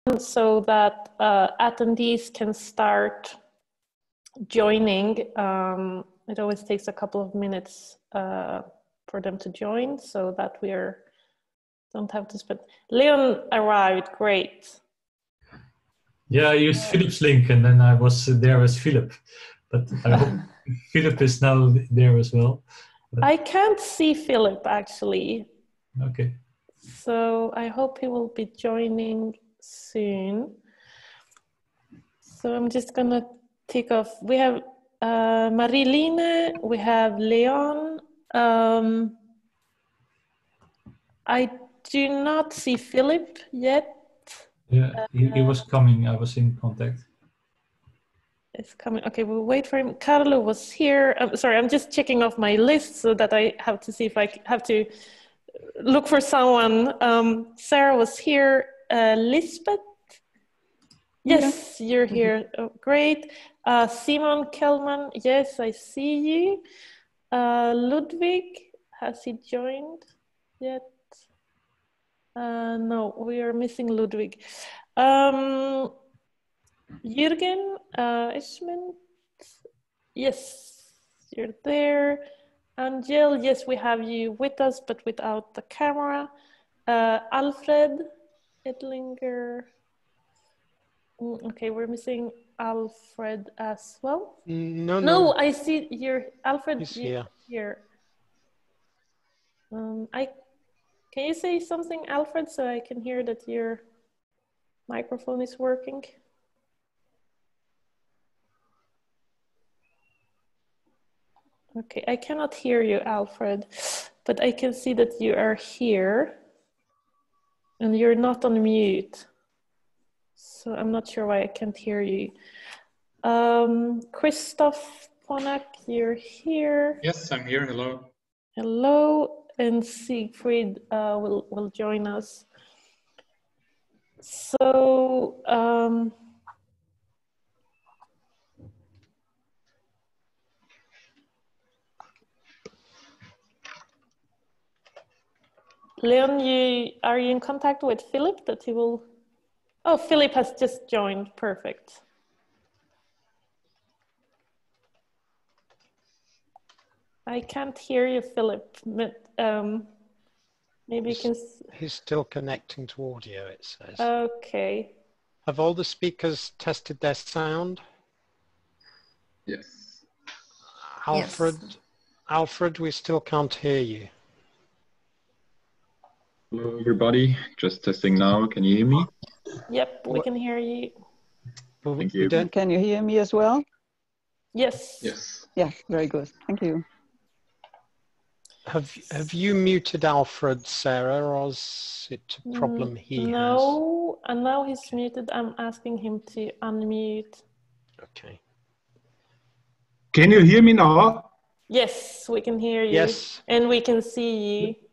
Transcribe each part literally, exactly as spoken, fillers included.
so that uh, attendees can start joining. Um, it always takes a couple of minutes uh, for them to join, so that we are don't have to spend. Leon arrived, great. Yeah, I used Philip's link and then I was there as Philip, but I hope Philip is now there as well. But... I can't see Philip actually. Okay. So I hope he will be joining soon. So I'm just gonna take off. We have uh, Mariline, we have Leon. Um, I do not see Philip yet. Yeah, he, he was coming. I was in contact. It's coming. Okay, we'll wait for him. Carlo was here. I'm sorry, I'm just checking off my list so that I have to see if I have to look for someone. Um, Sarah was here. Uh, Lisbeth? Yes, yeah. You're here. Oh, great. Uh, Simon Kellman, yes, I see you. Uh, Ludwig, has he joined yet? Uh, no, we are missing Ludwig. Um, Jürgen uh, Ischman, yes, you're there. Angel, yes, we have you with us, but without the camera. Uh, Alfred Edlinger. Mm, okay, we're missing Alfred as well. No, no. No, I see you're Alfred. He's you're here. here. Um, I can you say something, Alfred, so I can hear that your microphone is working. Okay, I cannot hear you, Alfred, but I can see that you are here and you're not on mute. So I'm not sure why I can't hear you. Um, Christoph Ponak, you're here. Yes, I'm here, hello. Hello, and Siegfried uh, will, will join us. So, um, Leon, you, are you in contact with Philip that he will? Oh, Philip has just joined, perfect. I can't hear you, Philip, but um, maybe you can. He's still connecting to audio, it says. Okay. Have all the speakers tested their sound? Yes. Alfred, yes. Alfred, we still can't hear you. Hello, everybody. Just testing now. Can you hear me? Yep, we can hear you. Thank you. Can you hear me as well? Yes. Yes. Yeah, very good. Thank you. Have Have you muted Alfred, Sarah, or is it a problem he no, has? No, and now he's muted. I'm asking him to unmute. Okay. Can you hear me now? Yes, we can hear you. Yes. And we can see you.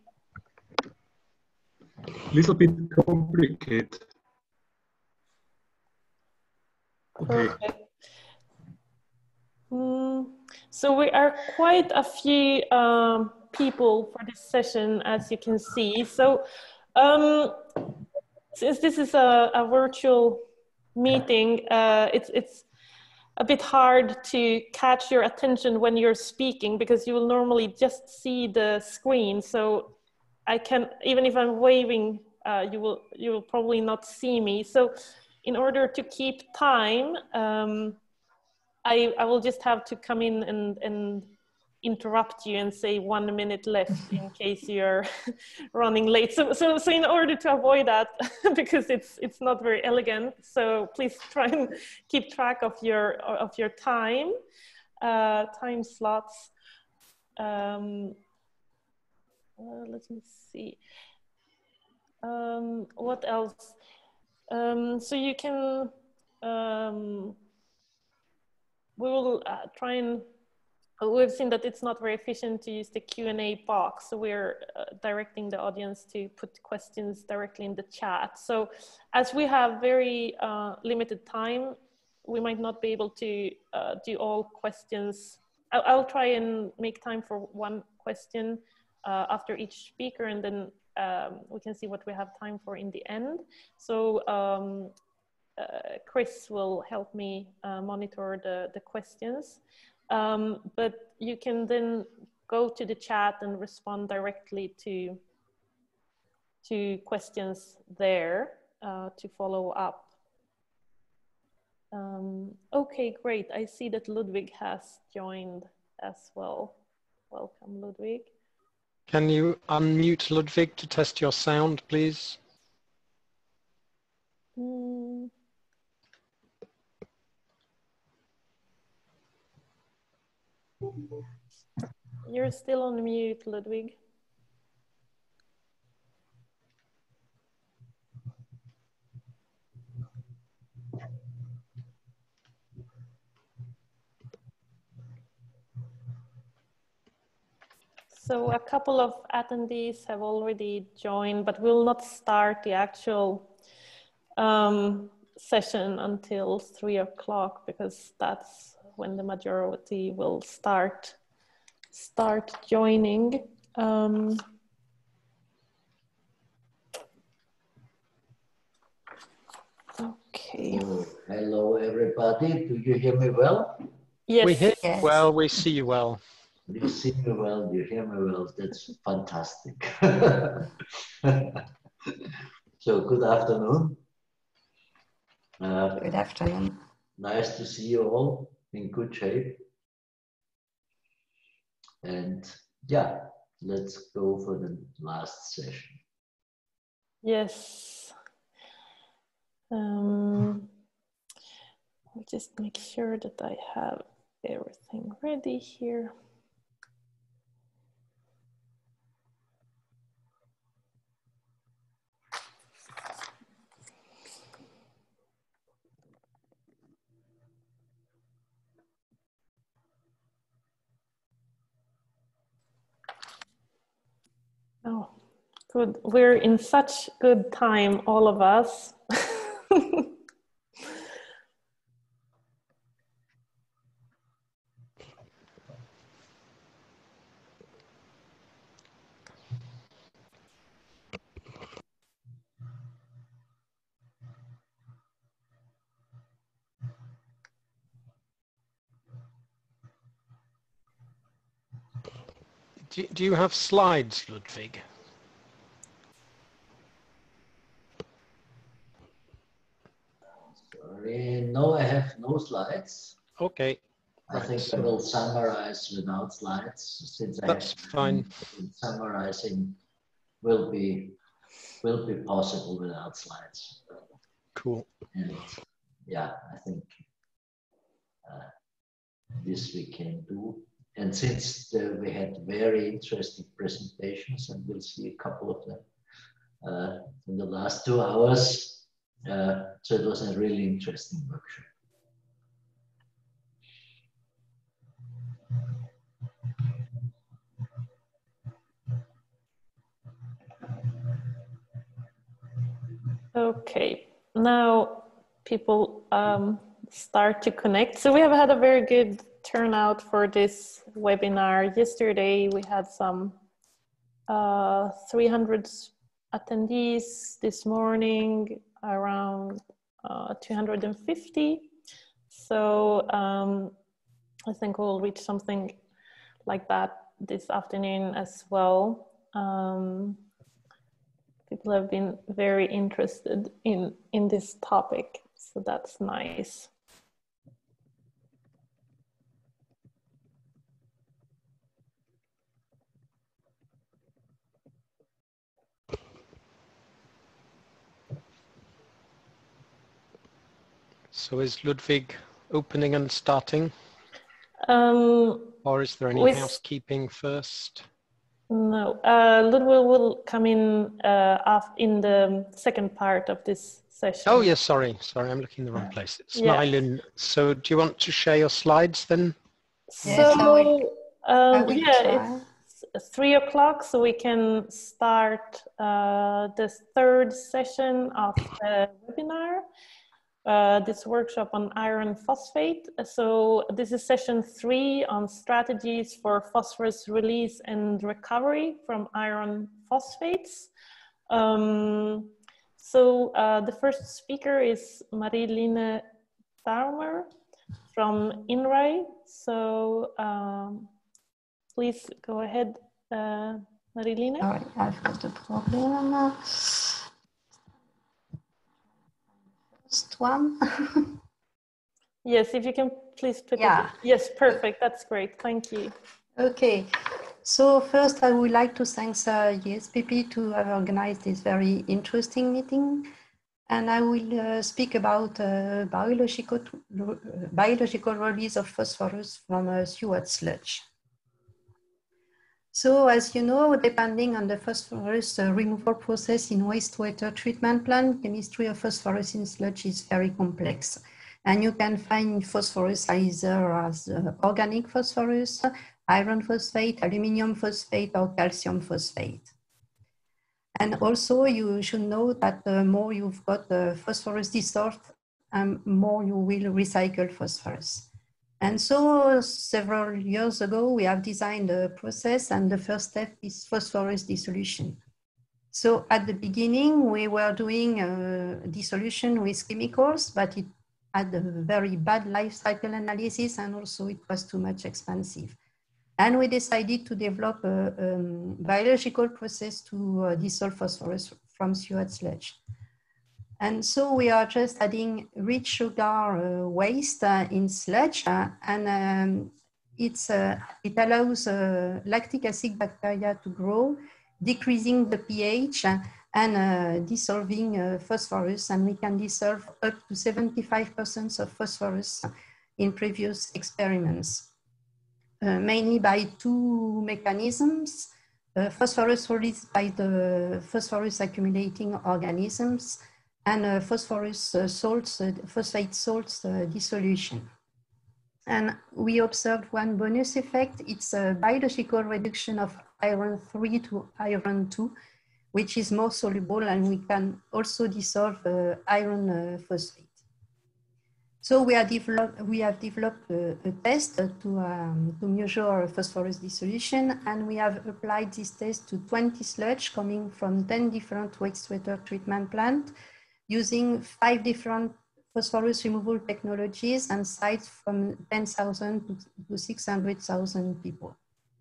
Little bit complicated. Okay. Perfect. Mm, so we are quite a few um, people for this session, as you can see. So um, since this is a, a virtual meeting, uh, it's, it's a bit hard to catch your attention when you're speaking because you will normally just see the screen. So I can, even if I'm waving, uh, you will you will probably not see me. So in order to keep time, um, I, I will just have to come in and, and interrupt you and say one minute left in case you're running late. So, so, so in order to avoid that, because it's, it's not very elegant, so please try and keep track of your, of your time, uh, time slots. Um, uh, let me see. Um, what else? Um, so you can, um, we will uh, try and, uh, we've seen that it's not very efficient to use the Q and A box. So we're uh, directing the audience to put questions directly in the chat. So as we have very uh, limited time, we might not be able to uh, do all questions. I'll, I'll try and make time for one question uh, after each speaker, and then um, we can see what we have time for in the end. So um, uh, Chris will help me uh, monitor the, the questions. Um, but you can then go to the chat and respond directly to, to questions there uh, to follow up. Um, okay, great. I see that Ludwig has joined as well. Welcome, Ludwig. Can you unmute Ludwig to test your sound, please? Mm. You're still on mute, Ludwig. So a couple of attendees have already joined, but we'll not start the actual um, session until three o'clock because that's when the majority will start start joining. Um, okay. Oh, hello, everybody. Do you hear me well? Yes. We hear Yes. you well, we see you well. You see me well, you hear me well. That's fantastic. So, good afternoon. Uh, Good afternoon. nice to see you all in good shape. And yeah, let's go for the last session. Yes. Um, I'll just make sure that I have everything ready here. Oh, good. We're in such good time, all of us. Do, do you have slides, Ludwig? Sorry, no, I have no slides. Okay. I Right, think so I will summarize without slides since I that's have fine. summarizing will be will be possible without slides. Cool. And yeah, I think uh, this we can do. And since the, we had very interesting presentations, and we'll see a couple of them uh, in the last two hours, uh, so it was a really interesting workshop. Okay, now people um, start to connect. So we have had a very good turnout for this webinar. Yesterday we had some uh, three hundred attendees. This morning around uh, two hundred fifty. So um, I think we'll reach something like that this afternoon as well. Um, People have been very interested in, in this topic, so that's nice. So is Ludwig opening and starting? Um, Or is there any with, housekeeping first? No, uh, Ludwig will come in uh, in the second part of this session. Oh, yes, sorry. Sorry, I'm looking in the wrong place. It's yeah. Nylon. So do you want to share your slides then? So, Yes, I will, um, I will yeah, try. it's three o'clock, so we can start uh, the third session of the webinar. uh, this workshop on iron phosphate. So this is session three on strategies for phosphorus release and recovery from iron phosphates. Um, so uh, the first speaker is Marie-Line Daumer from INRAE. So um, please go ahead, uh, Marie-Line. Sorry, I've got a problem. First one. Yes, if you can please put yeah. it. Yes, perfect. That's great. Thank you. Okay. So first, I would like to thank uh, I P P to have organized this very interesting meeting. And I will uh, speak about uh, biological, uh, biological release of phosphorus from a sewage sludge. So as you know, depending on the phosphorus uh, removal process in wastewater treatment plant, chemistry of phosphorus in sludge is very complex. And you can find phosphorus either as uh, organic phosphorus, iron phosphate, aluminium phosphate, or calcium phosphate. And also you should know that the more you've got the phosphorus dissolved, um, more you will recycle phosphorus. And so several years ago, we have designed a process, and the first step is phosphorus dissolution. So at the beginning, we were doing a dissolution with chemicals, but it had a very bad life cycle analysis, and also it was too much expensive. And we decided to develop a, a biological process to uh, dissolve phosphorus from sewage sludge. And so we are just adding rich sugar uh, waste uh, in sludge, uh, and um, it's, uh, it allows uh, lactic acid bacteria to grow, decreasing the pH uh, and uh, dissolving uh, phosphorus. And we can dissolve up to seventy-five percent of phosphorus in previous experiments. Uh, mainly by two mechanisms, uh, phosphorus released by the phosphorus accumulating organisms and uh, phosphorus uh, salts, uh, phosphate salts uh, dissolution. And we observed one bonus effect. It's a biological reduction of iron three to iron two, which is more soluble, and we can also dissolve uh, iron uh, phosphate. So we, are develop, we have developed a, a test to, um, to measure phosphorus dissolution, and we have applied this test to twenty sludge coming from ten different wastewater treatment plants using five different phosphorus removal technologies and sites from ten thousand to, to six hundred thousand people.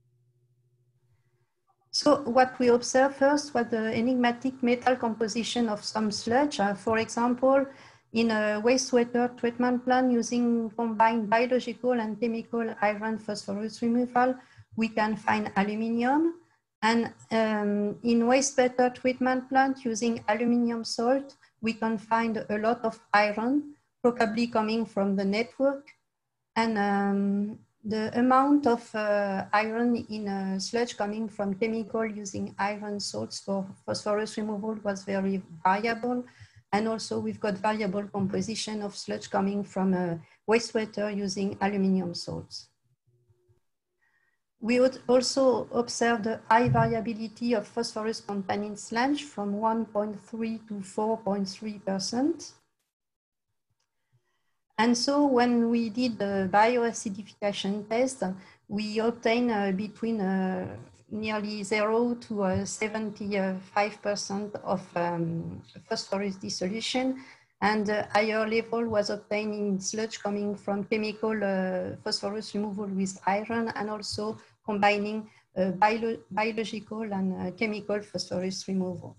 So what we observed first was the enigmatic metal composition of some sludge. Uh, for example, in a wastewater treatment plant using combined biological and chemical iron phosphorus removal, we can find aluminium. And um, in wastewater treatment plant using aluminium salt, we can find a lot of iron, probably coming from the network. And um, the amount of uh, iron in a sludge coming from chemical using iron salts for phosphorus removal was very variable. And also we've got variable composition of sludge coming from uh, wastewater using aluminium salts. We would also observe the high variability of phosphorus content in sludge from one point three to four point three percent. And so when we did the bioacidification test, we obtained uh, between uh, nearly zero to uh, seventy-five percent of um, phosphorus dissolution, and a higher level was obtained in sludge coming from chemical uh, phosphorus removal with iron, and also combining uh, bio biological and uh, chemical phosphorus removal.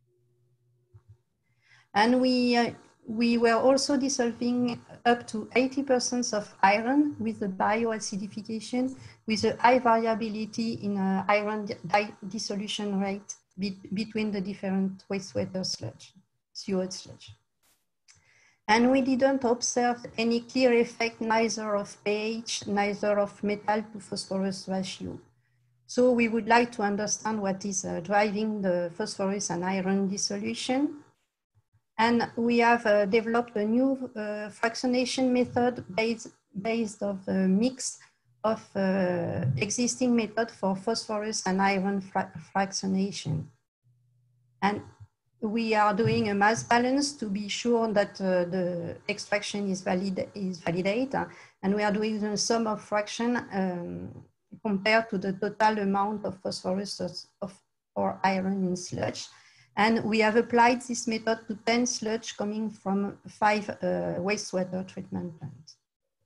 And we, uh, we were also dissolving up to eighty percent of iron with the bioacidification, with a high variability in uh, iron di dissolution rate be between the different wastewater sludge, sewage sludge. And we didn't observe any clear effect, neither of pH, neither of metal to phosphorus ratio. So we would like to understand what is uh, driving the phosphorus and iron dissolution. And we have uh, developed a new uh, fractionation method based, based on a mix of uh, existing method for phosphorus and iron fra fractionation. And we are doing a mass balance to be sure that uh, the extraction is valid is validated, and we are doing the sum of fraction um, compared to the total amount of phosphorus of, or iron in sludge. And we have applied this method to ten sludge coming from five uh, wastewater treatment plants.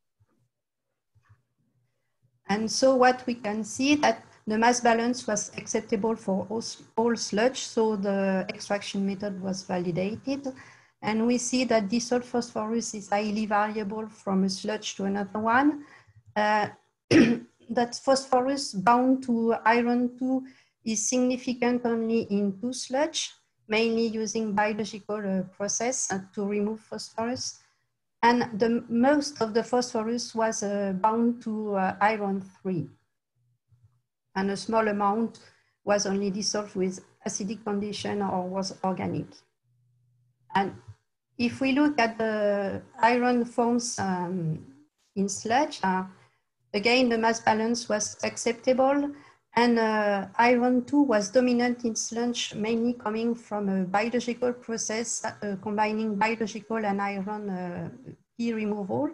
And so what we can see that the mass balance was acceptable for all, all sludge, so the extraction method was validated. And we see that dissolved phosphorus is highly variable from a sludge to another one. Uh, that phosphorus bound to iron two is significant only in two sludge, mainly using biological uh, process to remove phosphorus. And the most of the phosphorus was uh, bound to uh, iron three. And a small amount was only dissolved with acidic condition or was organic. And if we look at the iron forms um, in sludge, uh, again, the mass balance was acceptable, and uh, iron two was dominant in sludge, mainly coming from a biological process uh, combining biological and iron uh, P removal.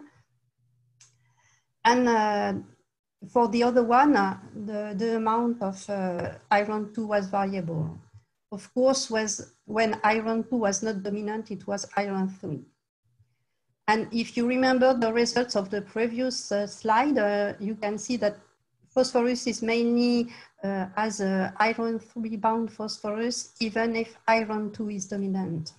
And uh, for the other one, uh, the, the amount of uh, iron two was variable. Of course, was when iron two was not dominant, it was iron three. And if you remember the results of the previous uh, slide, uh, you can see that phosphorus is mainly uh, as a iron three bound phosphorus, even if iron two is dominant.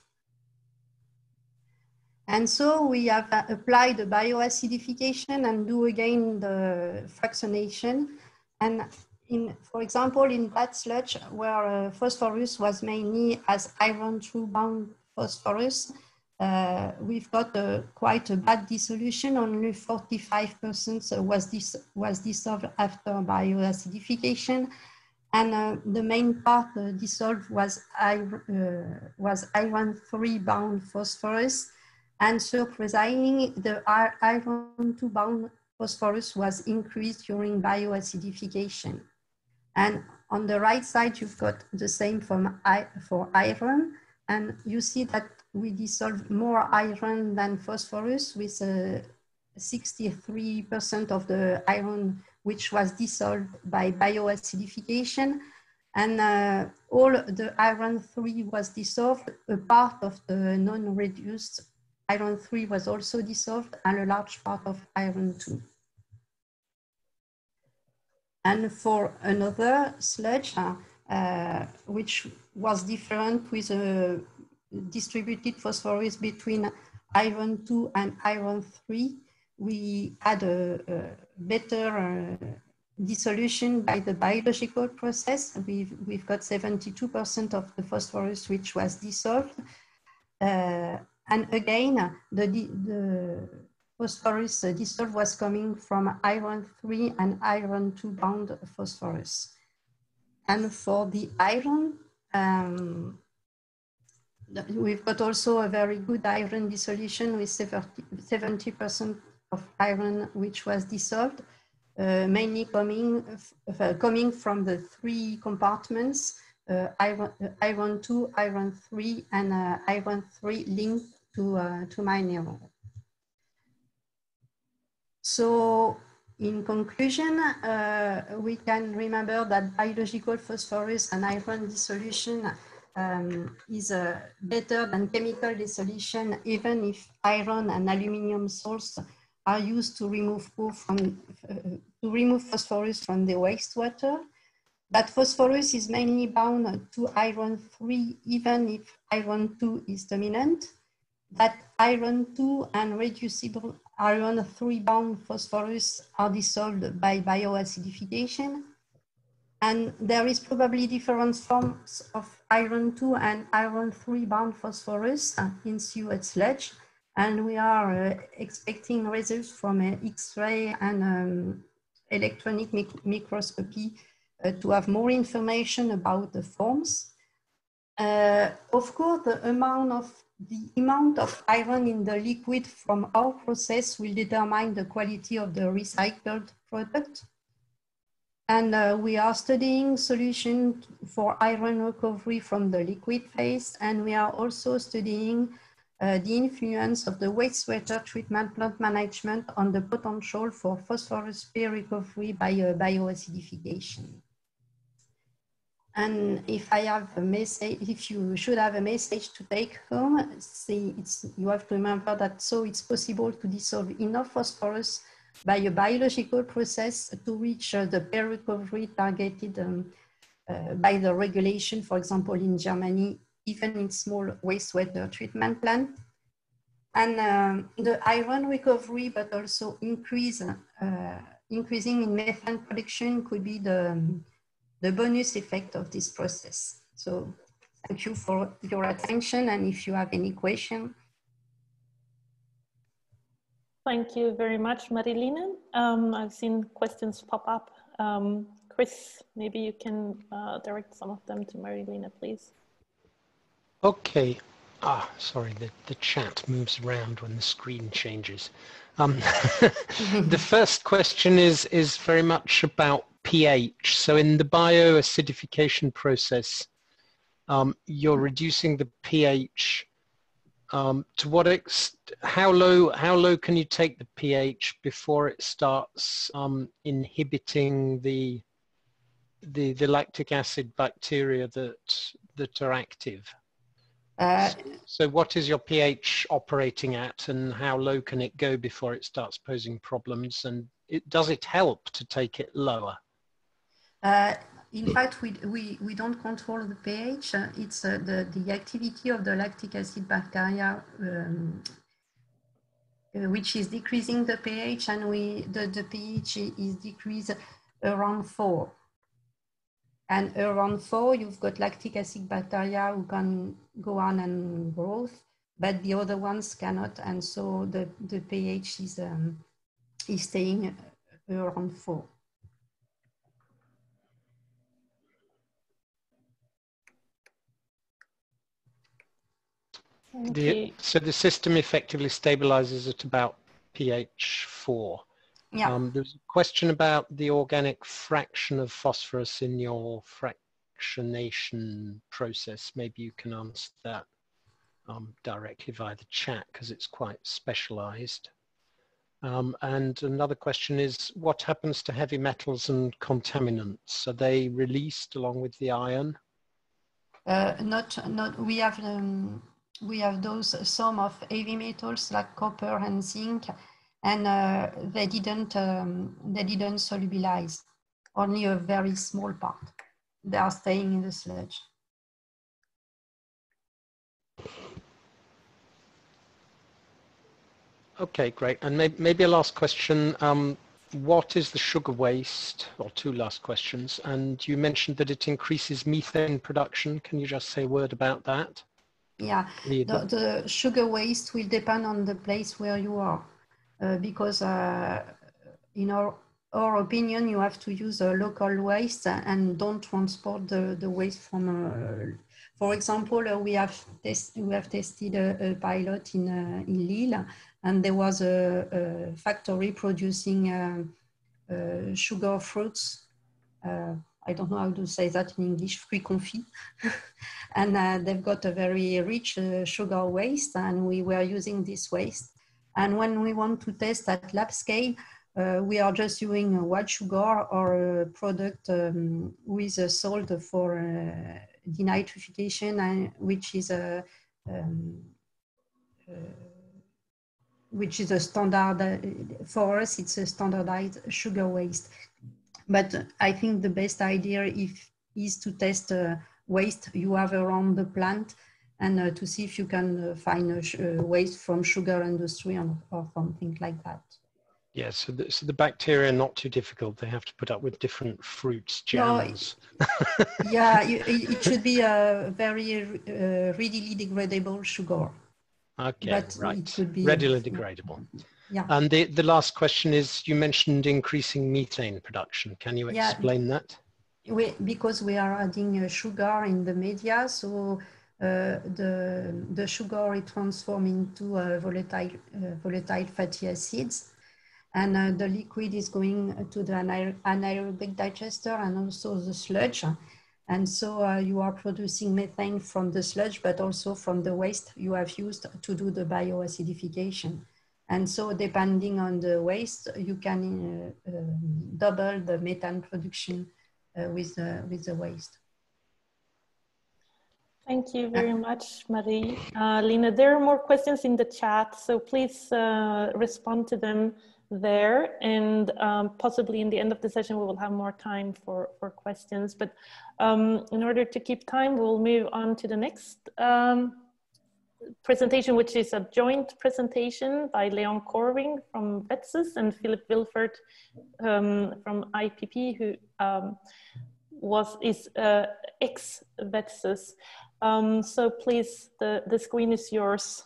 And so we have uh, applied the bioacidification and do again the fractionation. And in, for example, in that sludge where uh, phosphorus was mainly as iron two bound phosphorus, uh, we've got a, quite a bad dissolution. Only forty-five percent was, dis was dissolved after bioacidification. And uh, the main part uh, dissolved was, uh, was iron three bound phosphorus. And surprisingly, the iron two bound phosphorus was increased during bioacidification. And on the right side, you've got the same from, for iron. And you see that we dissolve more iron than phosphorus, with sixty-three percent of the iron which was dissolved by bioacidification. And uh, all the iron three was dissolved. A part of the non-reduced iron three was also dissolved, and a large part of iron two. And for another sludge, uh, uh, which was different with a distributed phosphorus between iron two and iron three, we had a, a better uh, dissolution by the biological process. We've, we've got seventy-two percent of the phosphorus which was dissolved. Uh, And again, the, the phosphorus dissolved was coming from iron three and iron two bound phosphorus. And for the iron, um, we've got also a very good iron dissolution with seventy percent of iron which was dissolved, uh, mainly coming, uh, coming from the three compartments, uh, iron, uh, iron two, iron three, and uh, iron three linked to, uh, to mineral. So in conclusion, uh, we can remember that biological phosphorus and iron dissolution um, is uh, better than chemical dissolution, even if iron and aluminium salts are used to remove, from, uh, to remove phosphorus from the wastewater. That phosphorus is mainly bound to iron three, even if iron two is dominant. That iron two and reducible iron three bound phosphorus are dissolved by bioacidification. And there is probably different forms of iron two and iron three bound phosphorus in sewage sludge. And we are uh, expecting results from uh, X-ray and um, electronic mic microscopy uh, to have more information about the forms. Uh, of course, the amount of The amount of iron in the liquid from our process will determine the quality of the recycled product. And uh, we are studying solution for iron recovery from the liquid phase. And we are also studying uh, the influence of the wastewater treatment plant management on the potential for phosphorus peer recovery by uh, bioacidification. And if I have a message, if you should have a message to take home, see, it's, you have to remember that so it's possible to dissolve enough phosphorus by a biological process to reach uh, the peer recovery targeted um, uh, by the regulation, for example, in Germany, even in small wastewater treatment plant. And um, the iron recovery, but also increase, uh, increasing in methane production could be the, um, the bonus effect of this process. So thank you for your attention. And if you have any question. Thank you very much, Mariline. Um, I've seen questions pop up. Um, Chris, maybe you can uh, direct some of them to Mariline, please. Okay. Ah, sorry, the, the chat moves around when the screen changes. Um, the first question is, is very much about pH. So in the bioacidification process, um, you're reducing the pH. Um, to what ex how low how low can you take the pH before it starts um, inhibiting the, the the lactic acid bacteria that that are active? Uh, so, so what is your pH operating at, and how low can it go before it starts posing problems? And it, does it help to take it lower? Uh, In fact, we, we, we don't control the pH. Uh, it's uh, the, the activity of the lactic acid bacteria, um, uh, which is decreasing the pH, and we, the, the pH is decreased around four. And around four, you've got lactic acid bacteria who can go on and growth, but the other ones cannot. And so the, the pH is, um, is staying around four. The, so the system effectively stabilizes at about pH four. Yeah. Um, there's a question about the organic fraction of phosphorus in your fractionation process. Maybe you can answer that um, directly via the chat, because it's quite specialized. Um, and another question is, what happens to heavy metals and contaminants? Are they released along with the iron? Uh, not, not, we have, um, we have those, some of heavy metals like copper and zinc, and uh, they didn't, um, they didn't solubilize, only a very small part. They are staying in the sludge. Okay, great. And maybe, maybe a last question. Um, what is the sugar waste, or two last questions? And you mentioned that it increases methane production. Can you just say a word about that? Yeah, the, the sugar waste will depend on the place where you are, uh, because uh, in our, our opinion, you have to use a local waste and don't transport the, the waste from, uh, for example, uh, we have test, we have tested a, a pilot in, uh, in Lille, and there was a, a factory producing uh, uh, sugar fruits. Uh, I don't know how to say that in English, fruit confit. And uh, they've got a very rich uh, sugar waste, and we were using this waste. And when we want to test at lab scale, uh, we are just using a white sugar or a product um, with a salt for uh, denitrification, and which is a um, uh, which is a standard, uh, for us, it's a standardized sugar waste. But I think the best idea if, is to test uh, waste you have around the plant, and uh, to see if you can uh, find a uh, waste from sugar industry or, or something like that. Yeah, so the, so the bacteria are not too difficult. They have to put up with different fruits, jams. No, yeah, it, it should be a very uh, readily degradable sugar. Okay, but right. It could be readily degradable. Yeah. And the, the last question is, you mentioned increasing methane production. Can you Yeah, explain that? We, because we are adding uh, sugar in the media, so uh, the, the sugar is transformed into uh, volatile, uh, volatile fatty acids. And uh, the liquid is going to the anaerobic digester and also the sludge. And so uh, you are producing methane from the sludge, but also from the waste you have used to do the bioacidification. And so depending on the waste, you can uh, uh, double the methane production uh, with, uh, with the waste. Thank you very much, Marie. Uh, Lina, there are more questions in the chat, so please uh, respond to them there. And um, possibly in the end of the session, we will have more time for, for questions. But um, in order to keep time, we'll move on to the next um, presentation, which is a joint presentation by Leon Korving from Wetsus and Philip Wilfert um, from I P P, who um, was is uh, ex-Wetsus. Um, so please, the, the screen is yours.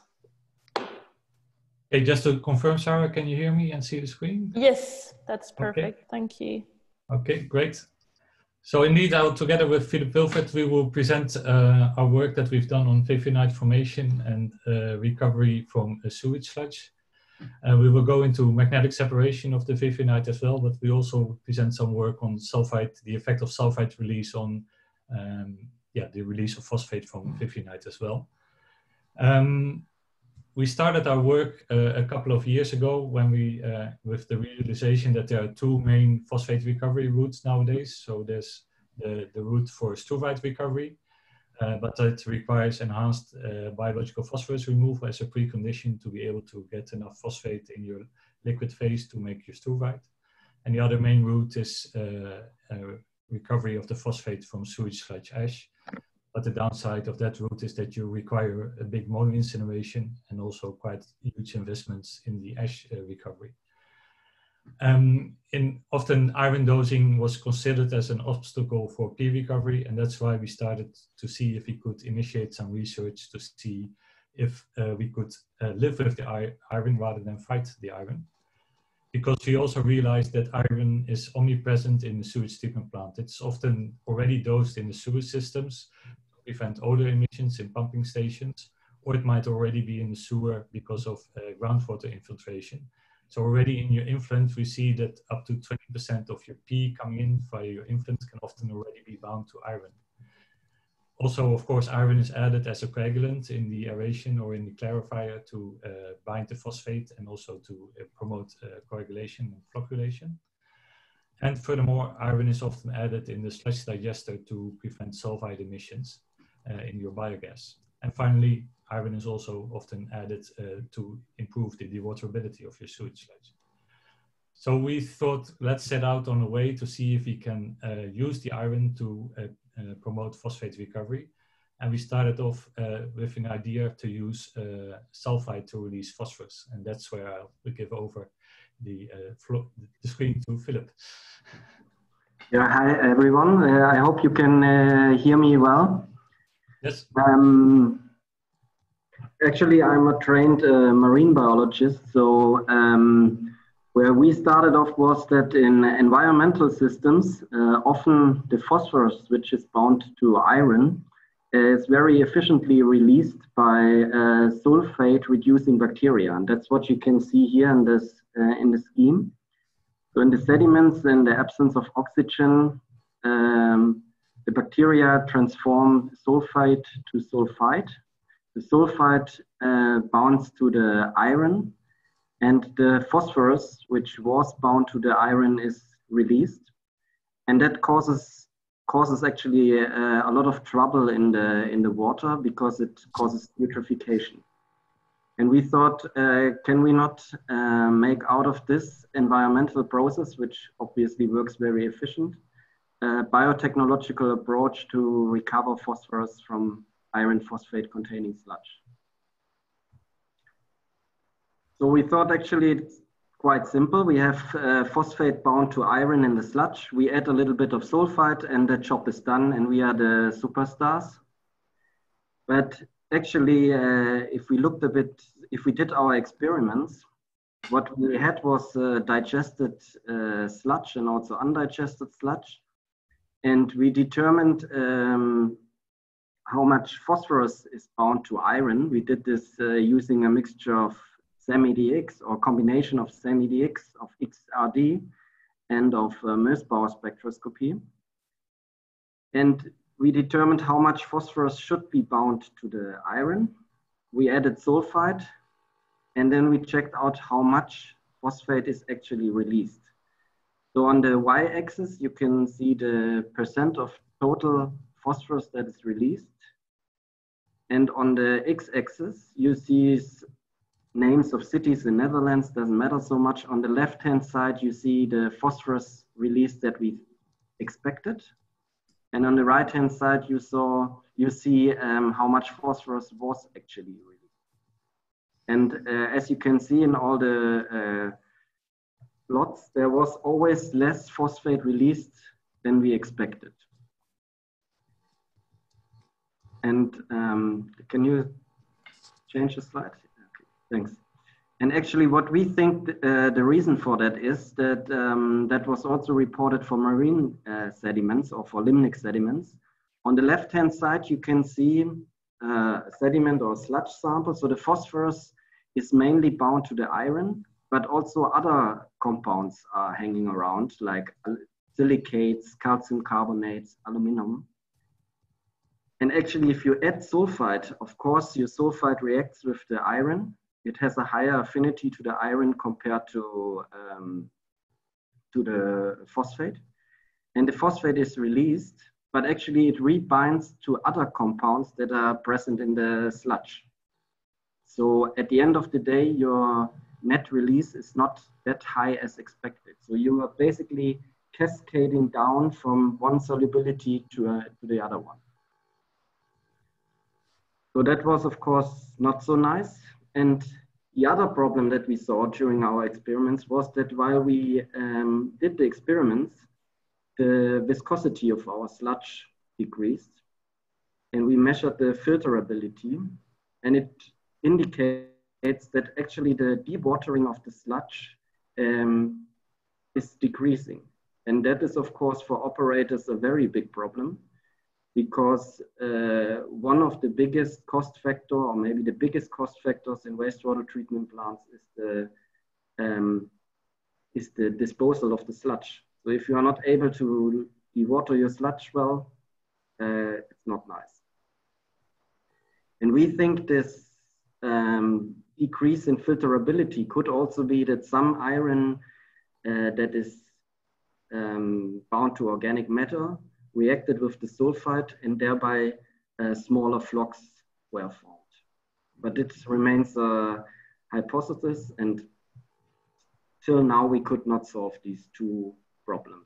Okay, just to confirm, Sarah, can you hear me and see the screen? Yes, that's perfect. Okay. Thank you. Okay, great. So indeed, I'll, together with Philip Wilfert, we will present uh, our work that we've done on Vivianite formation and uh, recovery from a sewage sludge. Uh, we will go into magnetic separation of the Vivianite as well, but we also present some work on sulphide, the effect of sulphide release on um, yeah, the release of phosphate from Vivianite as well. Um, we started our work uh, a couple of years ago when we, uh, with the realization that there are two main phosphate recovery routes nowadays. So there's the, the route for struvite recovery, uh, but that requires enhanced uh, biological phosphorus removal as a precondition to be able to get enough phosphate in your liquid phase to make your struvite. And the other main route is uh, uh, recovery of the phosphate from sewage sludge ash. But the downside of that route is that you require a big mono incineration and also quite huge investments in the ash uh, recovery. Um, in, often iron dosing was considered as an obstacle for P recovery, and that's why we started to see if we could initiate some research to see if uh, we could uh, live with the iron rather than fight the iron. Because we also realized that iron is omnipresent in the sewage treatment plant. It's often already dosed in the sewage systems to prevent odor emissions in pumping stations, or it might already be in the sewer because of uh, groundwater infiltration. So already in your influent, we see that up to twenty percent of your P coming in via your influent can often already be bound to iron. Also, of course, iron is added as a coagulant in the aeration or in the clarifier to uh, bind the phosphate and also to uh, promote uh, coagulation and flocculation. And furthermore, iron is often added in the sludge digester to prevent sulphide emissions uh, in your biogas. And finally, iron is also often added uh, to improve the dewaterability of your sewage sludge. So we thought, let's set out on a way to see if we can uh, use the iron to uh, Uh, promote phosphate recovery. And we started off uh, with an idea to use uh, sulphide to release phosphorus. And that's where I'll give over the, uh, the screen to Philip. Yeah, hi everyone. Uh, I hope you can uh, hear me well. Yes. Um, actually, I'm a trained uh, marine biologist. So um, where we started off was that in environmental systems, uh, often the phosphorus, which is bound to iron, is very efficiently released by uh, sulfate reducing bacteria. And that's what you can see here in this, uh, in the scheme. So in the sediments, in the absence of oxygen, um, the bacteria transform sulfite to sulphide. The sulphide uh, bonds to the iron, and the phosphorus, which was bound to the iron, is released. And that causes, causes actually uh, a lot of trouble in the, in the water because it causes eutrophication. And we thought, uh, can we not uh, make out of this environmental process, which obviously works very efficient, a biotechnological approach to recover phosphorus from iron phosphate containing sludge. So we thought actually it's quite simple. We have uh, phosphate bound to iron in the sludge. We add a little bit of sulfide and the job is done and we are the superstars. But actually, uh, if we looked a bit, if we did our experiments, what we had was uh, digested uh, sludge and also undigested sludge. And we determined um, how much phosphorus is bound to iron. We did this uh, using a mixture of semi-D X or combination of semi-D X, of X R D, and of uh, Mössbauer spectroscopy. And we determined how much phosphorus should be bound to the iron. We added sulphide, and then we checked out how much phosphate is actually released. So on the y-axis, you can see the percent of total phosphorus that is released. And on the x-axis, you see names of cities in Netherlands, doesn't matter so much. On the left-hand side, you see the phosphorus release that we expected. And on the right-hand side, you saw you see um, how much phosphorus was actually released. And uh, as you can see in all the uh, plots, there was always less phosphate released than we expected. And um, can you change the slide? Okay, thanks. And actually what we think uh, the reason for that is that um, that was also reported for marine uh, sediments or for limnic sediments. On the left-hand side, you can see uh, sediment or sludge sample. So the phosphorus is mainly bound to the iron, but also other compounds are hanging around like silicates, calcium carbonates, aluminium. And actually, if you add sulphide, of course, your sulphide reacts with the iron. It has a higher affinity to the iron compared to, um, to the phosphate. And the phosphate is released, but actually it rebinds to other compounds that are present in the sludge. So at the end of the day, your net release is not that high as expected. So you are basically cascading down from one solubility to, uh, to the other one. So that was, of course, not so nice. And the other problem that we saw during our experiments was that while we um, did the experiments, the viscosity of our sludge decreased. And we measured the filterability, and it indicates that actually the dewatering of the sludge um, is decreasing. And that is, of course, for operators a very big problem, because uh, one of the biggest cost factor, or maybe the biggest cost factors in wastewater treatment plants is the, um, is the disposal of the sludge. So if you are not able to dewater your sludge well, uh, it's not nice. And we think this um, decrease in filterability could also be that some iron uh, that is um, bound to organic matter reacted with the sulphide, and thereby uh, smaller flocks were formed. But it remains a hypothesis, and till now we could not solve these two problems.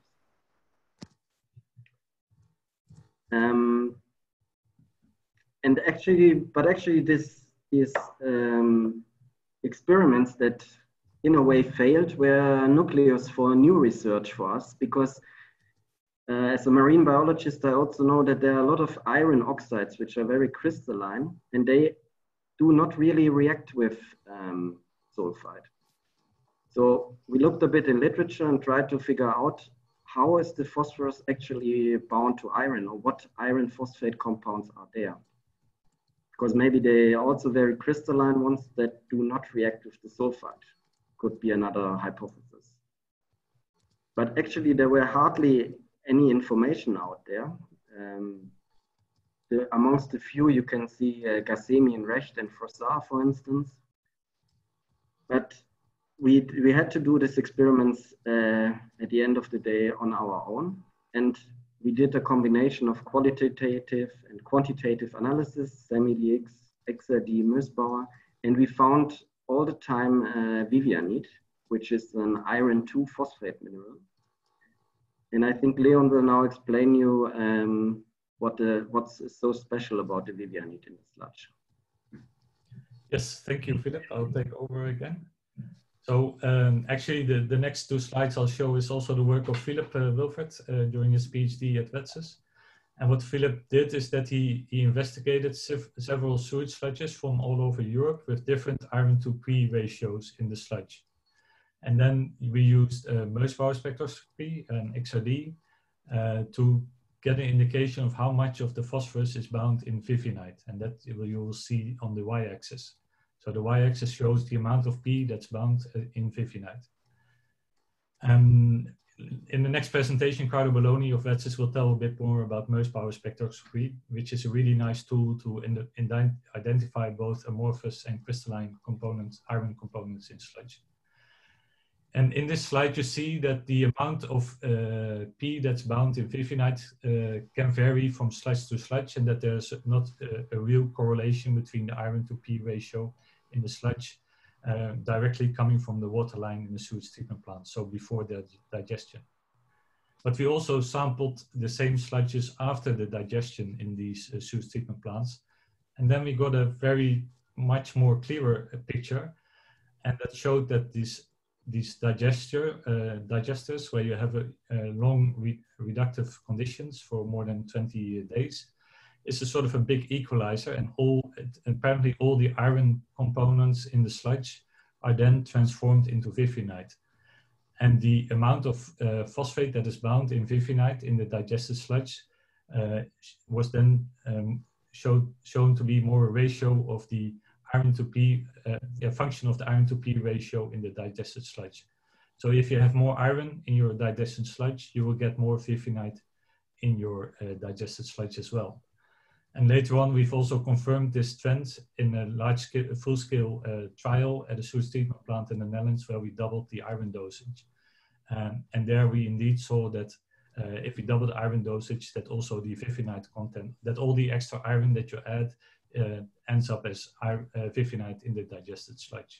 Um, and actually, but actually this is um, experiments that in a way failed were nucleus for new research for us, because Uh, as a marine biologist, I also know that there are a lot of iron oxides which are very crystalline, and they do not really react with um, sulphide. So we looked a bit in literature and tried to figure out how is the phosphorus actually bound to iron, or what iron phosphate compounds are there. Because maybe they are also very crystalline ones that do not react with the sulphide. Could be another hypothesis. But actually there were hardly any information out there. Um, the, amongst the few, you can see uh, Gassemi and Recht and Froissart, for instance. But we, we had to do these experiments uh, at the end of the day on our own. And we did a combination of qualitative and quantitative analysis, semi-D X, X R D, Mössbauer, and we found all the time uh, Vivianite, which is an iron two phosphate mineral. And I think Leon will now explain you um, what the, what's so special about the Vivianite in the sludge. Yes, thank you, Philip. I'll take over again. So um, actually, the, the next two slides I'll show is also the work of Philip uh, Wilfert uh, during his PhD at Wetsus. And what Philip did is that he, he investigated sev several sewage sludges from all over Europe with different iron to P ratios in the sludge. And then we used uh, Mössbauer spectroscopy and X R D uh, to get an indication of how much of the phosphorus is bound in Vivianite. And that you will see on the y-axis. So the y-axis shows the amount of P that's bound in Vivianite. Um, in the next presentation, Carlo Belloni of Wetsus will tell a bit more about Mössbauer spectroscopy, which is a really nice tool to in in identify both amorphous and crystalline components, iron components in sludge. And in this slide, you see that the amount of uh, P that's bound in Vivianite uh, can vary from sludge to sludge, and that there's not a, a real correlation between the iron to P ratio in the sludge uh, directly coming from the water line in the sewage treatment plant, so before the digestion. But we also sampled the same sludges after the digestion in these uh, sewage treatment plants, and then we got a very much more clearer uh, picture, and that showed that these these digester, uh, digesters, where you have a, a long re reductive conditions for more than twenty days, is a sort of a big equalizer, and all apparently all the iron components in the sludge are then transformed into Vivianite. And the amount of uh, phosphate that is bound in Vivianite in the digested sludge uh, was then um, showed, shown to be more a ratio of the iron to P, uh, a function of the iron to P ratio in the digested sludge. So if you have more iron in your digested sludge, you will get more Vivianite in your uh, digested sludge as well. And later on, we've also confirmed this trend in a large scale, full-scale uh, trial at a sewage treatment plant in the Netherlands, where we doubled the iron dosage. Um, and there we indeed saw that uh, if we double the iron dosage, that also the Vivianite content, that all the extra iron that you add uh, ends up as iron, uh, Vivianite in the digested sludge.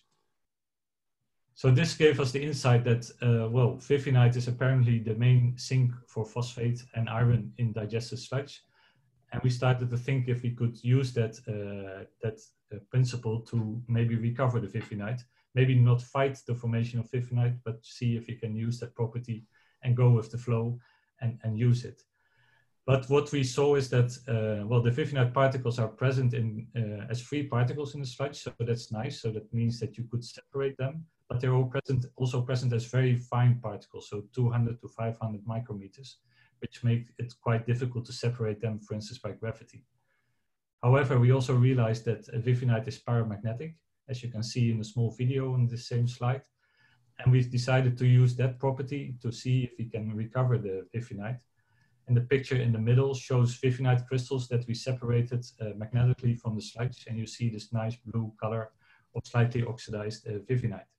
So this gave us the insight that, uh, well, Vivianite is apparently the main sink for phosphate and iron in digested sludge. And we started to think if we could use that, uh, that uh, principle to maybe recover the Vivianite, maybe not fight the formation of Vivianite, but see if we can use that property and go with the flow and, and use it. But what we saw is that, uh, well, the Vivianite particles are present in, uh, as free particles in the sludge, so that's nice. So that means that you could separate them, but they're all present, also present as very fine particles, so two hundred to five hundred micrometers, which make it quite difficult to separate them, for instance, by gravity. However, we also realized that Vivianite is paramagnetic, as you can see in a small video on the same slide. And we've decided to use that property to see if we can recover the Vivianite. And the picture in the middle shows Vivianite crystals that we separated uh, magnetically from the sludge, and you see this nice blue color of slightly oxidized uh, Vivianite.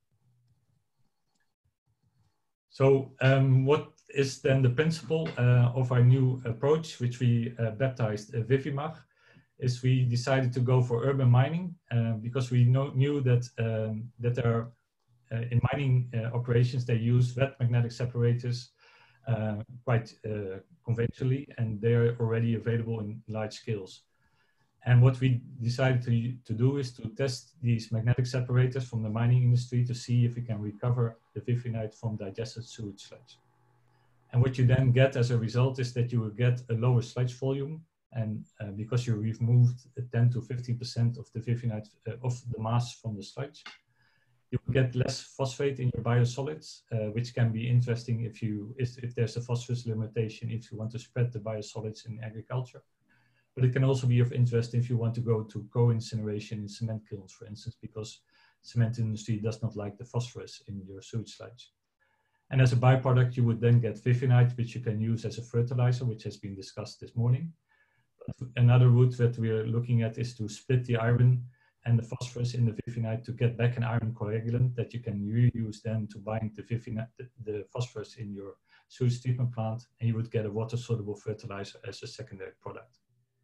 So um, what is then the principle uh, of our new approach, which we uh, baptized uh, Vivimag, is we decided to go for urban mining uh, because we know, knew that, um, that there are, uh, in mining uh, operations, they use wet magnetic separators uh, quite uh, conventionally, and they are already available in large scales. And what we decided to, to do is to test these magnetic separators from the mining industry to see if we can recover the Vivianite from digested sewage sludge. And what you then get as a result is that you will get a lower sludge volume, and uh, because you removed ten to fifteen percent of the Vivianite, uh, of the mass from the sludge, you will get less phosphate in your biosolids, uh, which can be interesting if, you, if, if there's a phosphorus limitation, if you want to spread the biosolids in agriculture. But it can also be of interest if you want to go to co-incineration in cement kilns, for instance, because cement industry does not like the phosphorus in your sewage sludge. And as a byproduct, you would then get Vivianite, which you can use as a fertilizer, which has been discussed this morning. But another route that we're looking at is to split the iron and the phosphorus in the Vivianite to get back an iron coagulant that you can reuse then to bind the, Vivianite, the, the phosphorus in your sewage treatment plant, and you would get a water-soluble fertilizer as a secondary product.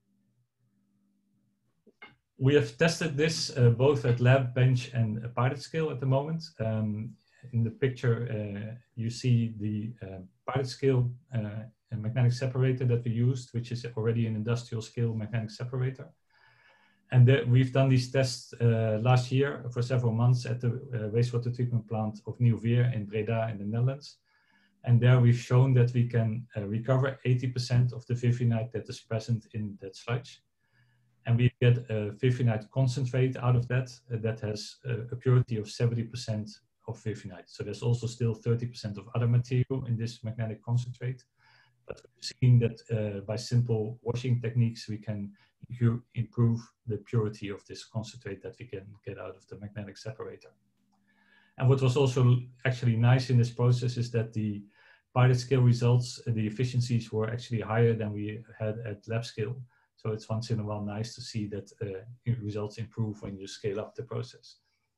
We have tested this uh, both at lab, bench, and a pilot scale at the moment. Um, in the picture, uh, you see the uh, pilot scale uh, magnetic separator that we used, which is already an industrial scale magnetic separator. And uh, we've done these tests uh, last year for several months at the uh, wastewater treatment plant of Nieuweer in Breda in the Netherlands. And there we've shown that we can uh, recover eighty percent of the Vivianite that is present in that sludge. And we get a Vivianite concentrate out of that uh, that has uh, a purity of seventy percent of Vivianite. So there's also still thirty percent of other material in this magnetic concentrate. But we're seeing that uh, by simple washing techniques, we can improve the purity of this concentrate that we can get out of the magnetic separator. And what was also actually nice in this process is that the pilot scale results, the efficiencies were actually higher than we had at lab scale. So it's once in a while nice to see that uh, results improve when you scale up the process.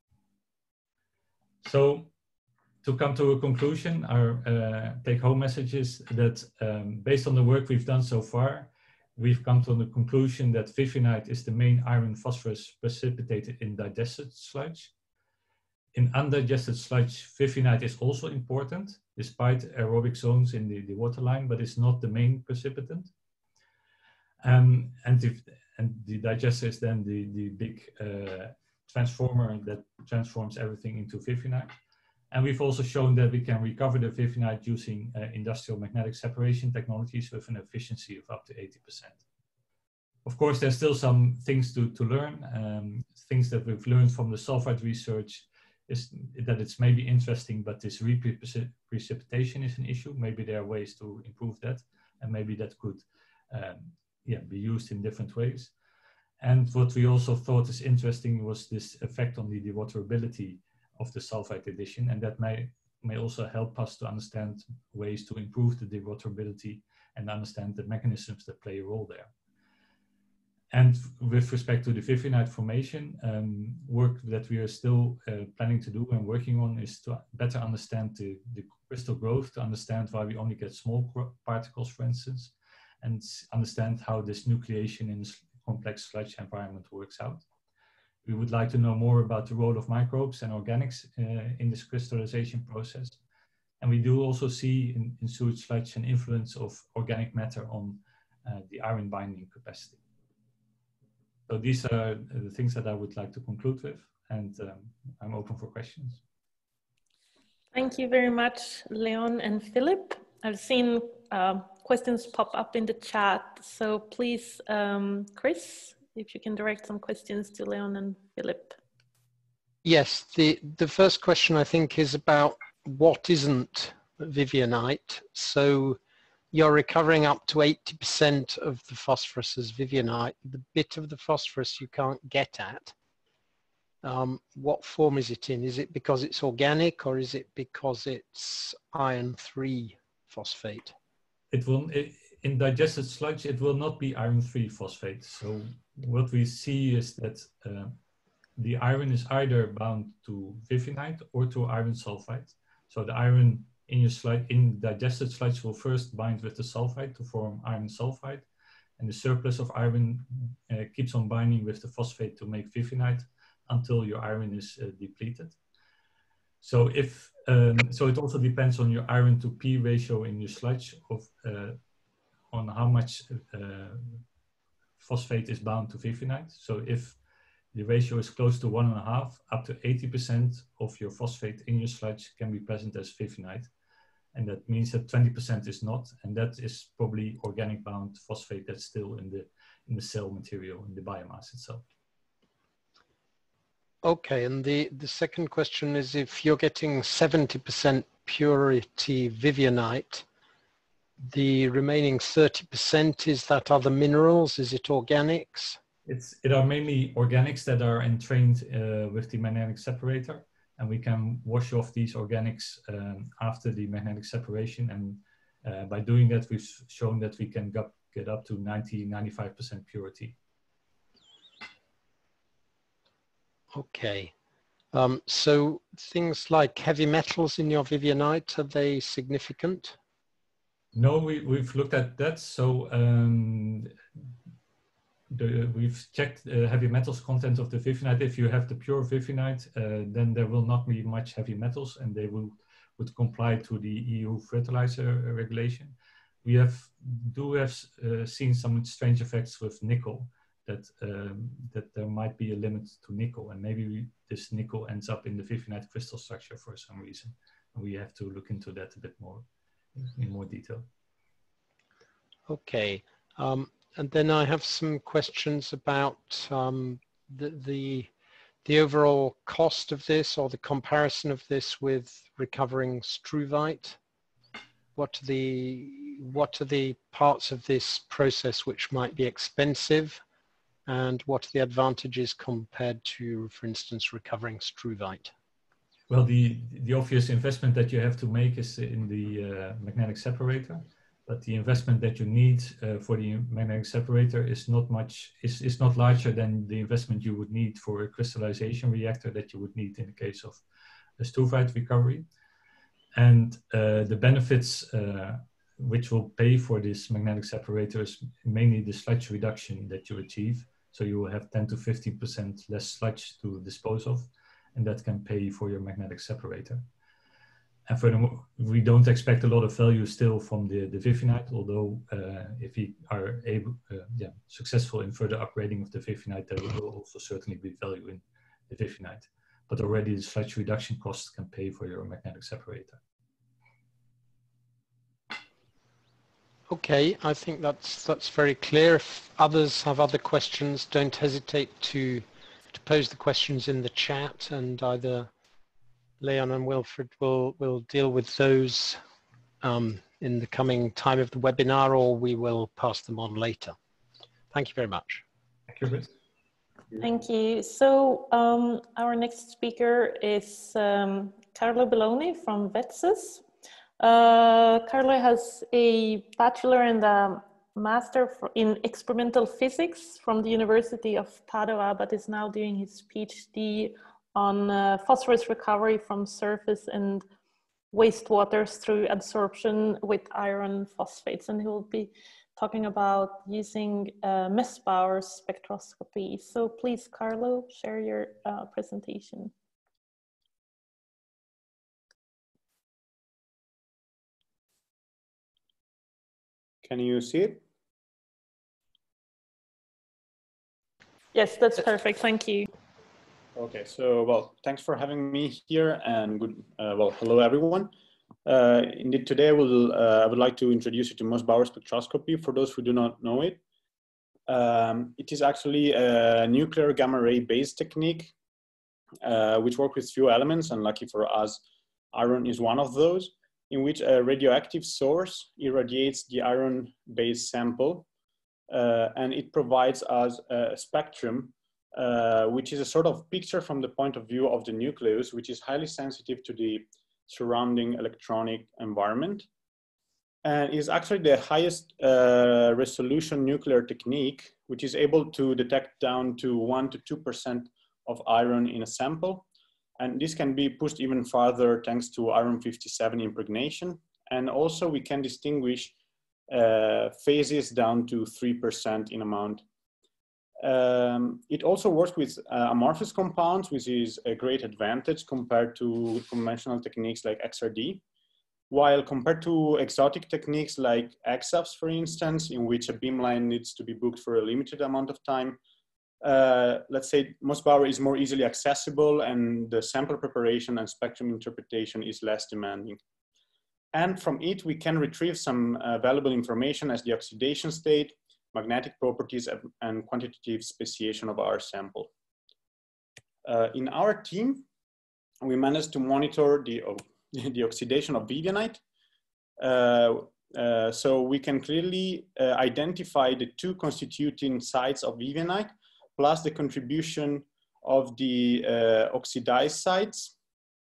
So to come to a conclusion, our uh, take-home message is that um, based on the work we've done so far, we've come to the conclusion that Vivianite is the main iron phosphorus precipitated in digested sludge. In undigested sludge, Vivianite is also important, despite aerobic zones in the, the waterline, but it's not the main precipitant. Um, and, if, and the digester is then the, the big uh, transformer that transforms everything into Vivianite. And we've also shown that we can recover the Vivianite using uh, industrial magnetic separation technologies with an efficiency of up to eighty percent. Of course, there's still some things to, to learn. Um, things that we've learned from the sulphide research is that it's maybe interesting, but this re-precipitation is an issue. Maybe there are ways to improve that, and maybe that could um, yeah, be used in different ways. And what we also thought is interesting was this effect on the dewaterability of the sulfide addition, and that may, may also help us to understand ways to improve the dewaterability and understand the mechanisms that play a role there. And with respect to the Vivianite formation, um, work that we are still uh, planning to do and working on is to better understand the, the crystal growth, to understand why we only get small particles, for instance, and understand how this nucleation in this complex sludge environment works out. We would like to know more about the role of microbes and organics uh, in this crystallization process. And we do also see in, in sewage sludge an influence of organic matter on uh, the iron binding capacity. So these are the things that I would like to conclude with, and um, I'm open for questions. Thank you very much, Leon and Philip. I've seen uh, questions pop up in the chat, so please, um, Chris, if you can direct some questions to Leon and Philip. Yes, the, the first question I think is about what isn't Vivianite. So you're recovering up to eighty percent of the phosphorus as Vivianite. The bit of the phosphorus you can't get at, um, what form is it in? Is it because it's organic, or is it because it's iron three phosphate? It will, it, in digested sludge, it will not be iron three phosphate. So what we see is that uh, the iron is either bound to Vivianite or to iron sulphide. So the iron in your sludge, in digested sludge, will first bind with the sulphide to form iron sulphide, and the surplus of iron uh, keeps on binding with the phosphate to make Vivianite until your iron is uh, depleted. So if um, so, it also depends on your iron to P ratio in your sludge of uh, on how much uh, phosphate is bound to Vivianite. So if the ratio is close to one and a half, up to eighty percent of your phosphate in your sludge can be present as Vivianite. And that means that twenty percent is not, and that is probably organic bound phosphate that's still in the, in the cell material, in the biomass itself. Okay, and the, the second question is, if you're getting seventy percent purity Vivianite, the remaining thirty percent, is that other minerals? Is it organics? It's, it are mainly organics that are entrained uh, with the magnetic separator, and we can wash off these organics um, after the magnetic separation. And uh, by doing that, we've shown that we can get, get up to ninety, ninety-five percent purity. Okay. Um, so things like heavy metals in your Vivianite, are they significant? No, we, we've looked at that. So um, the, we've checked uh, heavy metals content of the Vivianite. If you have the pure Vivianite, uh, then there will not be much heavy metals, and they will would comply to the E U fertilizer regulation. We have do have uh, seen some strange effects with nickel, that um, that there might be a limit to nickel, and maybe we, this nickel ends up in the Vivianite crystal structure for some reason. And we have to look into that a bit more in more detail. Okay. Um, And then I have some questions about um, the, the, the overall cost of this, or the comparison of this with recovering struvite. What are the what are the parts of this process which might be expensive, and what are the advantages compared to, for instance, recovering struvite? Well, the, the obvious investment that you have to make is in the uh, magnetic separator, but the investment that you need uh, for the magnetic separator is not much, is, is not larger than the investment you would need for a crystallization reactor that you would need in the case of a struvite recovery. And uh, the benefits uh, which will pay for this magnetic separator is mainly the sludge reduction that you achieve. So you will have ten to fifteen percent less sludge to dispose of, and that can pay for your magnetic separator. And furthermore, we don't expect a lot of value still from the, the Vivianite, although uh, if we are able, uh, yeah, successful in further upgrading of the Vivianite, there will also certainly be value in the Vivianite. But already the sludge reduction costs can pay for your magnetic separator. Okay, I think that's that's very clear. If others have other questions, don't hesitate to to pose the questions in the chat, and either Leon and Wilfred will will deal with those um, in the coming time of the webinar, or we will pass them on later. Thank you very much. Thank you, Britt. Thank you. So um, our next speaker is um, Carlo Belloni from Wetsus. Uh, Carlo has a bachelor and a master for, in experimental physics from the University of Padua, but is now doing his PhD on uh, phosphorus recovery from surface and wastewaters through absorption with iron phosphates. And he will be talking about using uh, Mössbauer spectroscopy. So please, Carlo, share your uh, presentation. Can you see it? Yes, that's perfect. Thank you. Okay, so, well, thanks for having me here, and good, uh, well, hello everyone. Uh, indeed, today I, will, uh, I would like to introduce you to Mössbauer spectroscopy for those who do not know it. Um, it is actually a nuclear gamma ray based technique, uh, which works with few elements, and lucky for us, iron is one of those, in which a radioactive source irradiates the iron-based sample, uh, and it provides us a spectrum, uh, which is a sort of picture from the point of view of the nucleus, which is highly sensitive to the surrounding electronic environment, and is actually the highest uh, resolution nuclear technique, which is able to detect down to one to two percent of iron in a sample. And this can be pushed even farther thanks to iron fifty-seven impregnation. And also we can distinguish uh, phases down to three percent in amount. Um, it also works with uh, amorphous compounds, which is a great advantage compared to conventional techniques like X R D. While compared to exotic techniques like X A F S, for instance, in which a beamline needs to be booked for a limited amount of time, Uh, let's say Mössbauer is more easily accessible, and the sample preparation and spectrum interpretation is less demanding. And from it, we can retrieve some uh, valuable information as the oxidation state, magnetic properties, and quantitative speciation of our sample. Uh, in our team, we managed to monitor the, oh, the oxidation of Vivianite. Uh, uh, so we can clearly uh, identify the two constituting sites of Vivianite, plus the contribution of the uh, oxidized sites.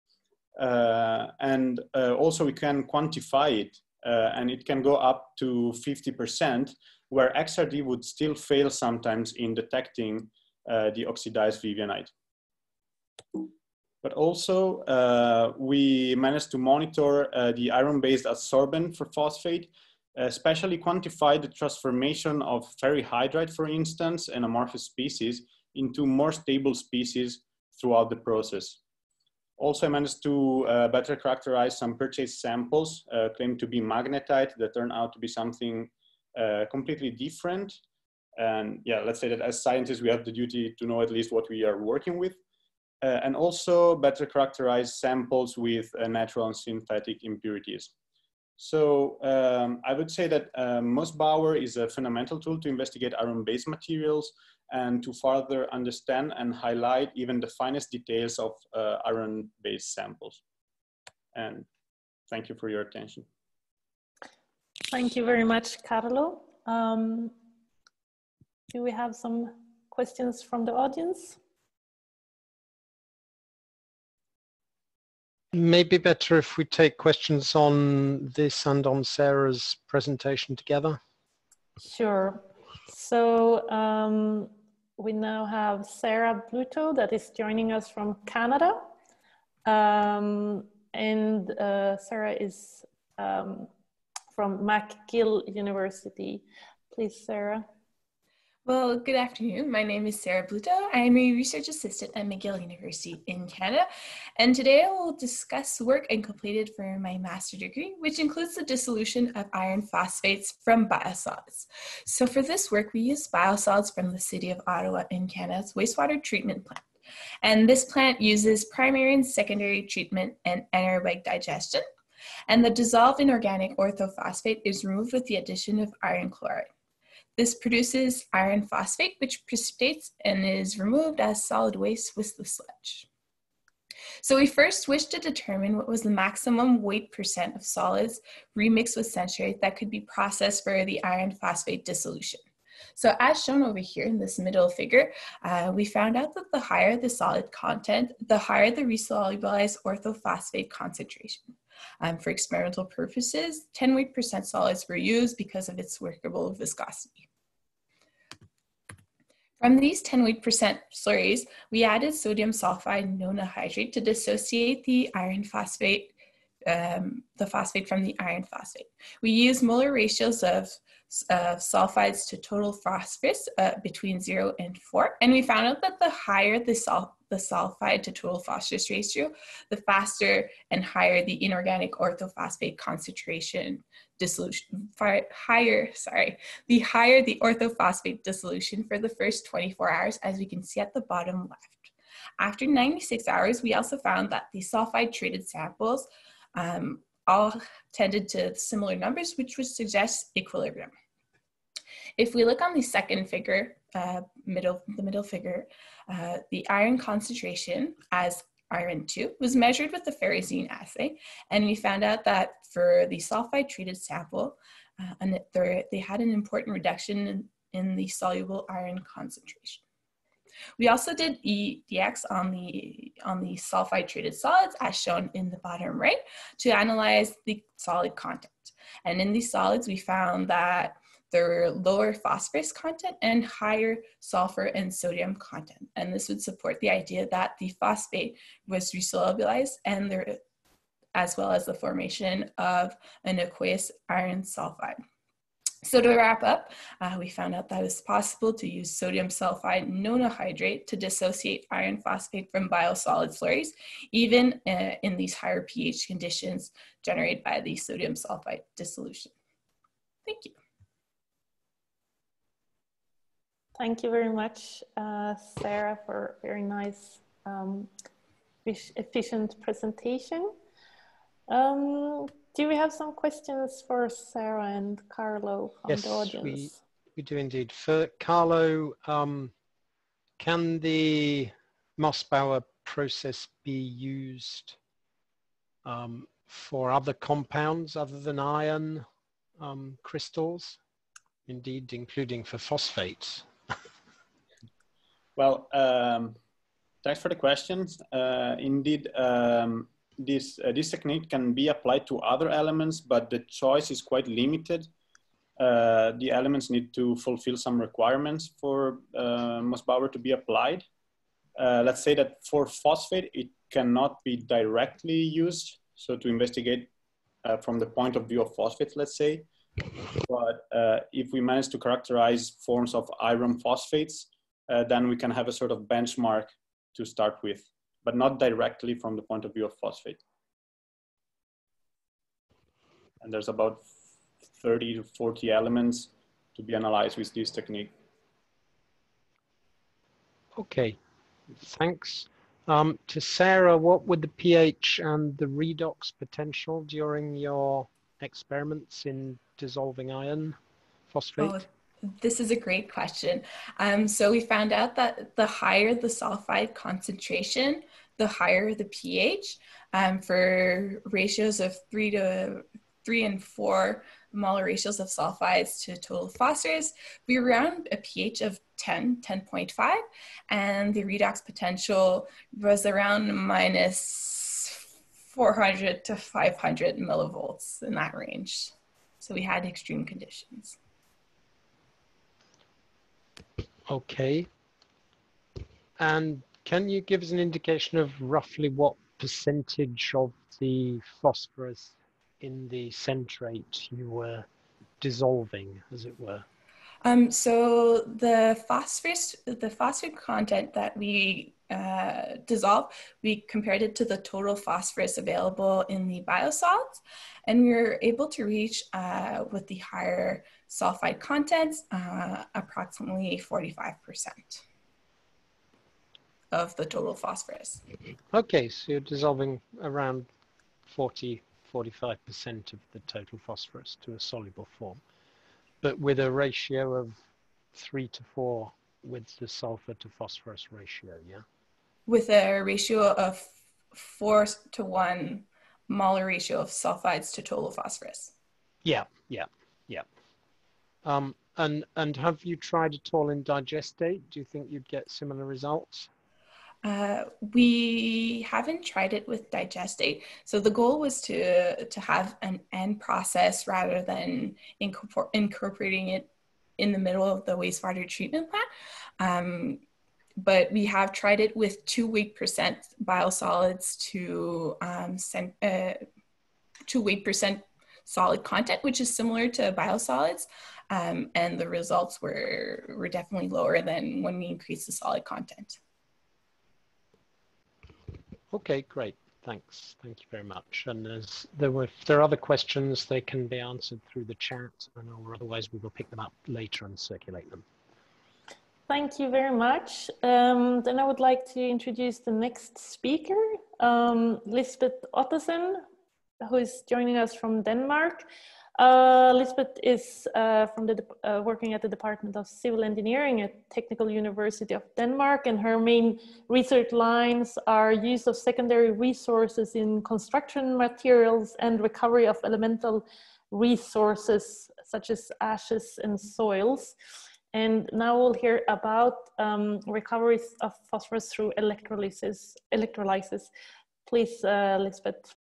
Uh, and uh, also we can quantify it, uh, and it can go up to fifty percent, where X R D would still fail sometimes in detecting uh, the oxidized Vivianite. But also uh, we managed to monitor uh, the iron-based adsorbent for phosphate, especially quantify the transformation of ferrihydrite, for instance, an amorphous species, into more stable species throughout the process. Also, I managed to uh, better characterize some purchased samples uh, claimed to be magnetite that turn out to be something uh, completely different. And yeah, let's say that as scientists, we have the duty to know at least what we are working with. Uh, and also better characterize samples with uh, natural and synthetic impurities. So um, I would say that uh, Mössbauer is a fundamental tool to investigate iron-based materials and to further understand and highlight even the finest details of uh, iron-based samples. And thank you for your attention. Thank you very much, Carlo. Um, do we have some questions from the audience? Maybe better if we take questions on this and on Sarah's presentation together. Sure. So um, we now have Sarah Bluteau that is joining us from Canada. Um, and uh, Sarah is um, from McGill University. Please, Sarah. Well, good afternoon. My name is Sarah Bluteau. I am a research assistant at McGill University in Canada. And today I will discuss work I completed for my master's degree, which includes the dissolution of iron phosphates from biosolids. So for this work, we used biosolids from the city of Ottawa in Canada's wastewater treatment plant. And this plant uses primary and secondary treatment and anaerobic digestion. And the dissolved inorganic orthophosphate is removed with the addition of iron chloride. This produces iron phosphate, which precipitates and is removed as solid waste with the sludge. So we first wished to determine what was the maximum weight percent of solids remixed with centrate that could be processed for the iron phosphate dissolution. So as shown over here in this middle figure, uh, we found out that the higher the solid content, the higher the resolubilized orthophosphate concentration. Um, for experimental purposes, ten weight percent solids were used because of its workable viscosity. From these ten weight percent slurries, we added sodium sulphide nonahydrate to dissociate the iron phosphate, um, the phosphate from the iron phosphate. We used molar ratios of uh, sulfides to total phosphorus uh, between zero and four, and we found out that the higher the sul the sulfide to total phosphorus ratio, the faster and higher the inorganic orthophosphate concentration dissolution, higher, sorry, the higher the orthophosphate dissolution for the first twenty-four hours, as we can see at the bottom left. After ninety-six hours, we also found that the sulfide treated samples um, all tended to similar numbers, which would suggest equilibrium. If we look on the second figure, uh, middle, the middle figure, uh, the iron concentration as iron two was measured with the ferrozine assay, and we found out that for the sulfide treated sample, uh, and there, they had an important reduction in, in the soluble iron concentration. We also did E D X on the, on the sulfide treated solids as shown in the bottom right to analyze the solid content. And in these solids, we found that there were lower phosphorus content and higher sulfur and sodium content. And this would support the idea that the phosphate was resolubilized and there, as well as the formation of an aqueous iron sulfide. So to wrap up, uh, we found out that it was possible to use sodium sulfide nonahydrate to dissociate iron phosphate from biosolid slurries, even uh, in these higher pH conditions generated by the sodium sulfide dissolution. Thank you. Thank you very much, uh, Sarah, for a very nice, um, efficient presentation. Um, do we have some questions for Sarah and Carlo from yes, the audience? We, we do indeed. For Carlo, um, can the Mössbauer process be used um, for other compounds other than iron um, crystals, indeed including for phosphates? Well, um, thanks for the questions. Uh, indeed, um, this, uh, this technique can be applied to other elements, but the choice is quite limited. Uh, the elements need to fulfill some requirements for uh, Mössbauer to be applied. Uh, let's say that for phosphate, it cannot be directly used. So to investigate uh, from the point of view of phosphates, let's say. But uh, if we manage to characterize forms of iron phosphates, uh, then we can have a sort of benchmark to start with, but not directly from the point of view of phosphate. And there's about thirty to forty elements to be analyzed with this technique. Okay, thanks. Um, to Sarah, what were the pH and the redox potential during your experiments in dissolving iron phosphate? Oh, this is a great question. Um, so we found out that the higher the sulfide concentration, the higher the pH. Um, for ratios of three to three and four molar ratios of sulfides to total phosphorus, we were around a pH of ten, ten point five, and the redox potential was around minus four hundred to five hundred millivolts, in that range. So we had extreme conditions. Okay. And can you give us an indication of roughly what percentage of the phosphorus in the centrate you were dissolving, as it were? Um, so the phosphorus, the phosphate content that we uh, dissolve, we compared it to the total phosphorus available in the biosolids, and we were able to reach, uh, with the higher sulphide contents, uh, approximately forty-five percent of the total phosphorus. Okay, so you're dissolving around forty, forty-five percent of the total phosphorus to a soluble form, but with a ratio of three to four with the sulfur to phosphorus ratio, yeah? With a ratio of four to one molar ratio of sulfides to total phosphorus. Yeah, yeah, yeah. Um, and, and have you tried at all in digestate? Do you think you'd get similar results? Uh, we haven't tried it with digestate. So the goal was to, to have an end process rather than incorpor incorporating it in the middle of the wastewater treatment plant. Um, but we have tried it with two weight percent biosolids to um, send, uh, two weight percent solid content, which is similar to biosolids. Um, and the results were, were definitely lower than when we increased the solid content. Okay, great. Thanks. Thank you very much. And as there were, if there are other questions, they can be answered through the chat, and or otherwise we will pick them up later and circulate them. Thank you very much. Um, then I would like to introduce the next speaker, um, Lisbeth Ottosen, who is joining us from Denmark. Uh, Lisbeth is uh, from the, uh, working at the Department of Civil Engineering at Technical University of Denmark, and her main research lines are use of secondary resources in construction materials and recovery of elemental resources such as ashes and soils. And now we'll hear about um, recoveries of phosphorus through electrolysis. electrolysis. Please, uh, Lisbeth.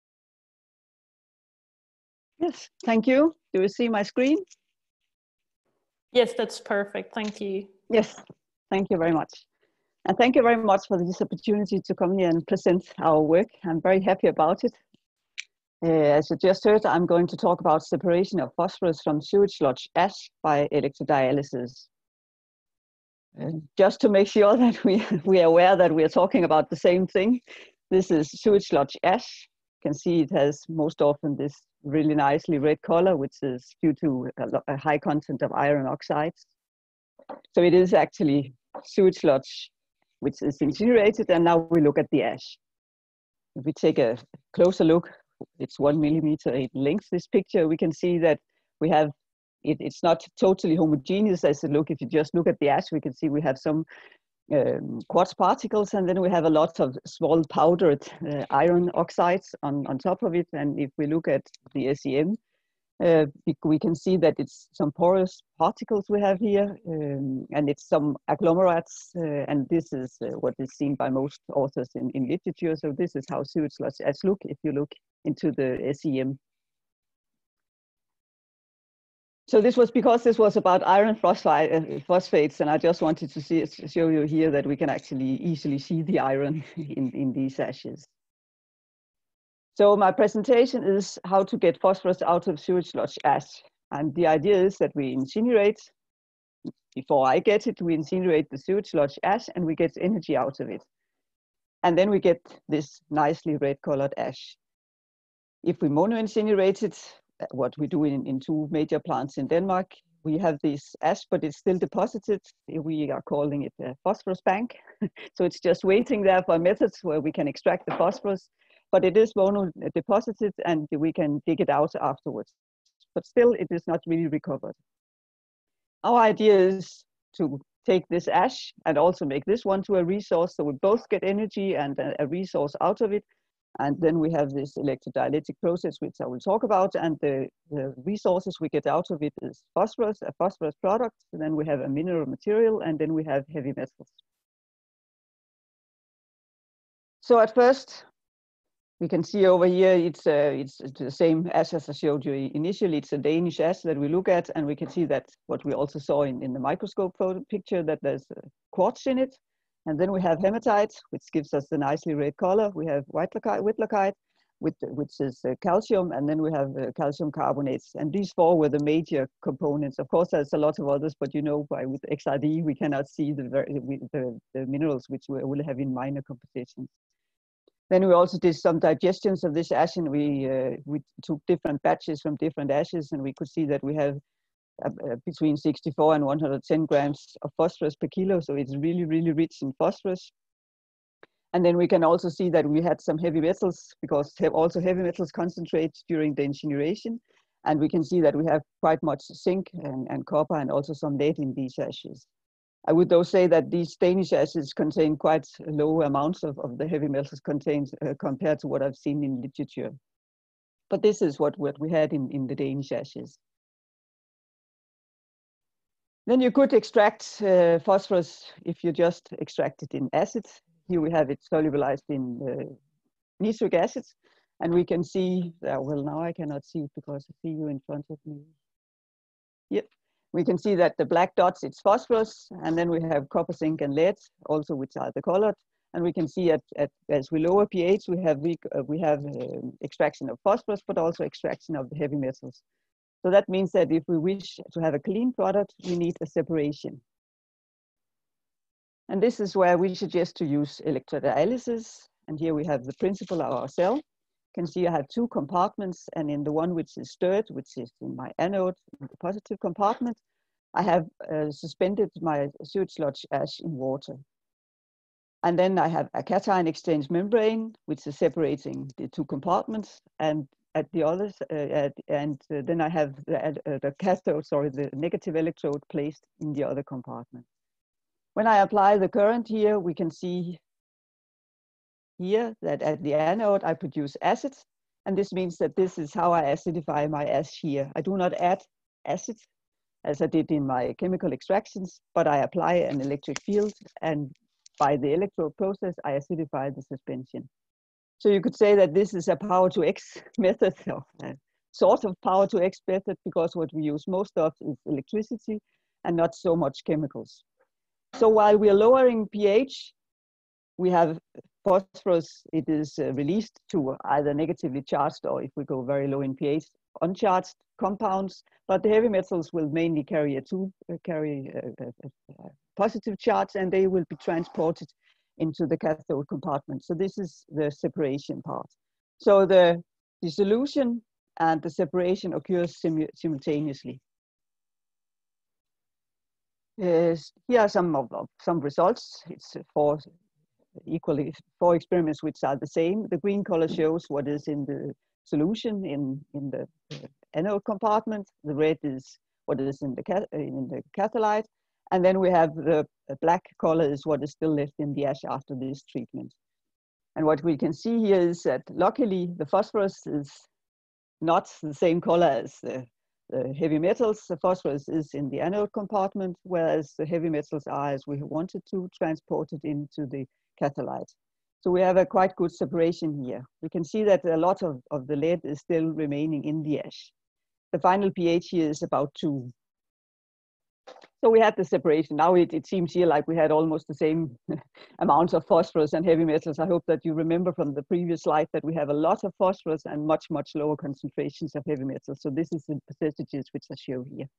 Yes, thank you. Do you see my screen? Yes, that's perfect. Thank you. Yes, thank you very much. And thank you very much for this opportunity to come here and present our work. I'm very happy about it. Uh, as you just heard, I'm going to talk about separation of phosphorus from sewage sludge ash by electrodialysis. Uh, just to make sure that we, we are aware that we are talking about the same thing. This is sewage sludge ash. You can see it has most often this really nicely red color, which is due to a, a high content of iron oxides. So it is actually sewage sludge, which is incinerated, and now we look at the ash. If we take a closer look, it's one millimeter in length, this picture, we can see that we have, it, it's not totally homogeneous as a look. If you just look at the ash, we can see we have some Um, quartz particles, and then we have a lot of small powdered uh, iron oxides on, on top of it. And if we look at the S E M, uh, we can see that it's some porous particles we have here, um, and it's some agglomerates, uh, and this is uh, what is seen by most authors in, in literature. So this is how sewage sludge ash look if you look into the S E M. So this was because this was about iron phosphide, uh, phosphates, and I just wanted to see, show you here that we can actually easily see the iron in, in these ashes. So my presentation is how to get phosphorus out of sewage sludge ash. And the idea is that we incinerate, before I get it, we incinerate the sewage sludge ash and we get energy out of it. And then we get this nicely red colored ash. If we mono-incinerate it, what we do in, in two major plants in Denmark, we have this ash, but it's still deposited. We are calling it a phosphorus bank. So it's just waiting there for methods where we can extract the phosphorus, but it is mono deposited and we can dig it out afterwards. But still, it is not really recovered. Our idea is to take this ash and also make this one to a resource, so we both get energy and a, a resource out of it. And then we have this electrodielectric process, which I will talk about. And the, the resources we get out of it is phosphorus, a phosphorus product. And then we have a mineral material, and then we have heavy metals. So at first, we can see over here, it's, uh, it's the same ash as I showed you initially. It's a Danish ash that we look at, and we can see that what we also saw in, in the microscope photo picture, that there's quartz in it. And then we have hematite, which gives us the nicely red color. We have whitlockite, with, which is uh, calcium, and then we have uh, calcium carbonates. And these four were the major components. Of course, there's a lot of others, but you know, by with X R D, we cannot see the, the, the minerals which we will have in minor compositions. Then we also did some digestions of this ash, and we, uh, we took different batches from different ashes, and we could see that we have uh, uh, between sixty-four and one hundred ten grams of phosphorus per kilo. So it's really, really rich in phosphorus. And then we can also see that we had some heavy metals, because have also heavy metals concentrate during the incineration. And we can see that we have quite much zinc and, and copper, and also some lead in these ashes. I would though say that these Danish ashes contain quite low amounts of, of the heavy metals contained uh, compared to what I've seen in literature. But this is what, what we had in, in the Danish ashes. Then you could extract uh, phosphorus if you just extract it in acid. Here we have it solubilized in uh, nitric acid. And we can see, uh, well, now I cannot see it because I see you in front of me. Yep. We can see that the black dots, it's phosphorus, and then we have copper, zinc, and lead, also which are the colored. And we can see at, at as we lower pH, we have we, uh, we have uh, extraction of phosphorus, but also extraction of the heavy metals. So that means that if we wish to have a clean product, we need a separation. And this is where we suggest to use electrodialysis. And here we have the principle of our cell. You can see I have two compartments, and in the one which is stirred, which is in my anode, in the positive compartment, I have uh, suspended my sewage sludge ash in water. And then I have a cation exchange membrane, which is separating the two compartments, and at the others, uh, at, and uh, then I have the, uh, the cathode, sorry, the negative electrode placed in the other compartment. When I apply the current here, we can see here that at the anode I produce acid, and this means that this is how I acidify my ash here. I do not add acid as I did in my chemical extractions, but I apply an electric field, and by the electrode process I acidify the suspension. So you could say that this is a power to X method, or a sort of power to X method, because what we use most of is electricity and not so much chemicals. So while we are lowering pH, we have phosphorus, it is uh, released to either negatively charged, or if we go very low in pH, uncharged compounds, but the heavy metals will mainly carry a two, uh, carry a, a, a positive charge, and they will be transported into the cathode compartment. So this is the separation part. So the dissolution and the separation occurs simu simultaneously. Uh, here are some of, of some results. It's four equally four experiments which are the same. The green color shows what is in the solution in in the uh, anode compartment. The red is what is in the in the catholyte, and then we have the black color is what is still left in the ash after this treatment. And what we can see here is that luckily the phosphorus is not the same color as the The heavy metals. The phosphorus is in the anode compartment, whereas the heavy metals are, as we wanted to, transported into the catholyte. So we have a quite good separation here. We can see that a lot of, of the lead is still remaining in the ash. The final pH here is about two. So we had the separation. Now it, it seems here like we had almost the same amounts of phosphorus and heavy metals. I hope that you remember from the previous slide that we have a lot of phosphorus and much, much lower concentrations of heavy metals. So this is the percentages which I show here.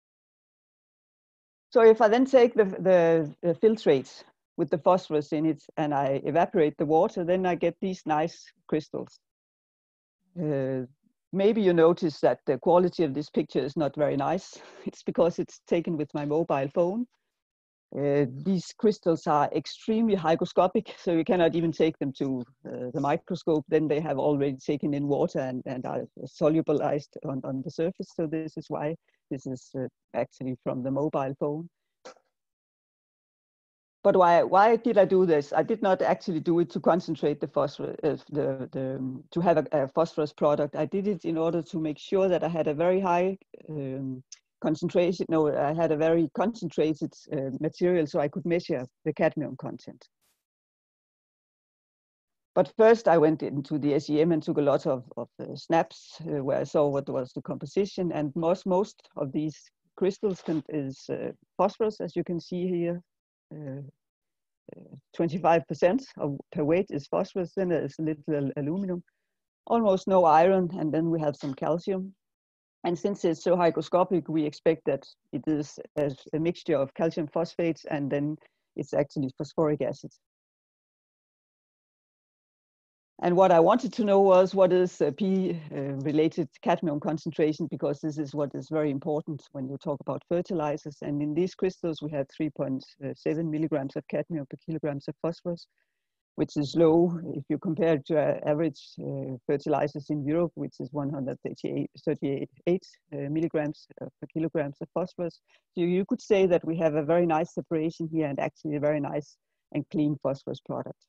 So if I then take the, the, the filtrate with the phosphorus in it and I evaporate the water, then I get these nice crystals. Uh, Maybe you notice that the quality of this picture is not very nice. It's because it's taken with my mobile phone. Uh, these crystals are extremely hygroscopic, so you cannot even take them to uh, the microscope. Then they have already taken in water and, and are solubilized on, on the surface. So this is why this is uh, actually from the mobile phone. But why, why did I do this? I did not actually do it to concentrate the phosphorus, uh, the, the, to have a, a phosphorus product. I did it in order to make sure that I had a very high um, concentration, no, I had a very concentrated uh, material so I could measure the cadmium content. But first I went into the S E M and took a lot of, of uh, snaps uh, where I saw what was the composition, and most, most of these crystals is uh, phosphorus, as you can see here. twenty-five percent uh, of per weight is phosphorus, then there's a little aluminum, almost no iron, and then we have some calcium. And since it's so hygroscopic, we expect that it is as a mixture of calcium phosphates, and then it's actually phosphoric acid. And what I wanted to know was what is uh, P-related uh, cadmium concentration, because this is what is very important when you talk about fertilizers. And in these crystals, we have three point seven milligrams of cadmium per kilograms of phosphorus, which is low if you compare it to uh, average uh, fertilizers in Europe, which is one hundred thirty-eight uh, milligrams uh, per kilograms of phosphorus. So you could say that we have a very nice separation here, and actually a very nice and clean phosphorus product.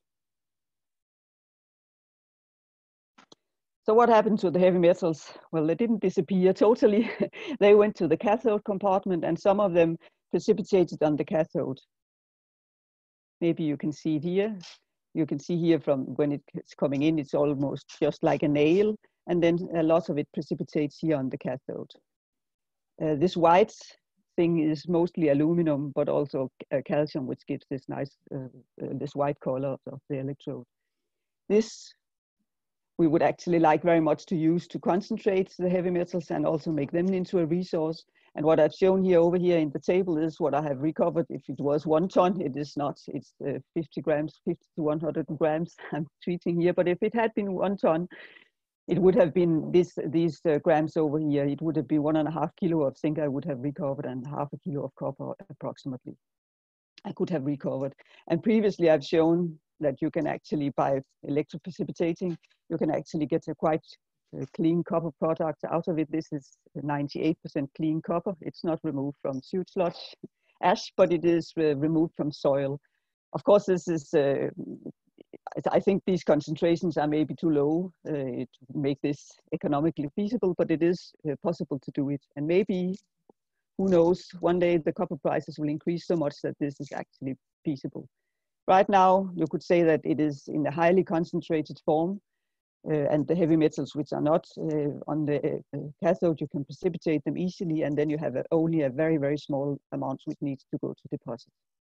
So what happened to the heavy metals? Well, they didn't disappear totally. They went to the cathode compartment, and some of them precipitated on the cathode. Maybe you can see it here. You can see here from when it's coming in, it's almost just like a nail, and then a lot of it precipitates here on the cathode. Uh, this white thing is mostly aluminum, but also uh, calcium, which gives this nice, uh, uh, this white color of, of the electrode. This we would actually like very much to use to concentrate the heavy metals and also make them into a resource. And what I've shown here over here in the table is what I have recovered. If it was one ton, it is not, it's uh, fifty grams, fifty to one hundred grams I'm treating here. But if it had been one ton, it would have been this, these uh, grams over here. It would have been one and a half kilo of zinc I would have recovered, and half a kilo of copper approximately I could have recovered. And previously I've shown that you can actually, by electroprecipitating, you can actually get a quite uh, clean copper product out of it. This is ninety-eight percent clean copper. It's not removed from sewage sludge ash, but it is uh, removed from soil. Of course, this is, uh, I think these concentrations are maybe too low uh, to make this economically feasible, but it is uh, possible to do it. And maybe, who knows, one day the copper prices will increase so much that this is actually feasible. Right now, you could say that it is in a highly concentrated form, uh, and the heavy metals which are not uh, on the uh, cathode, you can precipitate them easily, and then you have a, only a very, very small amount which needs to go to deposit.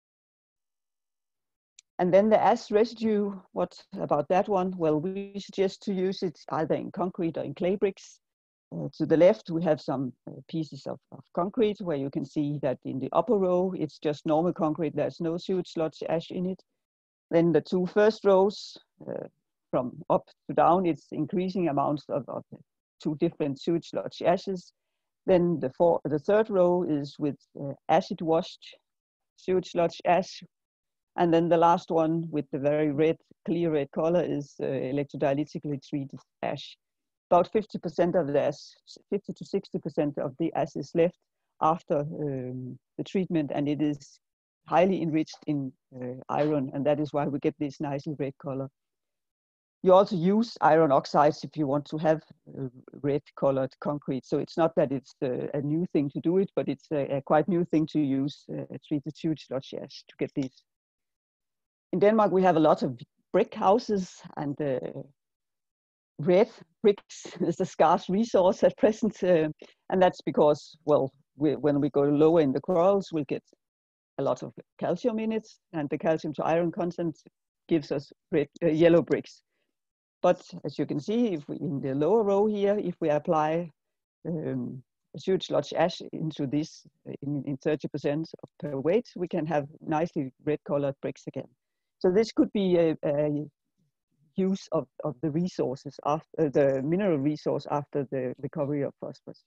And then the ash residue, what about that one? Well, we suggest to use it either in concrete or in clay bricks. Uh, to the left, we have some uh, pieces of, of concrete where you can see that in the upper row, it's just normal concrete. There's no sewage sludge ash in it. Then the two first rows, uh, from up to down, it's increasing amounts of, of two different sewage sludge ashes. Then the, four, the third row is with uh, acid washed sewage sludge ash. And then the last one with the very red, clear red color is uh, electrodialytically treated ash. About fifty percent of the ash, fifty to sixty percent of the ash is left after um, the treatment, and it is highly enriched in uh, iron, and that is why we get this nicely red color. You also use iron oxides if you want to have uh, red colored concrete. So it's not that it's uh, a new thing to do it, but it's a, a quite new thing to use uh, treated sewage sludge ash to get these. In Denmark, we have a lot of brick houses, and uh, red bricks is a scarce resource at present, uh, and that's because, well, we, when we go lower in the corals, we'll get a lot of calcium in it, and the calcium to iron content gives us red, uh, yellow bricks. But as you can see, if we, in the lower row here, if we apply um, sewage sludge ash into this in, in thirty percent per weight, we can have nicely red colored bricks again. So this could be a, a use of, of the resources, after uh, the mineral resource after the recovery of phosphorus.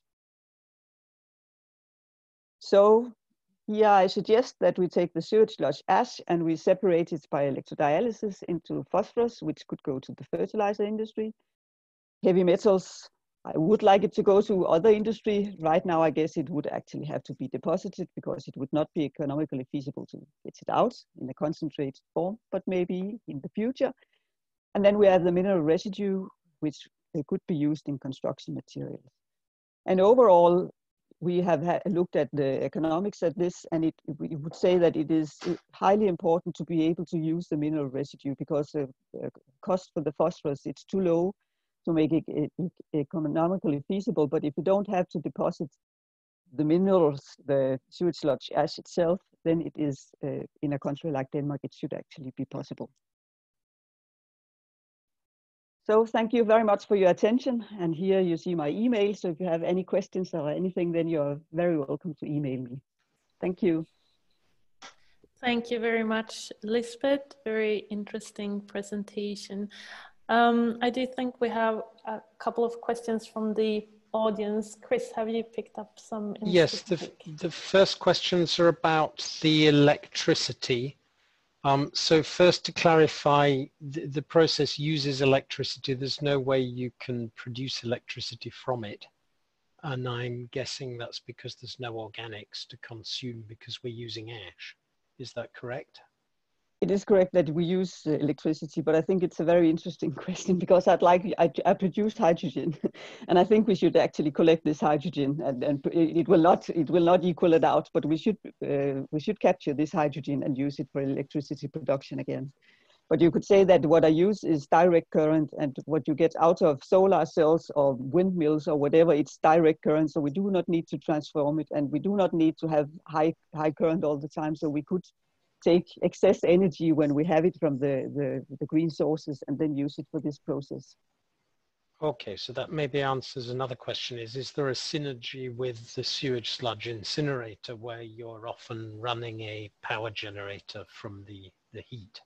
So here I suggest that we take the sewage sludge ash and we separate it by electrodialysis into phosphorus, which could go to the fertilizer industry. Heavy metals, I would like it to go to other industry. Right now, I guess it would actually have to be deposited because it would not be economically feasible to get it out in a concentrated form, but maybe in the future. And then we have the mineral residue, which could be used in construction materials. And overall, we have had, looked at the economics at this, and it, we would say that it is highly important to be able to use the mineral residue because the uh, cost for the phosphorus, it's too low to make it, it, it economically feasible. But if you don't have to deposit the minerals, the sewage sludge ash itself, then it is, uh, in a country like Denmark, it should actually be possible. So thank you very much for your attention. And here you see my email. So if you have any questions or anything, then you're very welcome to email me. Thank you. Thank you very much, Lisbeth. Very interesting presentation. Um, I do think we have a couple of questions from the audience. Chris, have you picked up some? Yes, the, the first questions are about the electricity. Um, so first, to clarify, the, the process uses electricity. There's no way you can produce electricity from it. And I'm guessing that's because there's no organics to consume because we're using ash. Is that correct? It is correct that we use uh, electricity, but I think it's a very interesting question because I'd like, I, I produce hydrogen and I think we should actually collect this hydrogen and, and it will not, it will not equal it out, but we should, uh, we should capture this hydrogen and use it for electricity production again. But you could say that what I use is direct current, and what you get out of solar cells or windmills or whatever, it's direct current. So we do not need to transform it, and we do not need to have high, high current all the time. So we could take excess energy when we have it from the, the, the green sources and then use it for this process. Okay, so that maybe answers another question is, is there a synergy with the sewage sludge incinerator where you're often running a power generator from the, the heat?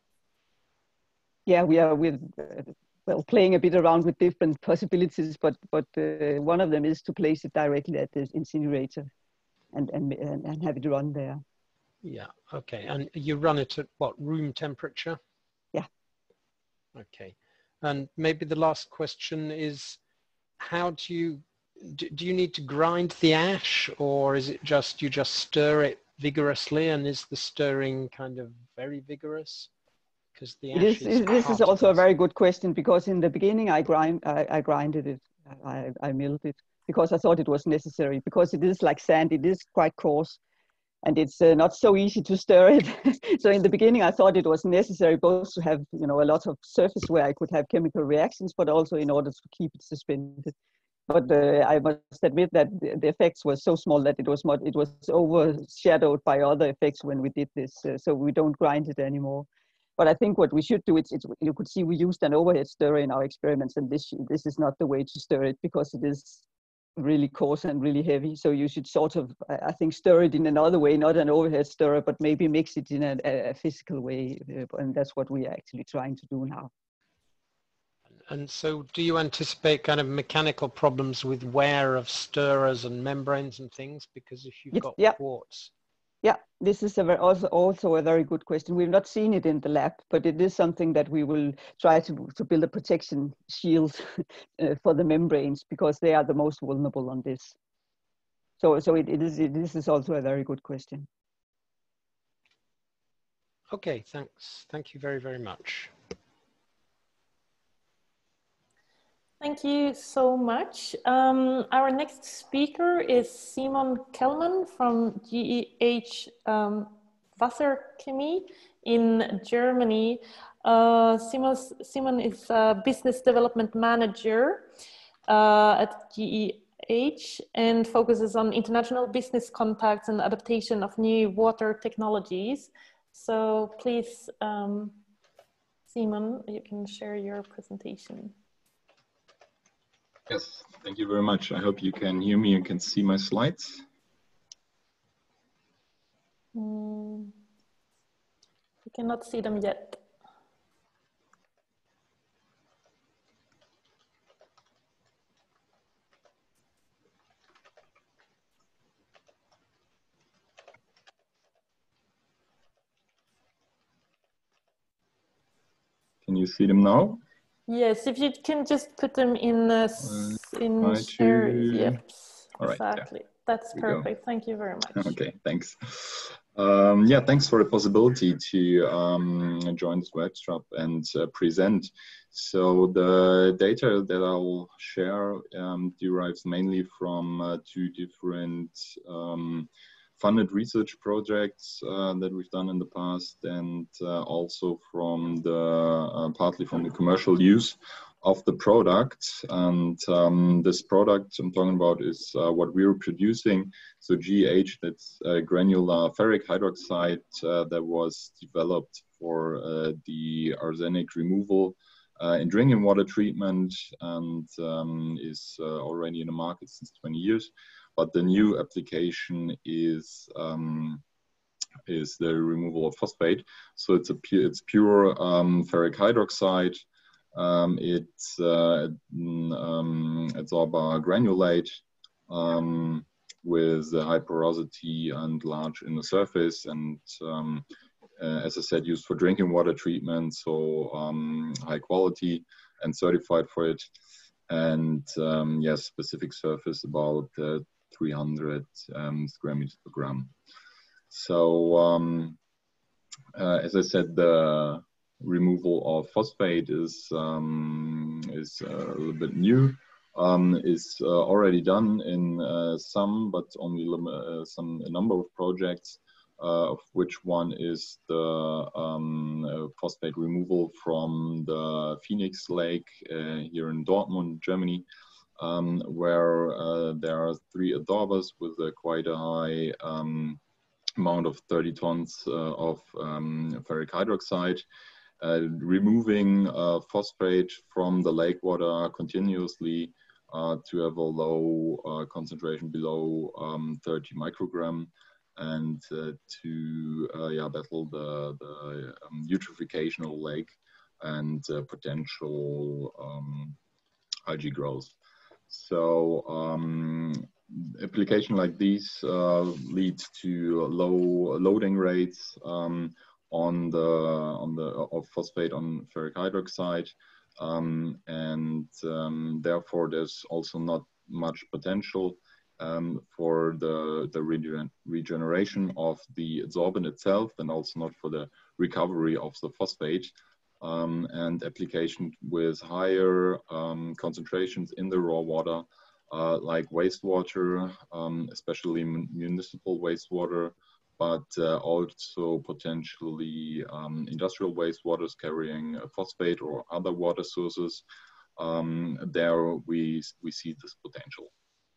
Yeah, we are with, uh, well, playing a bit around with different possibilities, but, but uh, one of them is to place it directly at the incinerator and, and, and have it run there. Yeah, okay. And you run it at what, room temperature? Yeah. Okay. And maybe the last question is, how do you, do, do you need to grind the ash, or is it just, you just stir it vigorously, and is the stirring kind of very vigorous? Because the ash it is, is this is also a very good question, because in the beginning I, grind, I, I grinded it, I, I milled it, because I thought it was necessary, because it is like sand, it is quite coarse. And it's uh, not so easy to stir it. So in the beginning, I thought it was necessary both to have, you know, a lot of surface where I could have chemical reactions, but also in order to keep it suspended. But uh, I must admit that the, the effects were so small that it was not, it was overshadowed by other effects when we did this. Uh, so we don't grind it anymore. But I think what we should do, it's, it's, you could see we used an overhead stirrer in our experiments, and this, this is not the way to stir it, because it is really coarse and really heavy. So you should sort of, I think, stir it in another way, not an overhead stirrer, but maybe mix it in a, a physical way. And that's what we are actually trying to do now. And so do you anticipate kind of mechanical problems with wear of stirrers and membranes and things? Because if you've Yes, got yeah. quartz. Yeah, this is a very, also, also a very good question. We've not seen it in the lab, but it is something that we will try to, to build a protection shield uh, for the membranes, because they are the most vulnerable on this. So, so it, it is, it, this is also a very good question. Okay, thanks. Thank you very, very much. Thank you so much. Um, our next speaker is Simon Kellman from G E H um, Wasserchemie in Germany. Uh, Simon, Simon is a business development manager uh, at G E H and focuses on international business contacts and adaptation of new water technologies. So please, um, Simon, you can share your presentation. Yes, thank you very much. I hope you can hear me and can see my slides. Mm, we cannot see them yet. Can you see them now? Yes, if you can just put them in uh, in Try share. to... Yep, All right, exactly. yeah. That's perfect. Thank you very much. Okay, thanks. Um, yeah, thanks for the possibility to um, join this workshop and uh, present. So the data that I'll share um, derives mainly from uh, two different um, funded research projects uh, that we've done in the past, and uh, also from the uh, partly from the commercial use of the product. And um, this product I'm talking about is uh, what we're producing. So G H, that's uh, granular ferric hydroxide uh, that was developed for uh, the arsenic removal uh, in drinking water treatment, and um, is uh, already in the market since twenty years. But the new application is um, is the removal of phosphate. So it's a pure, it's pure um, ferric hydroxide. Um, it's uh, um, adsorber granulate um, with a high porosity and large inner surface, and um, uh, as I said, used for drinking water treatment. So um, high quality and certified for it. And um, yes, specific surface about uh, three hundred um, square meters per gram. So um, uh, as I said, the removal of phosphate is um, is uh, a little bit new. Um, is uh, already done in uh, some, but only uh, some a number of projects, uh, of which one is the um, uh, phosphate removal from the Phoenix Lake uh, here in Dortmund, Germany, um, where uh, there are three adsorbers with a quite a high um, amount of thirty tons uh, of um, ferric hydroxide. Uh, removing uh, phosphate from the lake water continuously uh, to have a low uh, concentration below um, thirty microgram, and uh, to uh, yeah, battle the, the um, eutrophication of the lake and uh, potential um, algae growth. So um, application like these uh, leads to low loading rates um, on the on the of phosphate on ferric hydroxide, um, and um, therefore there's also not much potential um, for the the regen regeneration of the adsorbent itself, and also not for the recovery of the phosphate. Um, and application with higher um, concentrations in the raw water, uh, like wastewater, um, especially municipal wastewater, but uh, also potentially um, industrial wastewaters carrying phosphate or other water sources. Um, there we, we see this potential.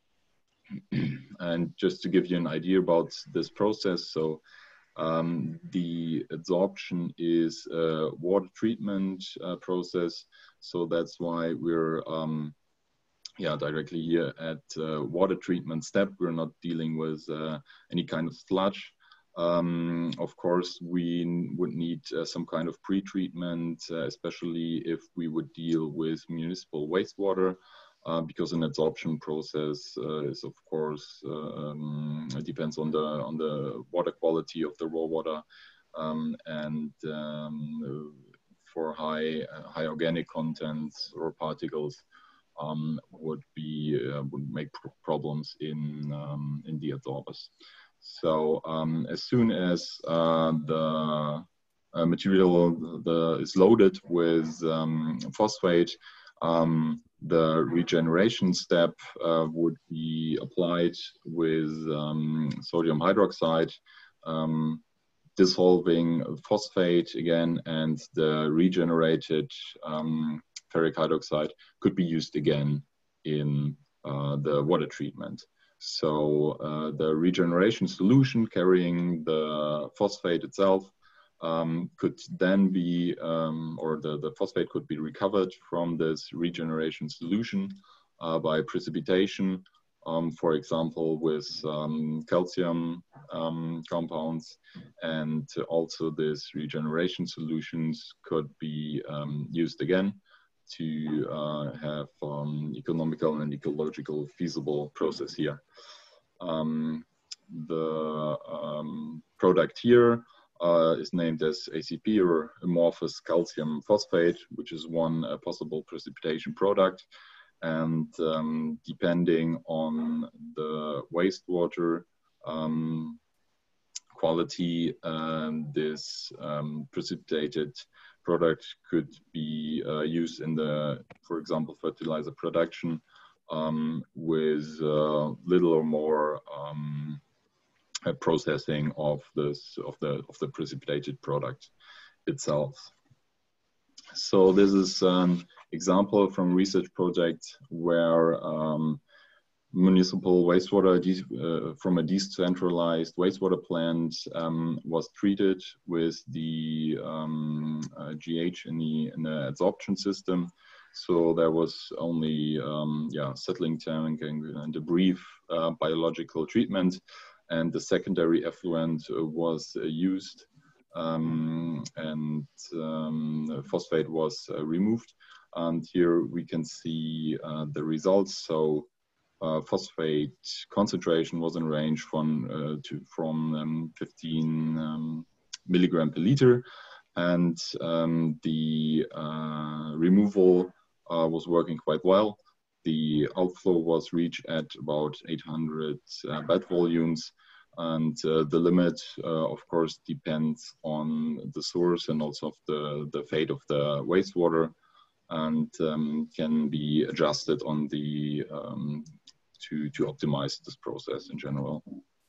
And just to give you an idea about this process, so um, the adsorption is a water treatment uh, process. So that's why we're um, yeah, directly here at uh, water treatment step. We're not dealing with uh, any kind of sludge. Um, of course, we would need uh, some kind of pre-treatment, uh, especially if we would deal with municipal wastewater, uh, because an adsorption process uh, is, of course, uh, um, it depends on the on the water quality of the raw water, um, and um, for high uh, high organic contents or particles um, would be uh, would make pr problems in um, in the adsorbers. So um, as soon as uh, the uh, material the, is loaded with um, phosphate, um, the regeneration step uh, would be applied with um, sodium hydroxide, um, dissolving phosphate again, and the regenerated um, ferric hydroxide could be used again in uh, the water treatment. So uh, the regeneration solution carrying the phosphate itself um, could then be, um, or the, the phosphate could be recovered from this regeneration solution uh, by precipitation, um, for example, with um, calcium um, compounds. And also this regeneration solutions could be um, used again to uh, have um, economical and ecological feasible process here. Um, the um, product here uh, is named as A C P, or amorphous calcium phosphate, which is one uh, possible precipitation product. and um, depending on the wastewater um, quality, um, this um, precipitated product could be uh, used in the, for example, fertilizer production um, with uh, little or more um, processing of this of the of the precipitated product itself. So this is an example from a research project where um, municipal wastewater uh, from a decentralized wastewater plant um, was treated with the um, uh, G H in the, in the adsorption system. So there was only um, yeah, settling tank and, and a brief uh, biological treatment, and the secondary effluent uh, was uh, used, um, and um, phosphate was uh, removed. And here we can see uh, the results. So uh, phosphate concentration was in range from uh, to from um, fifteen um, milligram per liter, and um, the uh, removal uh, was working quite well. The outflow was reached at about eight hundred uh, bed volumes, and uh, the limit, uh, of course, depends on the source and also of the, the fate of the wastewater, and um, can be adjusted on the um, to, to optimize this process in general.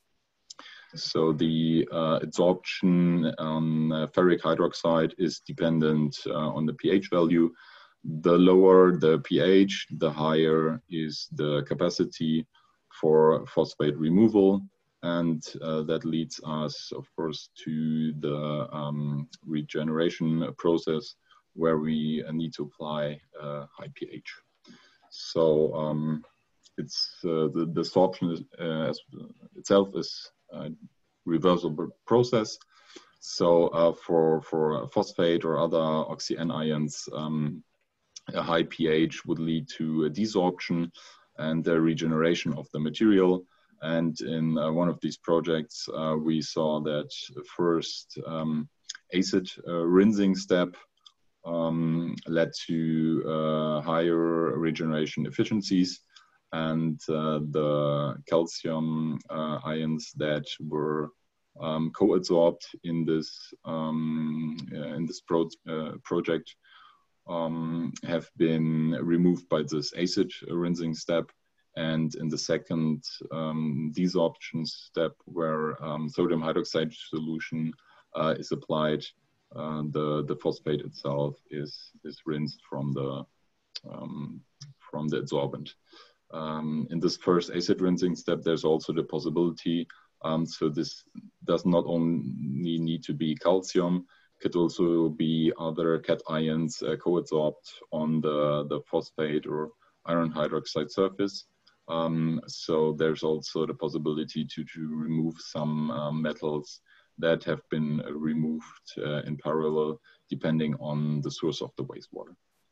So the uh, adsorption on uh, ferric hydroxide is dependent uh, on the pH value. The lower the pH, the higher is the capacity for phosphate removal. And uh, that leads us, of course, to the um, regeneration process where we uh, need to apply uh, high pH. So um, it's uh, the, the sorption is, uh, itself is a reversible process. So uh, for, for phosphate or other oxy-N ions, um, a high pH would lead to a desorption and the regeneration of the material. And in uh, one of these projects, uh, we saw that first um, acid uh, rinsing step um, led to uh, higher regeneration efficiencies, and uh, the calcium uh, ions that were um, co-adsorbed in this um, uh, in this pro uh, project um, have been removed by this acid rinsing step. And in the second um, desorption step, where um, sodium hydroxide solution uh, is applied, uh, the the phosphate itself is is rinsed from the um, from the adsorbent. Um, in this first acid rinsing step, there's also the possibility. Um, so this does not only need to be calcium; could also be other cations uh, co-adsorbed on the the phosphate or iron hydroxide surface. Um, so there's also the possibility to, to remove some uh, metals that have been uh, removed uh, in parallel, depending on the source of the wastewater.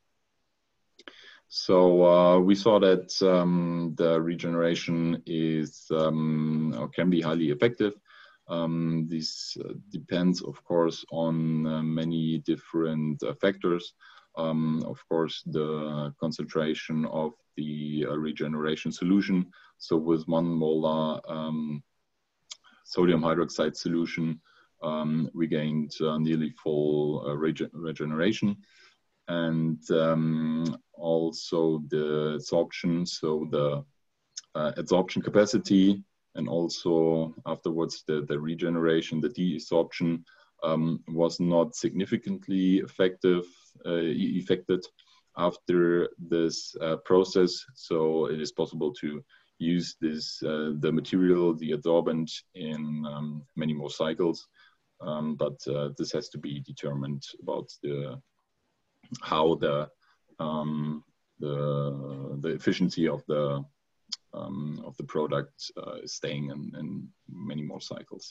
So uh, we saw that um, the regeneration is um, or can be highly effective. Um, this uh, depends, of course, on uh, many different uh, factors. Um, of course, the concentration of the uh, regeneration solution. So with one molar um, sodium hydroxide solution, um, we gained uh, nearly full uh, rege regeneration. And um, also the adsorption, so the uh, adsorption capacity, and also afterwards the, the regeneration, the desorption um, was not significantly effective, uh, affected after this uh, process. So it is possible to use this, uh, the material, the adsorbent, in um, many more cycles. Um, but uh, this has to be determined about the how the um, the the efficiency of the um, of the product uh, is staying in, in many more cycles.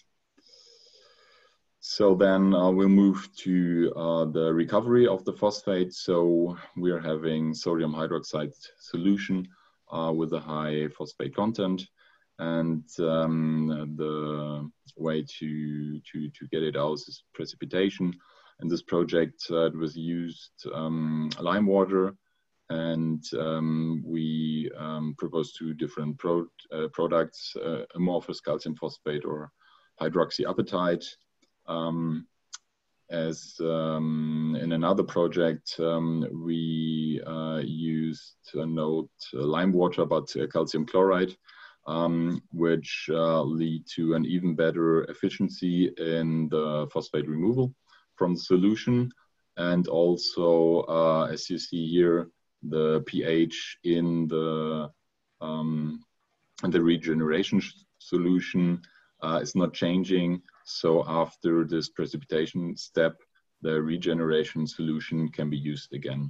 So then uh, we'll move to uh, the recovery of the phosphate. So we are having sodium hydroxide solution uh, with a high phosphate content, and um, the way to, to, to get it out is precipitation. In this project, uh, it was used um, lime water and um, we um, propose two different pro uh, products, uh, amorphous calcium phosphate or hydroxyapatite. Um, as um, in another project, um, we uh, used uh, not uh, lime water, but uh, calcium chloride, um, which uh, lead to an even better efficiency in the phosphate removal from the solution. And also, uh, as you see here, the pH in the, um, in the regeneration solution uh, is not changing. So after this precipitation step, the regeneration solution can be used again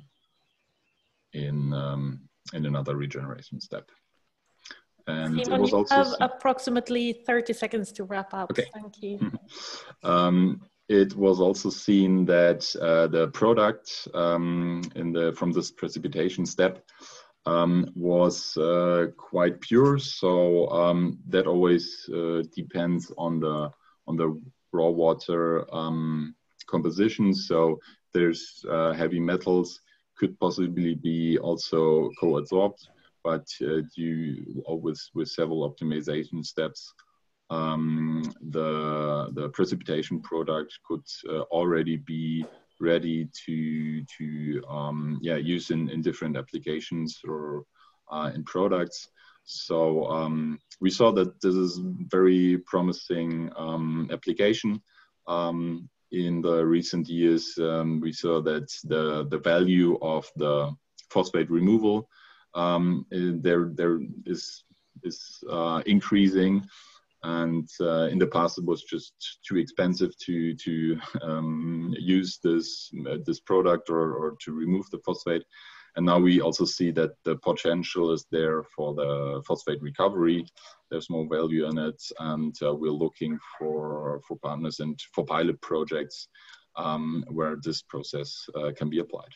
in, um, in another regeneration step. And Simon, it was you also have approximately thirty seconds to wrap up. Okay. Thank you. um, it was also seen that uh, the product um, in the from this precipitation step um, was uh, quite pure. So um, that always uh, depends on the on the raw water um, composition. So there's uh, heavy metals could possibly be also co-adsorbed, but uh, due always with several optimization steps, um, the the precipitation product could uh, already be ready to to um, yeah use in, in different applications or uh, in products. So um, we saw that this is very promising um, application. Um, in the recent years, um, we saw that the the value of the phosphate removal um, there there is is uh, increasing. And uh, in the past, it was just too expensive to to um, use this uh, this product or, or to remove the phosphate. And now we also see that the potential is there for the phosphate recovery. There's more value in it, and uh, we're looking for for partners and for pilot projects um, where this process uh, can be applied.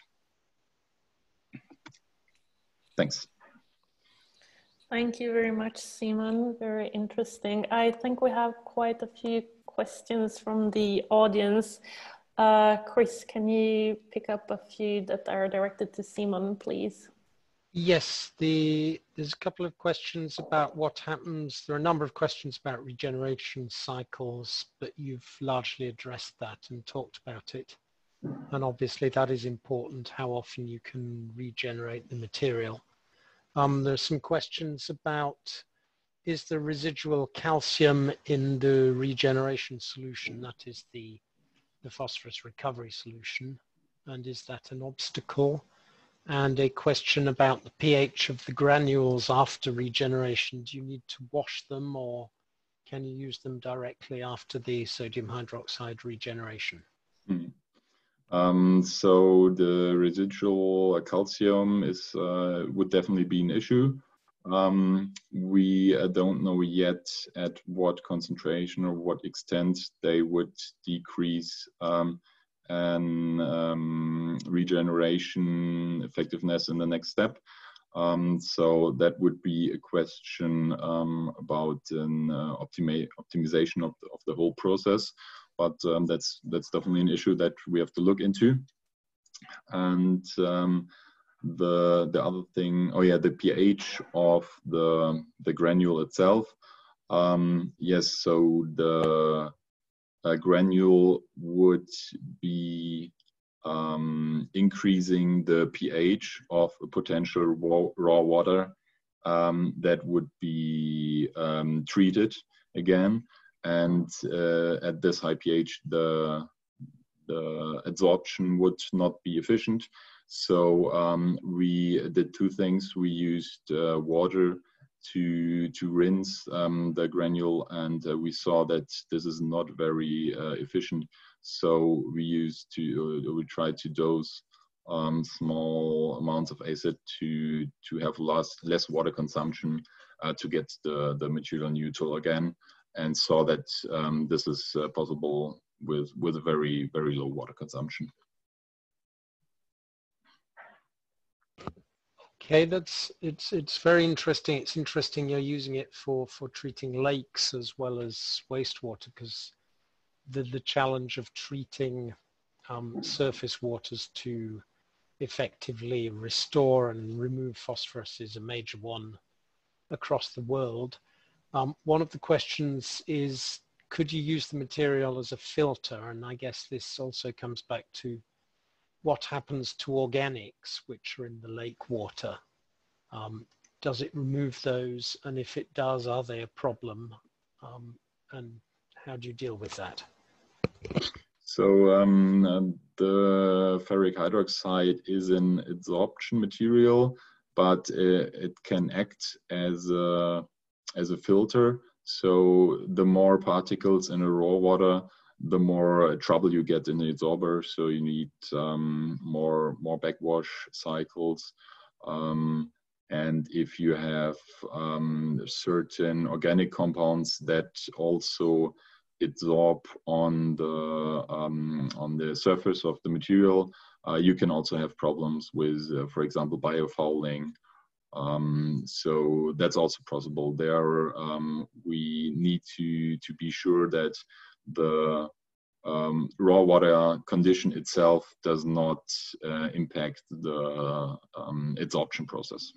Thanks. Thank you very much, Simon. Very interesting. I think we have quite a few questions from the audience. Uh, Chris, can you pick up a few that are directed to Simon, please? Yes, the, there's a couple of questions about what happens. There are a number of questions about regeneration cycles, but you've largely addressed that and talked about it. And obviously that is important, how often you can regenerate the material. Um, there's some questions about, is the residual calcium in the regeneration solution, that is the, the phosphorus recovery solution, and is that an obstacle? And a question about the pH of the granules after regeneration. Do you need to wash them, or can you use them directly after the sodium hydroxide regeneration? Mm. Um, so the residual calcium is uh, would definitely be an issue. Um, we uh, don't know yet at what concentration or what extent they would decrease um, and um, regeneration effectiveness in the next step. Um, so that would be a question um, about an uh, optimi optimization of the, of the whole process. But um, that's that's definitely an issue that we have to look into. And um, the the other thing, oh yeah, the pH of the the granule itself. Um, yes, so the uh, granule would be um, increasing the pH of a potential raw, raw water um, that would be um, treated again. And uh, at this high pH, the, the adsorption would not be efficient. So um, we did two things. We used uh, water to, to rinse um, the granule, and uh, we saw that this is not very uh, efficient. So we used to, uh, we tried to dose um, small amounts of acid to, to have less, less water consumption uh, to get the, the material neutral again. And saw that um, this is uh, possible with with a very very low water consumption. Okay, that's it's it's very interesting. It's interesting you're using it for for treating lakes as well as wastewater, because the the challenge of treating um, surface waters to effectively restore and remove phosphorus is a major one across the world. Um, one of the questions is, could you use the material as a filter? And I guess this also comes back to what happens to organics, which are in the lake water. Um, does it remove those? And if it does, are they a problem? Um, and how do you deal with that? So um, the ferric hydroxide is an adsorption material, but it, it can act as a, as a filter. So the more particles in a raw water, the more trouble you get in the adsorber. So you need um, more, more backwash cycles. Um, and if you have um, certain organic compounds that also adsorb on the um, on the surface of the material, uh, you can also have problems with, uh, for example, biofouling. Um, so that's also possible. There, um, we need to to be sure that the um, raw water condition itself does not uh, impact the um, adsorption process.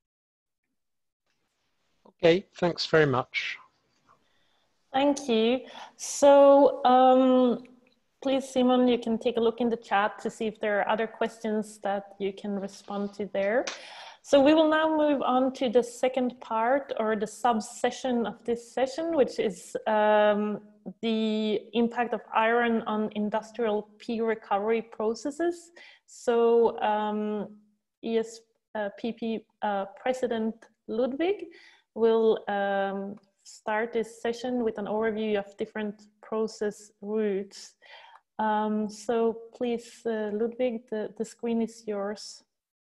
Okay, thanks very much. Thank you. So um, please, Simon, you can take a look in the chat to see if there are other questions that you can respond to there. So we will now move on to the second part, or the sub-session of this session, which is um, the impact of iron on industrial P recovery processes. So um, I P P uh, President Ludwig will um, start this session with an overview of different process routes. Um, so please, uh, Ludwig, the, the screen is yours.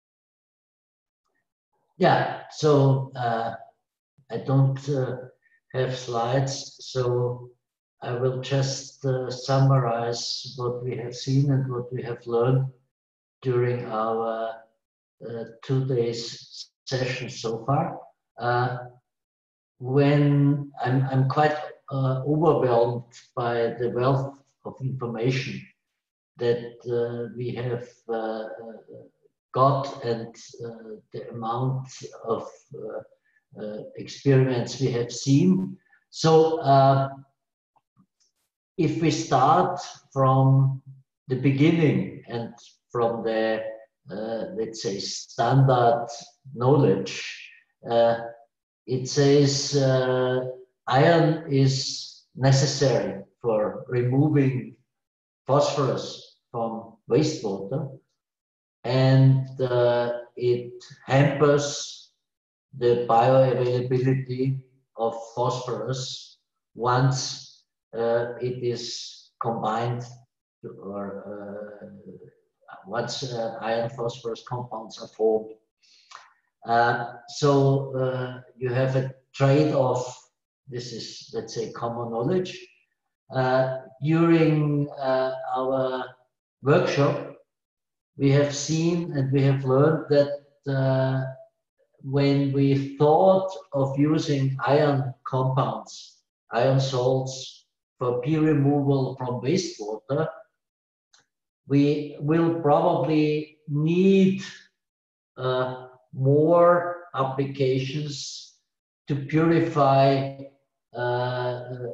Yeah, so uh, I don't uh, have slides, so I will just uh, summarize what we have seen and what we have learned during our uh, two days session so far. Uh, when I'm, I'm quite uh, overwhelmed by the wealth of information that uh, we have uh, got and uh, the amount of uh, uh, experiments we have seen. So uh, if we start from the beginning and from the, uh, let's say, standard knowledge, uh, it says uh, iron is necessary for removing phosphorus from wastewater, and uh, it hampers the bioavailability of phosphorus once uh, it is combined or uh, once uh, iron phosphorus compounds are formed. Uh, so uh, you have a trade-off. This is, let's say, common knowledge. Uh, during uh, our workshop, we have seen and we have learned that uh, when we thought of using iron compounds, iron salts for P removal from wastewater, we will probably need uh, more applications to purify uh, uh,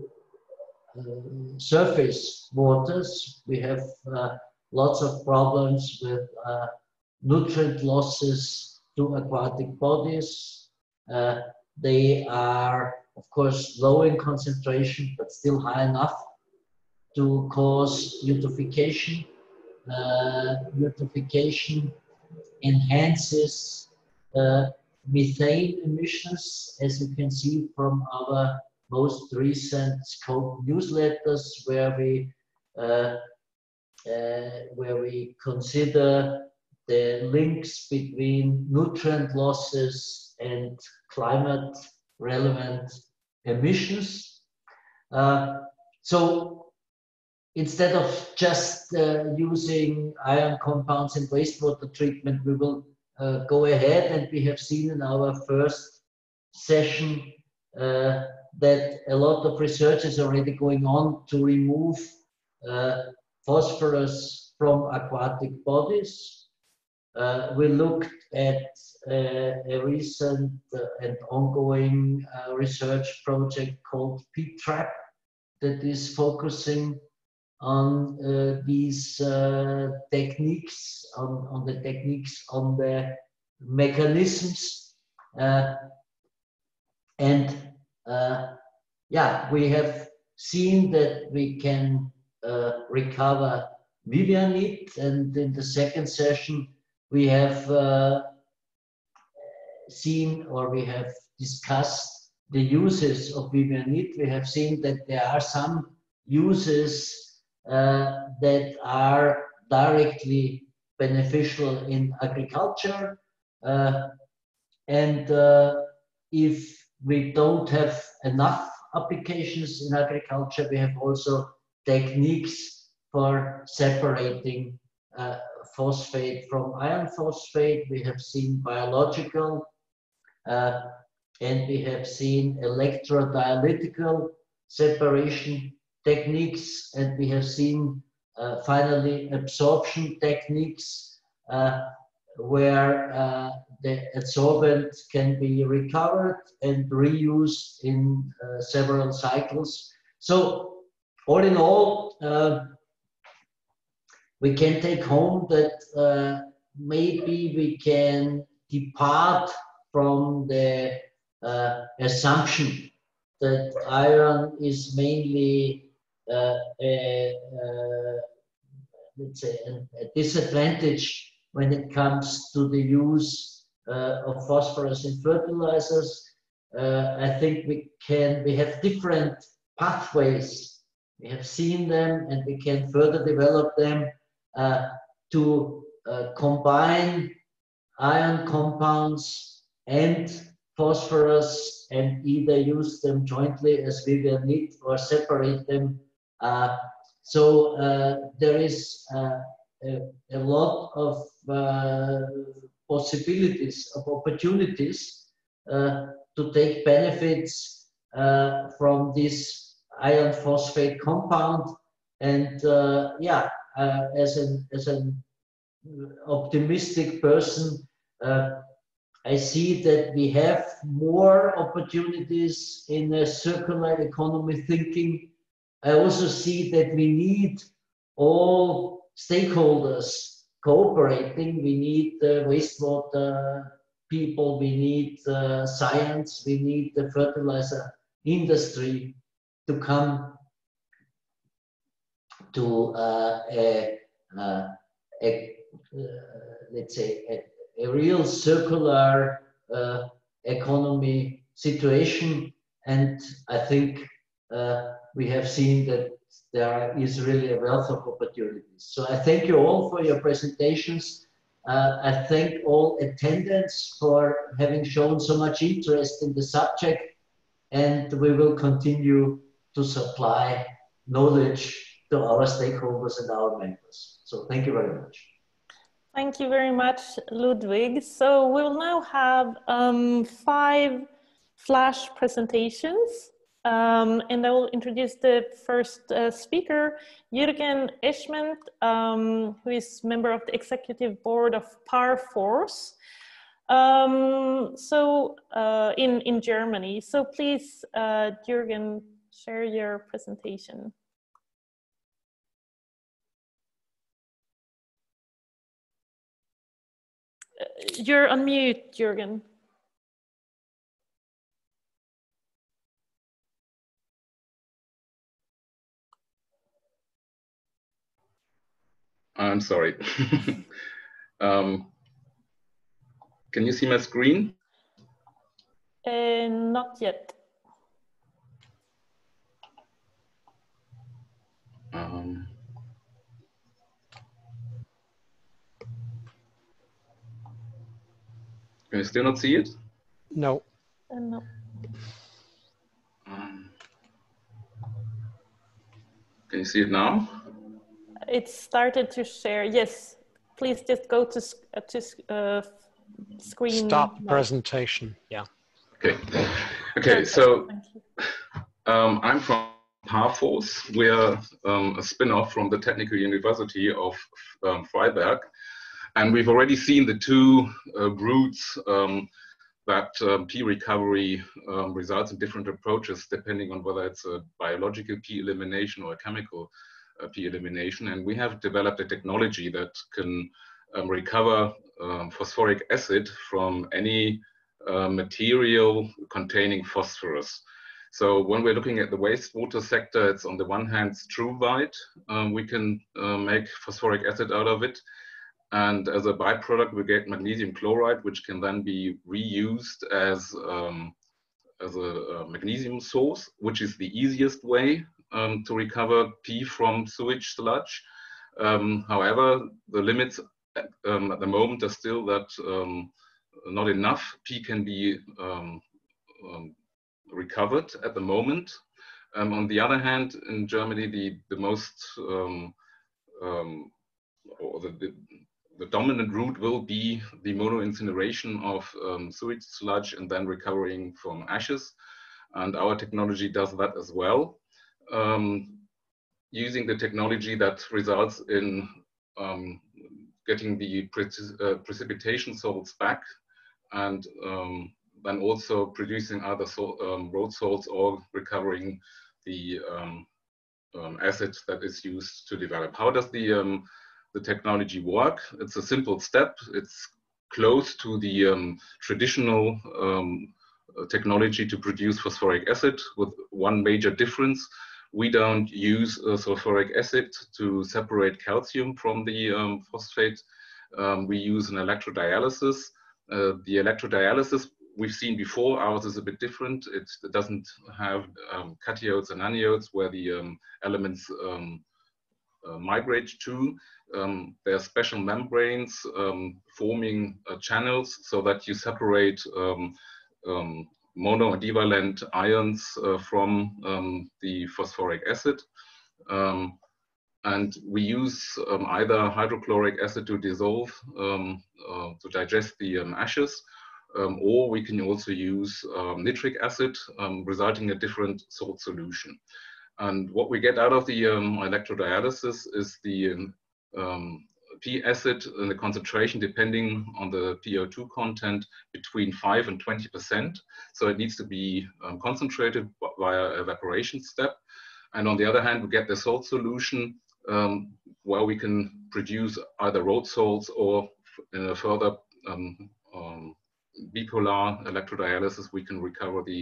surface waters. We have uh, lots of problems with uh, nutrient losses to aquatic bodies. Uh, they are, of course, low in concentration, but still high enough to cause eutrophication. Uh, eutrophication enhances uh, methane emissions, as you can see from our most recent scope newsletters, where we uh, uh, where we consider the links between nutrient losses and climate relevant emissions. Uh, so instead of just uh, using iron compounds in wastewater treatment, we will uh, go ahead, and we have seen in our first session uh, that a lot of research is already going on to remove uh, phosphorus from aquatic bodies. uh, we looked at uh, a recent uh, and ongoing uh, research project called P TRAP that is focusing on uh, these uh, techniques, on, on the techniques, on the mechanisms. Uh, and uh, yeah, we have seen that we can uh, recover Vivianite, and in the second session we have uh, seen, or we have discussed the uses of Vivianite. We have seen that there are some uses Uh, that are directly beneficial in agriculture. Uh, and uh, if we don't have enough applications in agriculture, we have also techniques for separating uh, phosphate from iron phosphate. We have seen biological, uh, and we have seen electrodialytical separation techniques, and we have seen uh, finally absorption techniques uh, where uh, the adsorbent can be recovered and reused in uh, several cycles. So all in all, uh, we can take home that uh, maybe we can depart from the uh, assumption that iron is mainly Uh, a, uh, let's say a, a disadvantage when it comes to the use uh, of phosphorus in fertilizers. Uh, I think we can, we have different pathways. We have seen them and we can further develop them uh, to uh, combine iron compounds and phosphorus and either use them jointly as Vivianite or separate them. Uh, so uh, there is uh, a, a lot of uh, possibilities, of opportunities uh, to take benefits uh, from this iron phosphate compound. And uh, yeah, uh, as an as an optimistic person, uh, I see that we have more opportunities in a circular economy thinking. I also see that we need all stakeholders cooperating. We need the wastewater people, we need uh, science, we need the fertilizer industry to come to uh, a, uh, a uh, let's say, a, a real circular uh, economy situation. And I think uh, we have seen that there is really a wealth of opportunities. So I thank you all for your presentations. Uh, I thank all attendants for having shown so much interest in the subject, and we will continue to supply knowledge to our stakeholders and our members. So thank you very much. Thank you very much, Ludwig. So we'll now have um, five flash presentations. Um, and I will introduce the first uh, speaker, Jürgen Eschment, um, who is member of the executive board of Phosphorus, um, so uh, in, in Germany. So please, uh, Jürgen, share your presentation. Uh, you're on mute, Jürgen. I'm sorry. um, can you see my screen? Uh, not yet. Um, can you still not see it? No. Uh, no. Um, can you see it now? It started to share. Yes, please just go to uh, to uh, screen. Stop mode. Presentation. Yeah. Okay. Okay. So um, I'm from Phosphorus. We are um, a spin-off from the Technical University of um, Freiberg, and we've already seen the two uh, routes um, that um, P recovery um, results in different approaches depending on whether it's a biological P elimination or a chemical uh, P elimination. And we have developed a technology that can um, recover um, phosphoric acid from any uh, material containing phosphorus. So when we're looking at the wastewater sector, it's on the one hand struvite. Um, we can uh, make phosphoric acid out of it. And as a byproduct, we get magnesium chloride, which can then be reused as, um, as a, a magnesium source, which is the easiest way um, to recover P from sewage sludge. Um, however, the limits at, um, at the moment are still that um, not enough P can be um, um, recovered at the moment. Um, on the other hand, in Germany, the, the most, um, um, or the, the, the dominant route will be the mono-incineration of um, sewage sludge and then recovering from ashes. And our technology does that as well. Um, using the technology that results in um, getting the pre uh, precipitation salts back and um, then also producing other so, um, road salts or recovering the um, um, acid that is used to develop. How does the, um, the technology work? It's a simple step. It's close to the um, traditional um, technology to produce phosphoric acid with one major difference. We don't use uh, sulfuric acid to separate calcium from the um, phosphate. Um, we use an electrodialysis. Uh, the electrodialysis we've seen before, ours is a bit different. It doesn't have um, cations and anions where the um, elements um, uh, migrate to. Um, there are special membranes um, forming uh, channels so that you separate um, um, mono and divalent ions uh, from um, the phosphoric acid. Um, and we use um, either hydrochloric acid to dissolve, um, uh, to digest the um, ashes, Um, or we can also use um, nitric acid, um, resulting in a different salt solution. And what we get out of the um, electrodialysis is the um, P acid and the concentration depending on the P O two content between five and twenty percent. So it needs to be um, concentrated via evaporation step. And on the other hand, we get the salt solution um, where we can produce either road salts or in a further um, um, bipolar electrodialysis, we can recover the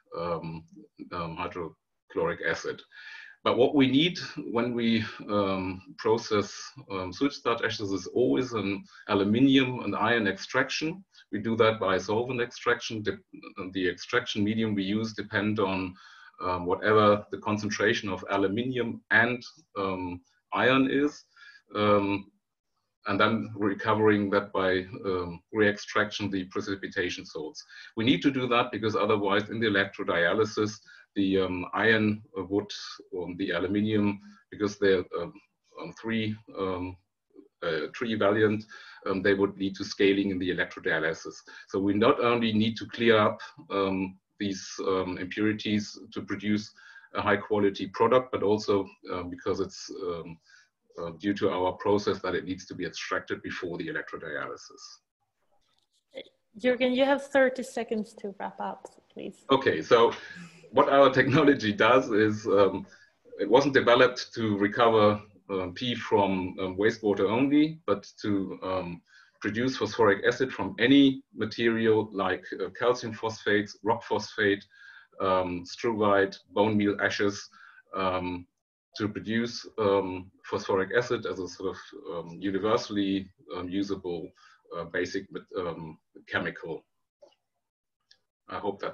um, um, hydrochloric acid. But what we need when we um, process um, sewage sludge ashes is always an aluminium and iron extraction. We do that by solvent extraction. The, the extraction medium we use depend on um, whatever the concentration of aluminium and um, iron is. Um, and then recovering that by um, re-extraction the precipitation salts. We need to do that because otherwise in the electrodialysis, the um, iron would, um, the aluminium, because they're um, um, three, um, uh, three valiant, um, they would lead to scaling in the electrodialysis. So we not only need to clear up um, these um, impurities to produce a high quality product, but also uh, because it's um, Uh, due to our process that it needs to be extracted before the electrodialysis. Jürgen, you have thirty seconds to wrap up, please. Okay, so what our technology does is um, it wasn't developed to recover um, P from um, wastewater only, but to um, produce phosphoric acid from any material like uh, calcium phosphates, rock phosphate, um, struvite, bone meal ashes, um, to produce um, phosphoric acid as a sort of um, universally um, usable uh, basic um, chemical. I hope that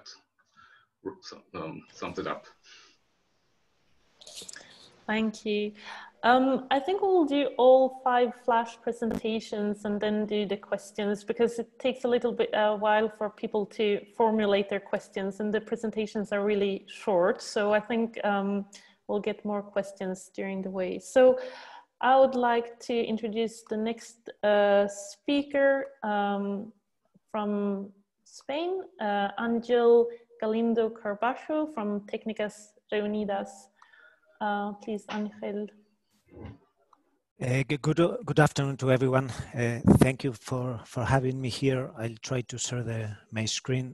um, sums it up. Thank you. Um, I think we'll do all five flash presentations and then do the questions because it takes a little bit a while for people to formulate their questions and the presentations are really short. So I think um, we'll get more questions during the way. So I would like to introduce the next uh, speaker um, from Spain, uh, Angel Galindo Carbacho from Técnicas Reunidas. Uh, please, Angel. Uh, good, good afternoon to everyone. Uh, thank you for, for having me here. I'll try to share the, my screen.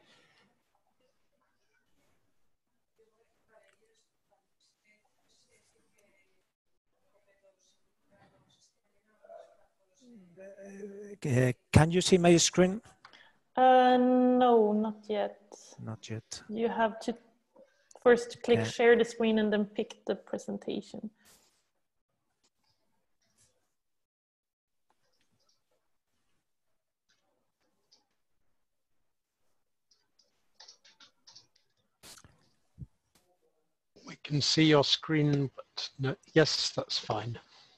Uh, can you see my screen? Uh, no, not yet. Not yet. You have to first click Uh, share the screen and then pick the presentation. We can see your screen, but no, yes, that's fine.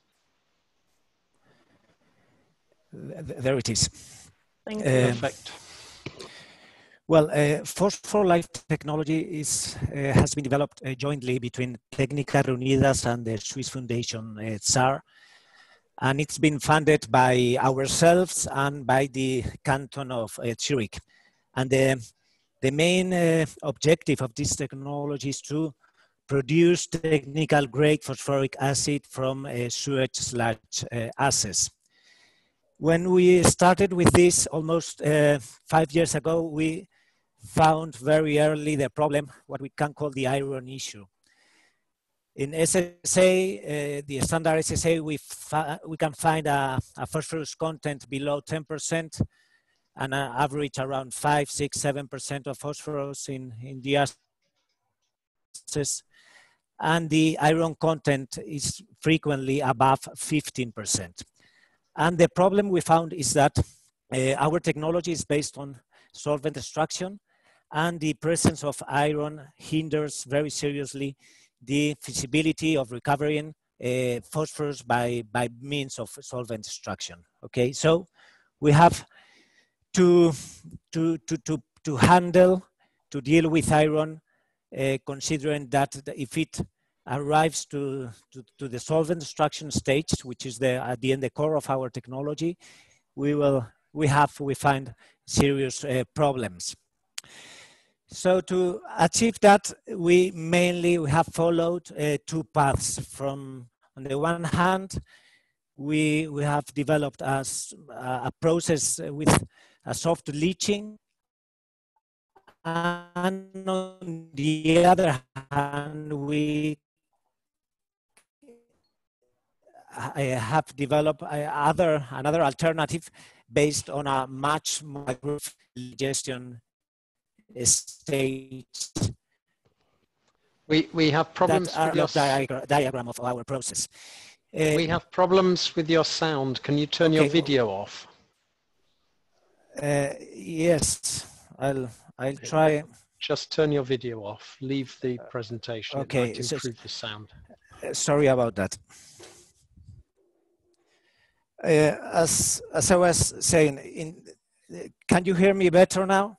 There it is. Thank you. Uh, Perfect. Well, uh, phosphor-life technology is, uh, has been developed uh, jointly between Técnicas Reunidas and the Swiss Foundation uh, S A R, and it's been funded by ourselves and by the canton of uh, Zurich. And the, the main uh, objective of this technology is to produce technical grade phosphoric acid from uh, sewage sludge uh, ashes. When we started with this almost uh, five years ago, we found very early the problem, what we can call the iron issue. In S S A, uh, the standard S S A, we, we can find a, a phosphorus content below ten percent and an average around five, six, seven percent of phosphorus in, in the ashes. And the iron content is frequently above fifteen percent. And the problem we found is that uh, our technology is based on solvent extraction, and the presence of iron hinders very seriously the feasibility of recovering uh, phosphorus by, by means of solvent extraction. Okay, so we have to, to, to, to, to handle, to deal with iron, uh, considering that if it arrives to, to, to the solvent extraction stage, which is the, at the end the core of our technology, we will, we have, we find serious uh, problems. So to achieve that, we mainly we have followed uh, two paths. From, on the one hand, we, we have developed a, a process with a soft leaching, and on the other hand, we I have developed other, another alternative based on a much more digestion stage. We, we have problems that with your diagram, diagram of our process. Uh, we have problems with your sound. Can you turn okay. your video off? Uh, yes, I'll, I'll try. Just turn your video off. Leave the presentation. Okay. It might improve so, the sound. Uh, sorry about that. Uh, as, as I was saying, in, uh, can you hear me better now?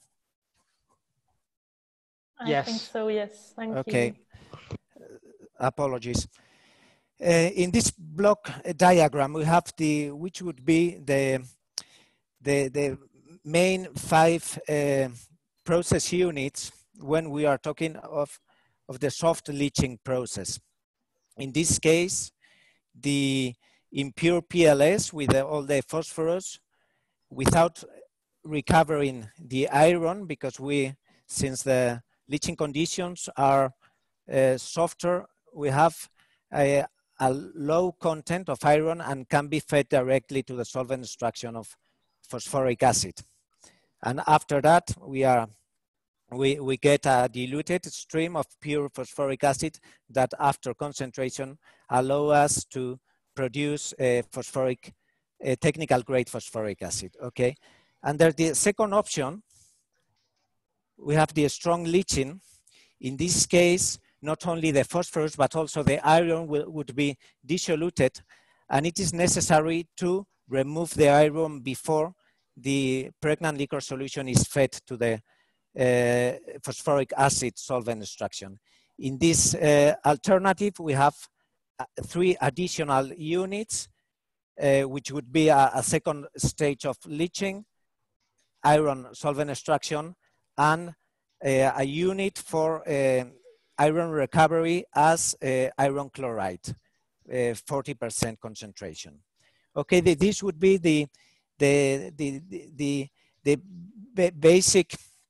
I yes. think so, yes. Thank okay. you. Okay. Uh, apologies. Uh, in this block diagram, we have the, which would be the, the, the main five uh, process units when we are talking of, of the soft leaching process. In this case, the impure P L S with the, all the phosphorus without recovering the iron, because we, since the leaching conditions are uh, softer, we have a, a low content of iron and can be fed directly to the solvent extraction of phosphoric acid. And after that, we are we, we get a diluted stream of pure phosphoric acid that after concentration allow us to produce a phosphoric, a technical grade phosphoric acid, okay? Under the second option, we have the strong leaching. In this case, not only the phosphorus, but also the iron will, would be dissoluted, and it is necessary to remove the iron before the pregnant liquor solution is fed to the uh, phosphoric acid solvent extraction. In this uh, alternative, we have uh, three additional units, uh, which would be a, a second stage of leaching, iron solvent extraction, and uh, a unit for uh, iron recovery as uh, iron chloride. forty percent concentration. Okay, the, this would be the the the the, the, the basic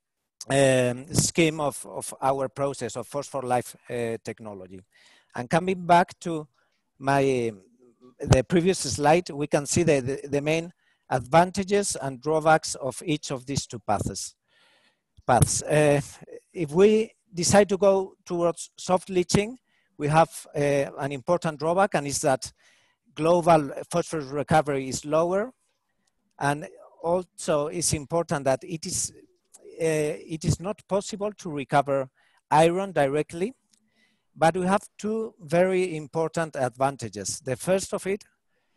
um, scheme of, of our process of phosphor life uh, technology. And coming back to my the previous slide, we can see the, the, the main advantages and drawbacks of each of these two paths. paths. Uh, if we decide to go towards soft leaching, we have uh, an important drawback, and is that global phosphorus recovery is lower. And also it's important that it is, uh, it is not possible to recover iron directly, but we have two very important advantages. The first of it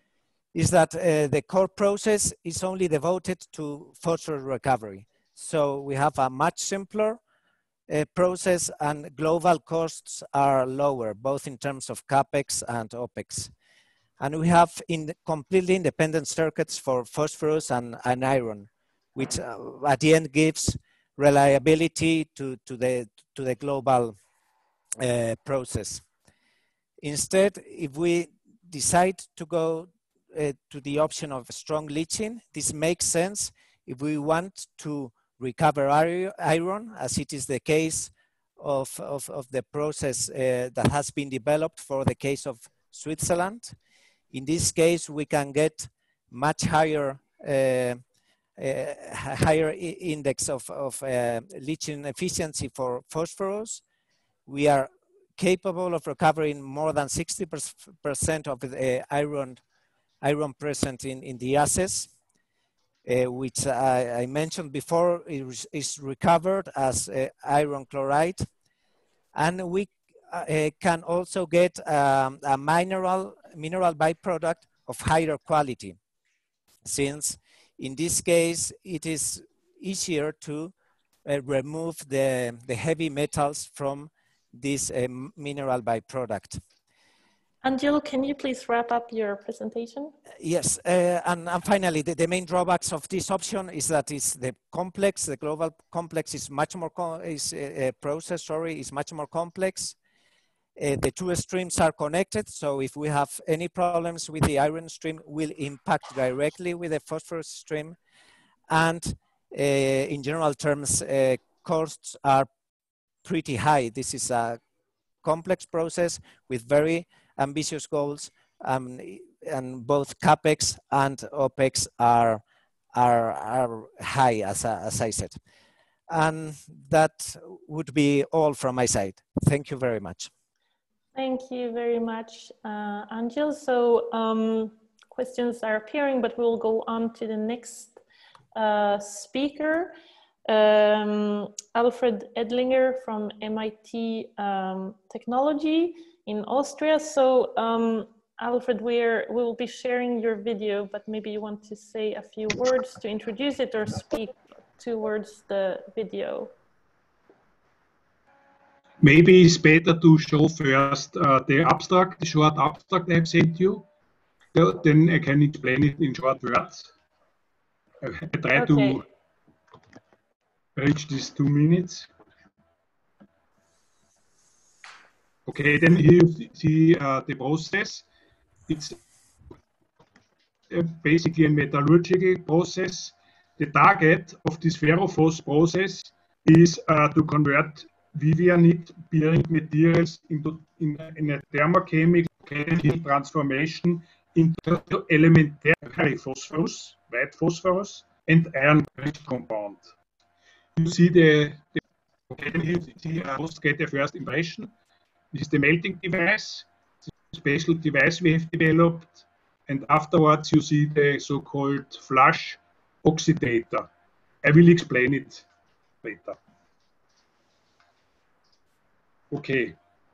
is that uh, the core process is only devoted to phosphorus recovery. So we have a much simpler uh, process, and global costs are lower, both in terms of CapEx and OpEx. And we have in completely independent circuits for phosphorus and, and iron, which uh, at the end gives reliability to, to, the, to the global uh, process. Instead, if we decide to go uh, to the option of strong leaching, this makes sense if we want to recover iron, as it is the case of, of, of the process uh, that has been developed for the case of Switzerland. In this case, we can get much higher, uh, uh, higher index of, of uh, leaching efficiency for phosphorus. We are capable of recovering more than sixty percent of the iron, iron present in, in the assays, uh, which I, I mentioned before is, is recovered as uh, iron chloride. And we uh, can also get um, a mineral, mineral byproduct of higher quality, since in this case it is easier to uh, remove the, the heavy metals from this uh, mineral byproduct. Angel, can you please wrap up your presentation? Yes, uh, and, and finally, the, the main drawbacks of this option is that it's the complex, the global complex is much more, is a uh, process, sorry, is much more complex. Uh, the two streams are connected, so if we have any problems with the iron stream, will impact directly with the phosphorus stream. And uh, in general terms, uh, costs are pretty high. This is a complex process with very ambitious goals, um, and both CapEx and OpEx are, are, are high, as, as I said. And that would be all from my side. Thank you very much. Thank you very much, uh, Angel. So um, questions are appearing, but we'll go on to the next uh, speaker. Um, Alfred Edlinger from M I T um, Technology in Austria. So um, Alfred, we're, we will be sharing your video, but maybe you want to say a few words to introduce it or speak towards the video. Maybe it's better to show first uh, the abstract, the short abstract I've sent you. Then I can explain it in short words. I try okay. to reach these two minutes. Okay, then here you see uh, the process. It's uh, basically a metallurgical process. The target of this ferrophos process is uh, to convert Vivianite bearing materials into in, in a thermochemical transformation into elementary phosphorus, white phosphorus, and iron-rich compound. You see the, the okay, you see uh, get the first impression. This is the melting device, the special device we have developed, and afterwards you see the so-called flush oxidator. I will explain it later. Okay.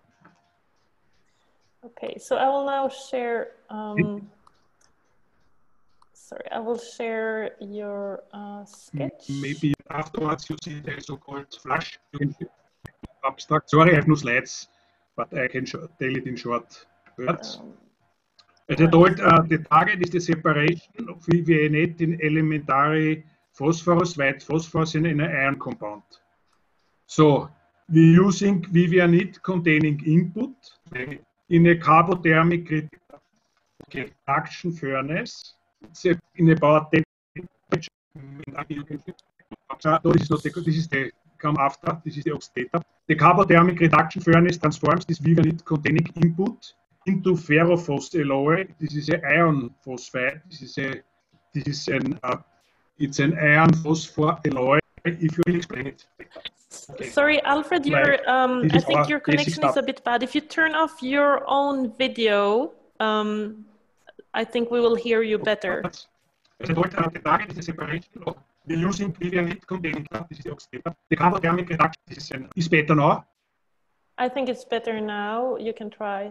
Okay, so I will now share, um, sorry, I will share your uh, sketch. Maybe afterwards you see the so-called flush abstract. Sorry, I have no slides, but I can tell it in short words. Um, As I told, uh, the target is the separation of Vivianite in elementary phosphorus, white phosphorus in an iron compound. So we're using Vivianite containing input, in a carbothermic reduction furnace. It's a, in about temperature. Uh, no, this is not the, this is the come after. This is the oxidator. The carbothermic reduction furnace transforms this Vivianite containing input into ferrophos alloy. This is an iron phosphide. This is a this is an uh, it's an iron phosphor alloy. If you will explain it. Okay. Sorry, Alfred, your um, I think your connection is a bit bad. If you turn off your own video, um, I think we will hear you better. As I told you, the target is a separation of the using Vivianite containing, this is the oxidator. The carbothermic reduction is, an, is better now. I think it's better now. You can try.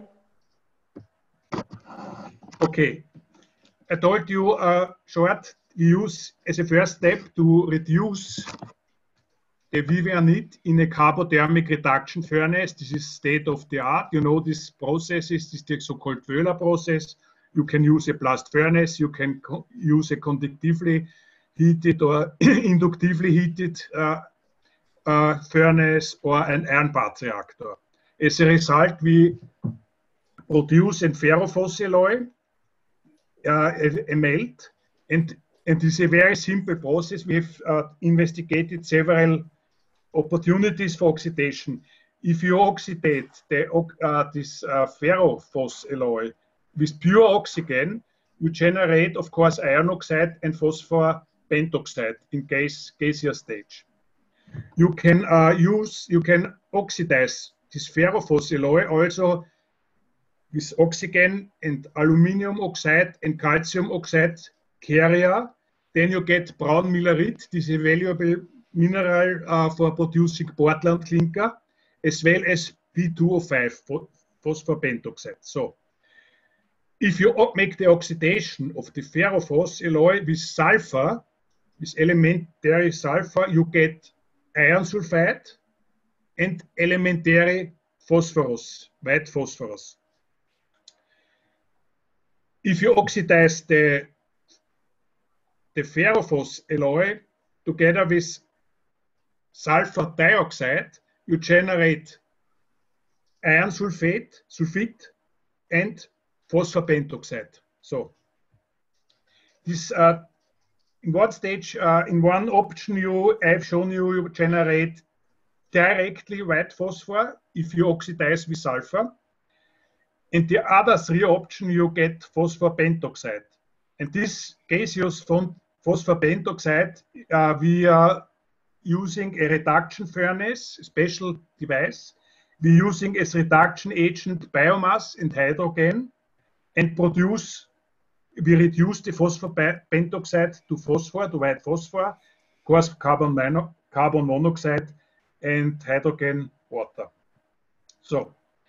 Okay. I told you uh, short, we use as a first step to reduce the Vivianite in a carbothermic reduction furnace. This is state of the art. You know this process is this the so-called Wöhler process. You can use a blast furnace. You can use a conductively heated or inductively heated uh, uh, furnace or an iron bath reactor. As a result, we produce a ferrophos alloy, uh, a, a melt, and and this is a very simple process. We have uh, investigated several opportunities for oxidation. If you oxidate the, uh, this uh, ferrophos alloy with pure oxygen, you generate, of course, iron oxide and phosphor pentoxide in gas, gaseous stage. You can uh, use, you can oxidize this ferrophos alloy also with oxygen and aluminium oxide and calcium oxide carrier. Then you get brown millerite. This is a valuable mineral uh, for producing Portland clinker, as well as P two O five, phosphor pentoxide. So, if you make the oxidation of the ferrophos alloy with sulfur, with elementary sulfur, you get iron sulphide and elementary phosphorus, white phosphorus. If you oxidize the, the ferrophos alloy together with sulfur dioxide, you generate iron sulfate, sulfite, and phosphor pentoxide. So, this uh, in one stage, uh, in one option, you I've shown you, you generate directly white phosphor if you oxidize with sulfur. And the other three options, you get phosphor pentoxide. And this gaseous phosphor pentoxide, uh, we are using a reduction furnace, a special device. We're using as reduction agent biomass and hydrogen, and produce, we reduce the phosphor pentoxide to phosphor, to white phosphor, of course carbon, mono, carbon monoxide, and hydrogen water. So,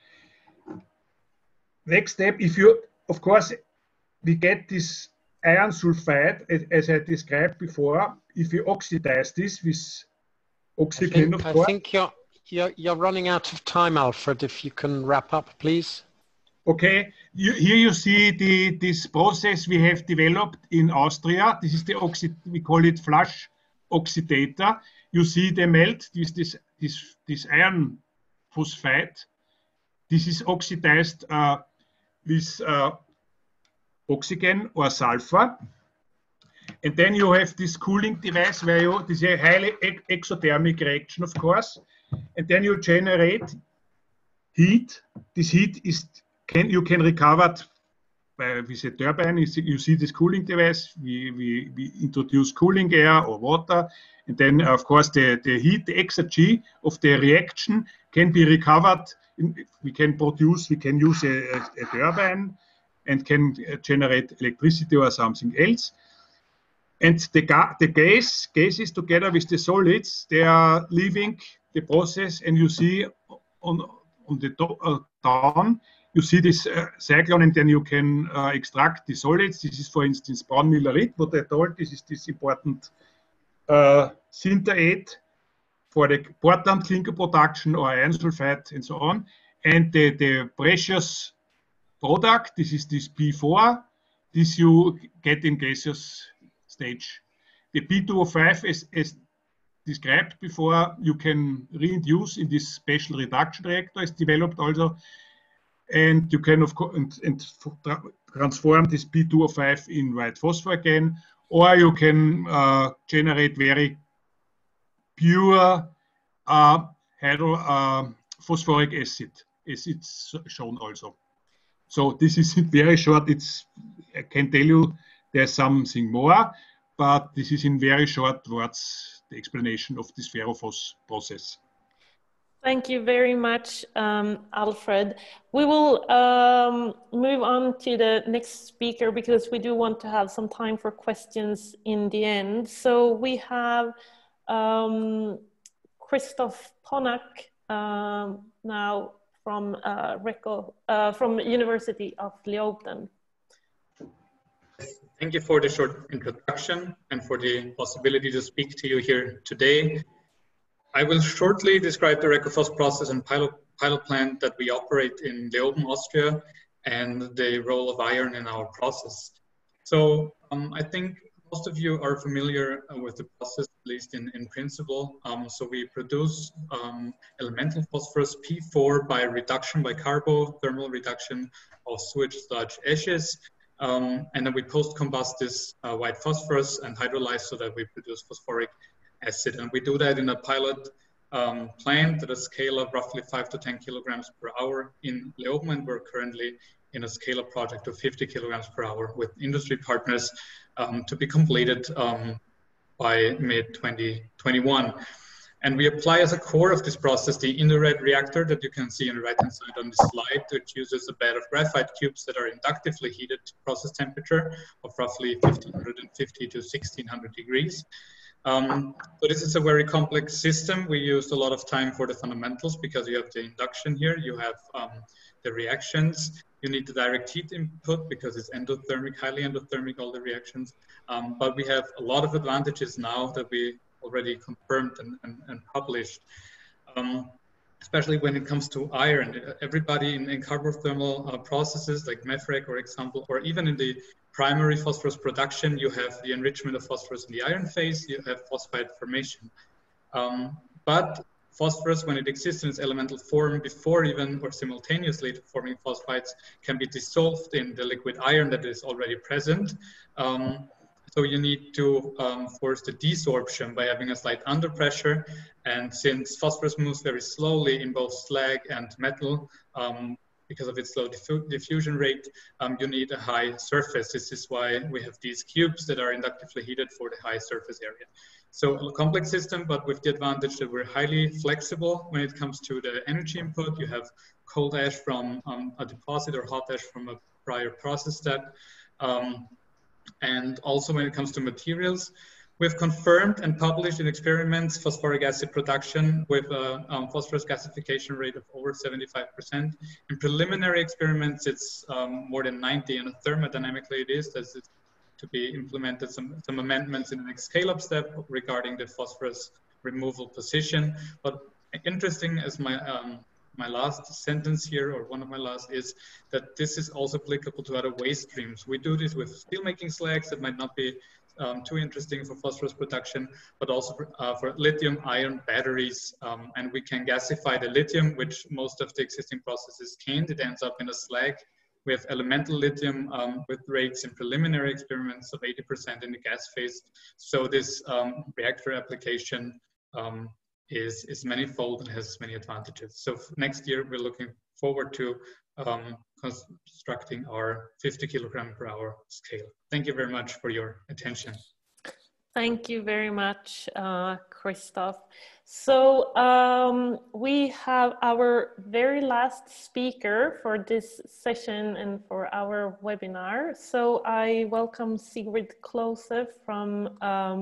next step, if you, of course, we get this iron sulfide, as I described before, if you oxidize this with oxygen, of course. I think you're, you're, you're running out of time, Alfred, if you can wrap up, please. Okay, you, here you see the, this process we have developed in Austria. This is the, oxid, we call it flush oxidator. You see the melt, this, this, this, this iron phosphide. This is oxidized uh, with uh, oxygen or sulfur. And then you have this cooling device where you, this is a highly exothermic reaction, of course. And then you generate heat. This heat is, can, you can recover it by, with a turbine. You see, you see this cooling device. We, we, we introduce cooling air or water. And then, of course, the, the heat, the exergy of the reaction can be recovered. We can produce, we can use a, a, a turbine and can generate electricity or something else. And the, ga the gas, gases together with the solids, they are leaving the process, and you see on, on the uh, down, you see this uh, cyclone, and then you can uh, extract the solids. This is, for instance, brown millerite, what I told, this is this important uh, sinterate for the Portland clinker production or iron sulfide and so on. And the, the precious product, this is this P four, this you get in gaseous stage. The P two O five, as, as described before, you can reinduce in this special reduction reactor. It's developed also. and you can of course and, and tra transform this P two O five in white phosphor again, or you can uh, generate very pure uh, hydro uh, phosphoric acid, as it's shown also. So this is very short. It's I can tell you there's something more, but this is in very short words the explanation of this ferrophos process. Thank you very much, um, Alfred. We will um, move on to the next speaker because we do want to have some time for questions in the end. So we have um, Christoph Ponak um, now from uh, Reco, uh, from University of Leoben. Thank you for the short introduction and for the possibility to speak to you here today. I will shortly describe the RECOFOS process and pilot, pilot plant that we operate in Leoben, Austria, and the role of iron in our process. So um, I think most of you are familiar with the process, at least in, in principle. Um, so we produce um, elemental phosphorus P four by reduction, by carbothermal reduction of sewage sludge ashes. Um, and then we post-combust this uh, white phosphorus and hydrolyze so that we produce phosphoric acid. And we do that in a pilot um, plant at a scale of roughly five to ten kilograms per hour in Leoben, and we're currently in a scale-up project of fifty kilograms per hour with industry partners um, to be completed um, by mid twenty twenty-one. And we apply as a core of this process the INRAE reactor that you can see on the right-hand side on this slide, which uses a bed of graphite cubes that are inductively heated to process temperature of roughly fifteen fifty to sixteen hundred degrees. Um, so this is a very complex system. We used a lot of time for the fundamentals because you have the induction here, you have um, the reactions, you need the direct heat input because it's endothermic, highly endothermic, all the reactions. Um, but we have a lot of advantages now that we already confirmed and, and, and published. Um, especially when it comes to iron. Everybody in, in carbothermal uh, processes like MEFREC, for example, or even in the primary phosphorus production, you have the enrichment of phosphorus in the iron phase, you have phosphide formation. Um, but phosphorus, when it exists in its elemental form before even or simultaneously to forming phosphides, can be dissolved in the liquid iron that is already present. Um, So you need to um, force the desorption by having a slight under pressure. And since phosphorus moves very slowly in both slag and metal, um, because of its slow diffu diffusion rate, um, you need a high surface. This is why we have these cubes that are inductively heated for the high surface area. So a complex system, but with the advantage that we're highly flexible when it comes to the energy input. You have cold ash from um, a deposit or hot ash from a prior process step. Um, And also when it comes to materials, we've confirmed and published in experiments phosphoric acid production with a um, phosphorus gasification rate of over seventy-five percent. In preliminary experiments, it's um, more than ninety, and thermodynamically it is. There's to be implemented some, some amendments in the next scale-up step regarding the phosphorus removal position. But interesting as my um, my last sentence here, or one of my last, is that this is also applicable to other waste streams. We do this with steelmaking slags that might not be um, too interesting for phosphorus production, but also for, uh, for lithium ion batteries. Um, and we can gasify the lithium, which most of the existing processes can't. It ends up in a slag. We have elemental lithium um, with rates in preliminary experiments of eighty percent in the gas phase. So this um, reactor application um, is, is manifold and has many advantages. So next year, we're looking forward to um, constructing our fifty kilogram per hour scale. Thank you very much for your attention. Thank you very much, uh, Christoph. So um, we have our very last speaker for this session and for our webinar. So I welcome Sigrid Klose from um,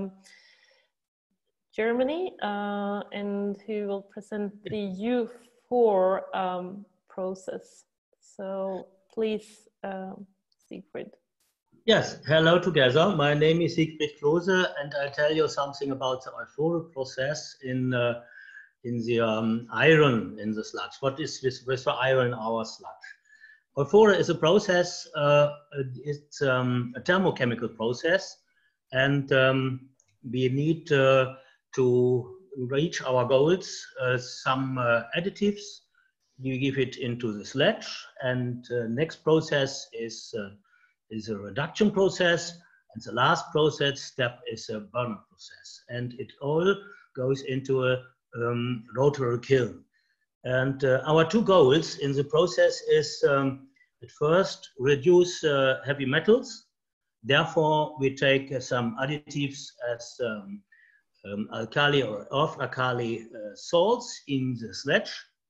Germany, uh, and who will present the U four um, process. So please, um, Siegfried. Yes, hello together. My name is Siegfried Klose, and I'll tell you something about the U four process in, uh, in the um, iron in the sludge. What is with, with the iron in our sludge? U four is a process, uh, it's um, a thermochemical process, and um, we need uh, to reach our goals, uh, some uh, additives you give it into the sludge, and uh, next process is, uh, is a reduction process, and the last process step is a burn process. And it all goes into a um, rotary kiln. And uh, our two goals in the process is um, at first reduce uh, heavy metals. Therefore, we take uh, some additives as um, um, alkali or off-alkali uh, salts in the sludge.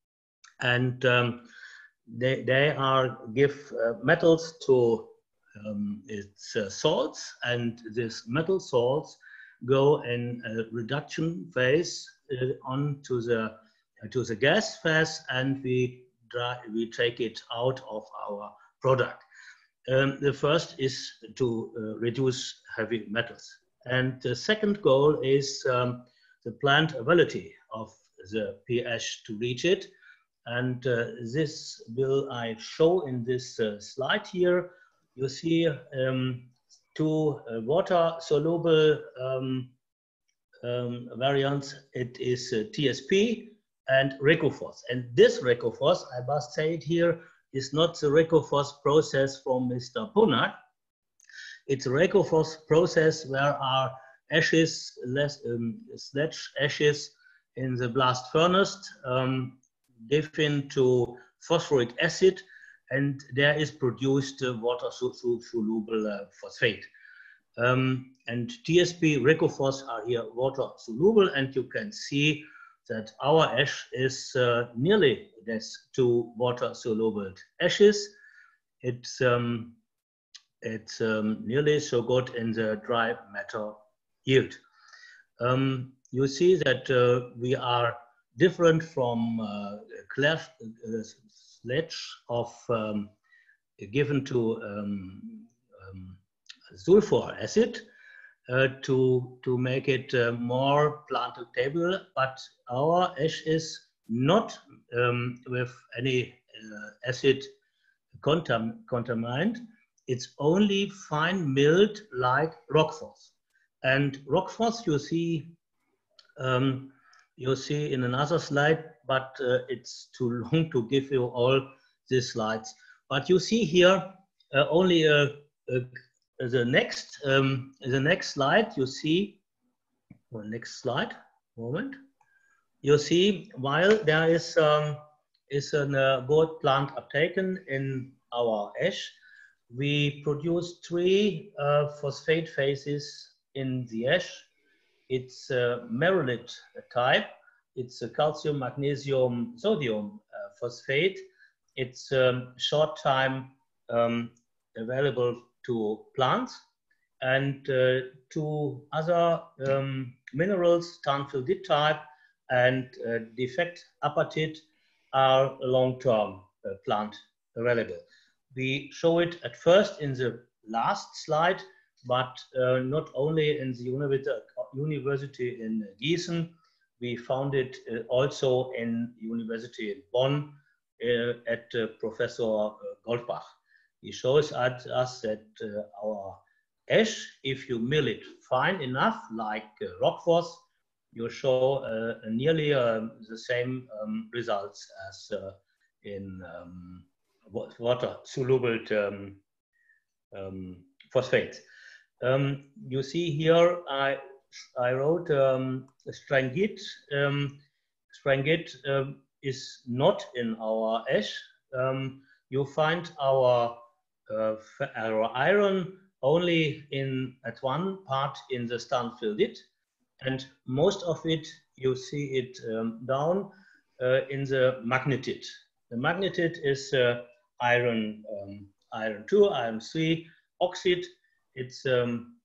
And um, they, they are give uh, metals to um, its uh, salts, and these metal salts go in a reduction phase uh, onto the uh, to the gas phase, and we dry, we take it out of our product. Um, the first is to uh, reduce heavy metals, and the second goal is um, the plant ability of the pH to reach it. And uh, this will I show in this uh, slide here. You see um, two uh, water-soluble um, um, variants. It is uh, T S P and Recophos. And this Recophos, I must say it here, is not the Recophos process from Mister Punnert. It's a Recophos process where are ashes, less um, sludge ashes in the blast furnace, um, given to phosphoric acid, and there is produced uh, water-soluble uh, phosphate. Um, and T S P, Recophos are here water-soluble, and you can see that our ash is uh, nearly this to water-soluble ashes. It's, um, it's um, nearly so good in the dry matter yield. Um, you see that uh, we are different from uh, clear uh, sludge of um, given to um, um, sulfur acid uh, to to make it uh, more plant-stable, but our ash is not um, with any uh, acid contam contaminant. It's only fine milled like rockphos, and rockphos you see. Um, You'll see in another slide, but uh, it's too long to give you all these slides. But you see here uh, only uh, uh, the next um, the next slide. You see, well, next slide. Moment. You see, while there is um, is a uh, good plant uptaken in our ash, we produce three uh, phosphate phases in the ash. It's a merolith type. It's a calcium, magnesium, sodium uh, phosphate. It's um, short time um, available to plants, and uh, to other um, minerals, tanfildite type and uh, defect apatite are long-term uh, plant available. We show it at first in the last slide, but uh, not only in the university in Gießen, we found it uh, also in University in Bonn uh, at uh, Professor Goldbach. He shows at us that uh, our ash, if you mill it fine enough, like uh, rockphos, you show uh, nearly uh, the same um, results as uh, in um, water-soluble um, um, phosphates. Um, you see here, I, I wrote um, strangite. Um, strangite um, is not in our ash. Um, you find our, uh, our iron only in at one part in the stanfildite, and most of it you see it um, down uh, in the magnetite. The magnetite is uh, iron, um, iron two, iron three oxide. It's um,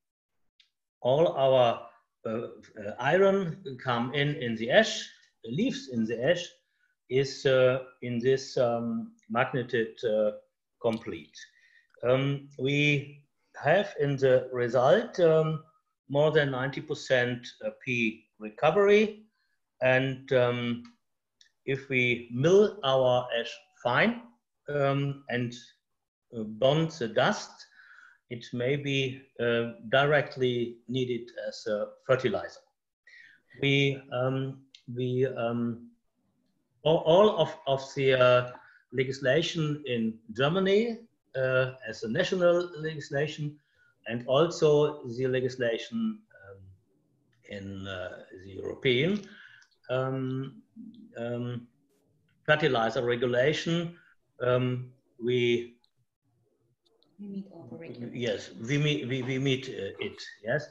all our uh, uh, iron come in in the ash, the leaves in the ash is uh, in this um, magnetite uh, complete. Um, we have in the result um, more than ninety percent P recovery, and um, if we mill our ash fine um, and uh, burn the dust, it may be uh, directly needed as a fertilizer. We, um, we um, all, all of, of the uh, legislation in Germany uh, as a national legislation, and also the legislation um, in uh, the European um, um, fertilizer regulation. Um, we We meet all the regulations. Yes, we meet, we, we meet uh, it, yes.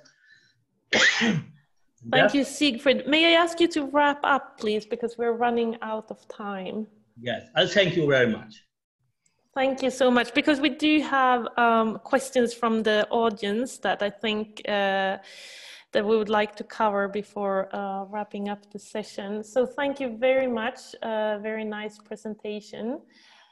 Thank you, Siegfried. May I ask you to wrap up, please, because we're running out of time. Yes, I'll thank you very much. Thank you so much, because we do have um, questions from the audience that I think uh, that we would like to cover before uh, wrapping up the session. So thank you very much. Uh, very nice presentation.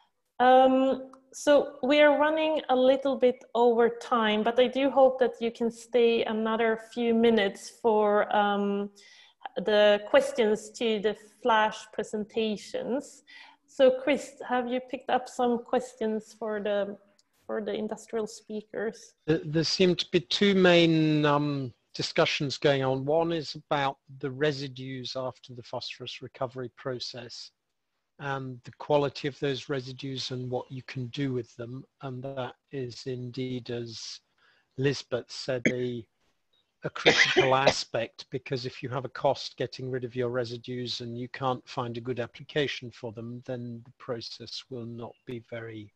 Um, so we are running a little bit over time, but I do hope that you can stay another few minutes for um, the questions to the flash presentations. So Chris, have you picked up some questions for the, for the industrial speakers? There seem to be two main um, discussions going on. One is about the residues after the phosphorus recovery process, and the quality of those residues and what you can do with them. And that is indeed, as Lisbeth said, a, a critical aspect, because if you have a cost getting rid of your residues and you can't find a good application for them, then the process will not be very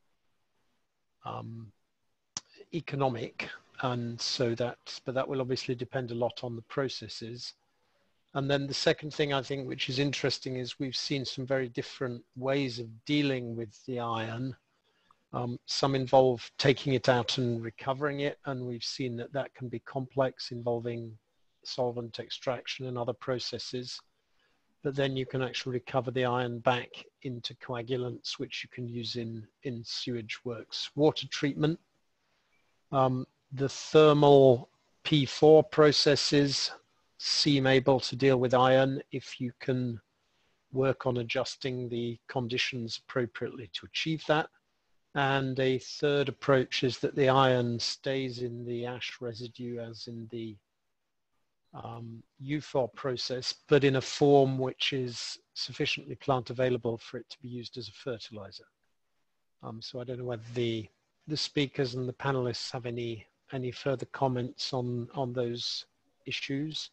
um, economic. And so that, but that will obviously depend a lot on the processes. And then the second thing I think which is interesting is we've seen some very different ways of dealing with the iron. Um, some involve taking it out and recovering it, and we've seen that that can be complex, involving solvent extraction and other processes. But then you can actually recover the iron back into coagulants, which you can use in, in sewage works. Water treatment, um, the thermal P four processes seem able to deal with iron if you can work on adjusting the conditions appropriately to achieve that. And a third approach is that the iron stays in the ash residue as in the um, U F O process, but in a form which is sufficiently plant available for it to be used as a fertilizer. Um, so I don't know whether the, the speakers and the panelists have any, any further comments on, on those issues.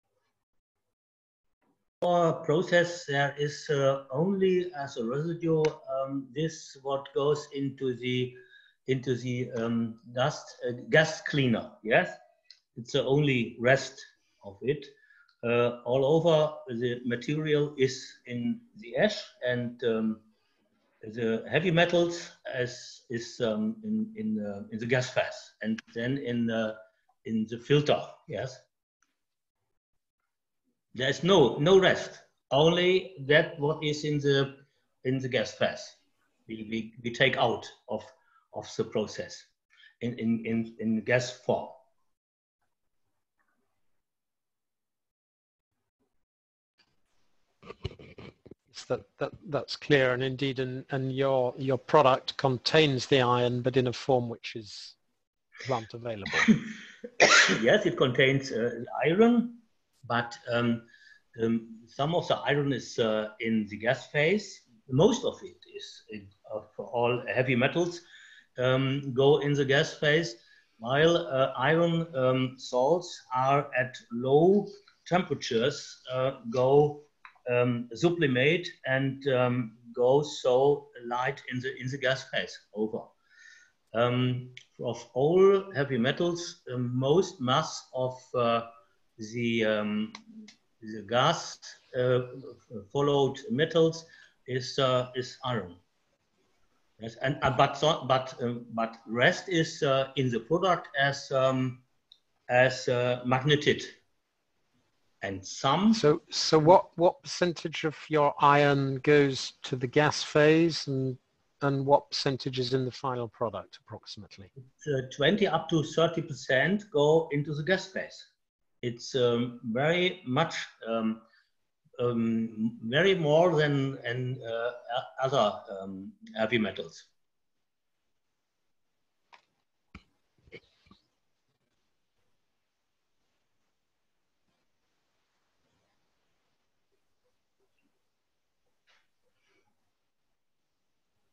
Our process there is uh, only as a residue um, this what goes into the into the um, dust uh, gas cleaner. Yes, it's the only rest of it. Uh, all over the material is in the ash, and um, the heavy metals as is um, in in uh, in the gas phase, and then in uh, in the filter. Yes. There's no no rest. Only that what is in the in the gas phase. We, we, we take out of of the process in in in, in gas form. That, that that's clear, and indeed, and and your your product contains the iron, but in a form which is plant available. Yes, it contains uh, iron, but um, um, some of the iron is uh, in the gas phase. Most of it is in, uh, for all heavy metals um, go in the gas phase, while uh, iron um, salts are at low temperatures uh, go um, sublimate and um, go so light in the in the gas phase over. Um, of all heavy metals, uh, most mass of uh, the, um, the gas uh, followed metals is uh, is iron. Yes, and uh, but so, but um, but rest is uh, in the product as um, as uh, magnetit. And some. So so what what percentage of your iron goes to the gas phase, and and what percentage is in the final product approximately? Uh, twenty up to thirty percent go into the gas phase. It's um, very much, um, um, very more than and, uh, other um, heavy metals.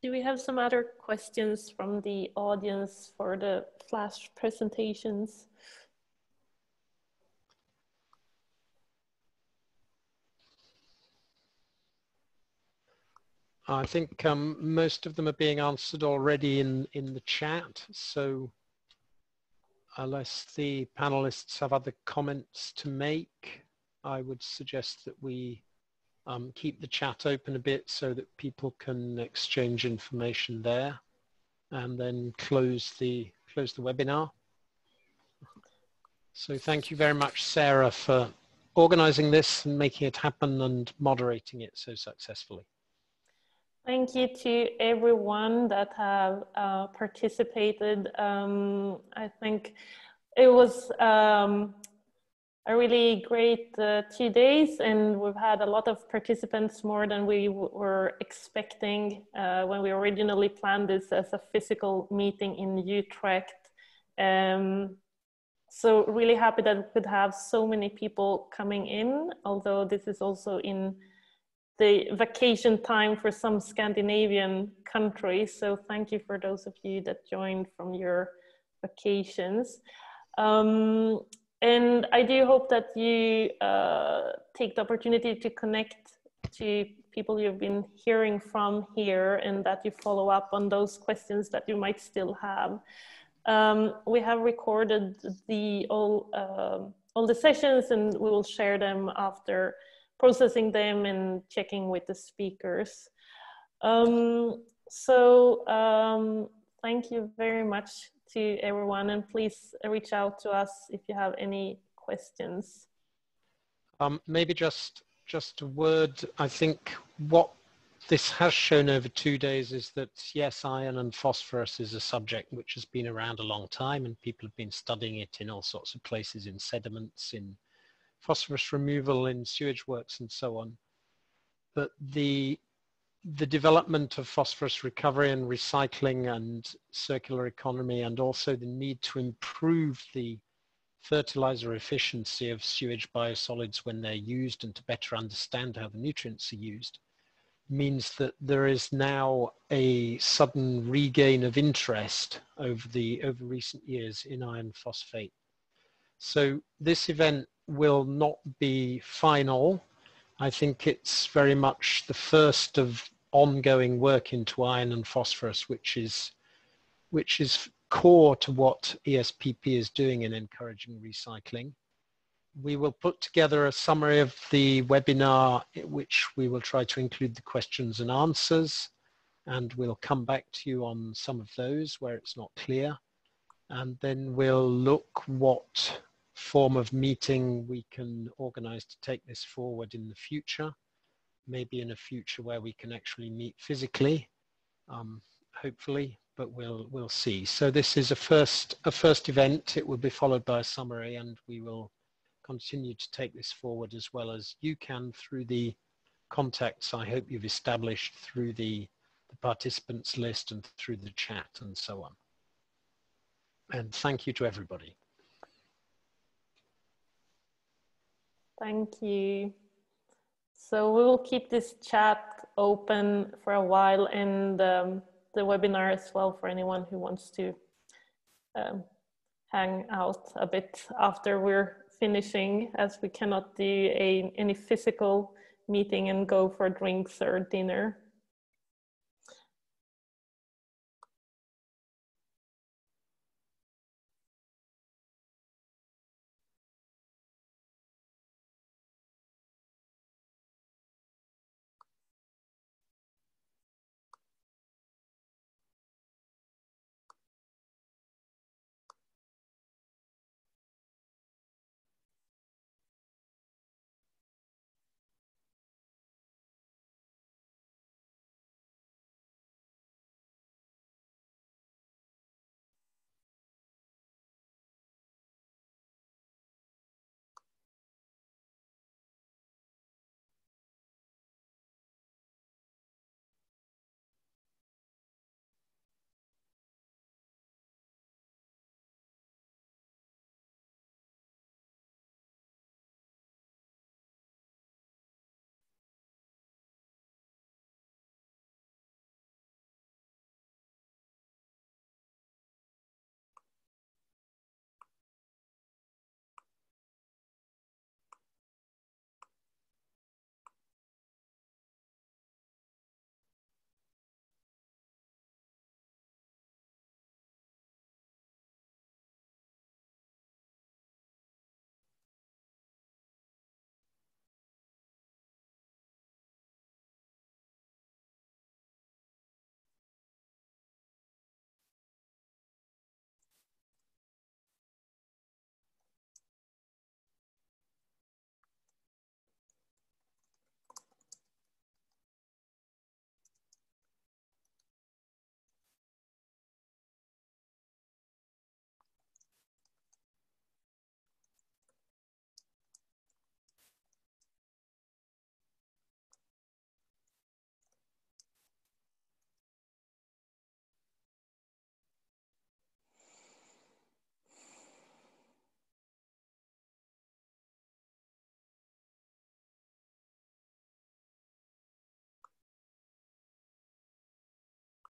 do we have some other questions from the audience for the flash presentations? I think um, most of them are being answered already in, in the chat. So unless the panelists have other comments to make, I would suggest that we um, keep the chat open a bit so that people can exchange information there, and then close the, close the webinar. So thank you very much, Sarah, for organizing this and making it happen and moderating it so successfully. Thank you to everyone that have uh, participated. Um, I think it was um, a really great uh, two days, and we've had a lot of participants, more than we were expecting uh, when we originally planned this as a physical meeting in Utrecht. Um, so really happy that we could have so many people coming in, although this is also in the vacation time for some Scandinavian countries. So thank you for those of you that joined from your vacations. Um, and I do hope that you uh, take the opportunity to connect to people you've been hearing from here, and that you follow up on those questions that you might still have. Um, we have recorded the all, uh, all the sessions, and we will share them after processing them and checking with the speakers. Um, so um, thank you very much to everyone, and please reach out to us if you have any questions. Um, maybe just, just a word. I think what this has shown over two days is that, yes, iron and phosphorus is a subject which has been around a long time, and people have been studying it in all sorts of places, in sediments, in phosphorus removal, in sewage works, and so on. But the, the development of phosphorus recovery and recycling and circular economy, and also the need to improve the fertilizer efficiency of sewage biosolids when they're used, and to better understand how the nutrients are used, means that there is now a sudden regain of interest over the over recent years in iron phosphate. So this event will not be final. I think it's very much the first of ongoing work into iron and phosphorus, which is which is core to what E S P P is doing in encouraging recycling. We will put together a summary of the webinar, which we will try to include the questions and answers, and we'll come back to you on some of those where it's not clear. And then we'll look what form of meeting we can organize to take this forward in the future, maybe in a future where we can actually meet physically, um, hopefully, but we'll, we'll see. So this is a first, a first event. It will be followed by a summary, and we will continue to take this forward as well as you can through the contacts I hope you've established through the, the participants list and through the chat and so on. And thank you to everybody. Thank you. So we will keep this chat open for a while, and um, the webinar as well, for anyone who wants to um, hang out a bit after we're finishing, as we cannot do a, any physical meeting and go for drinks or dinner.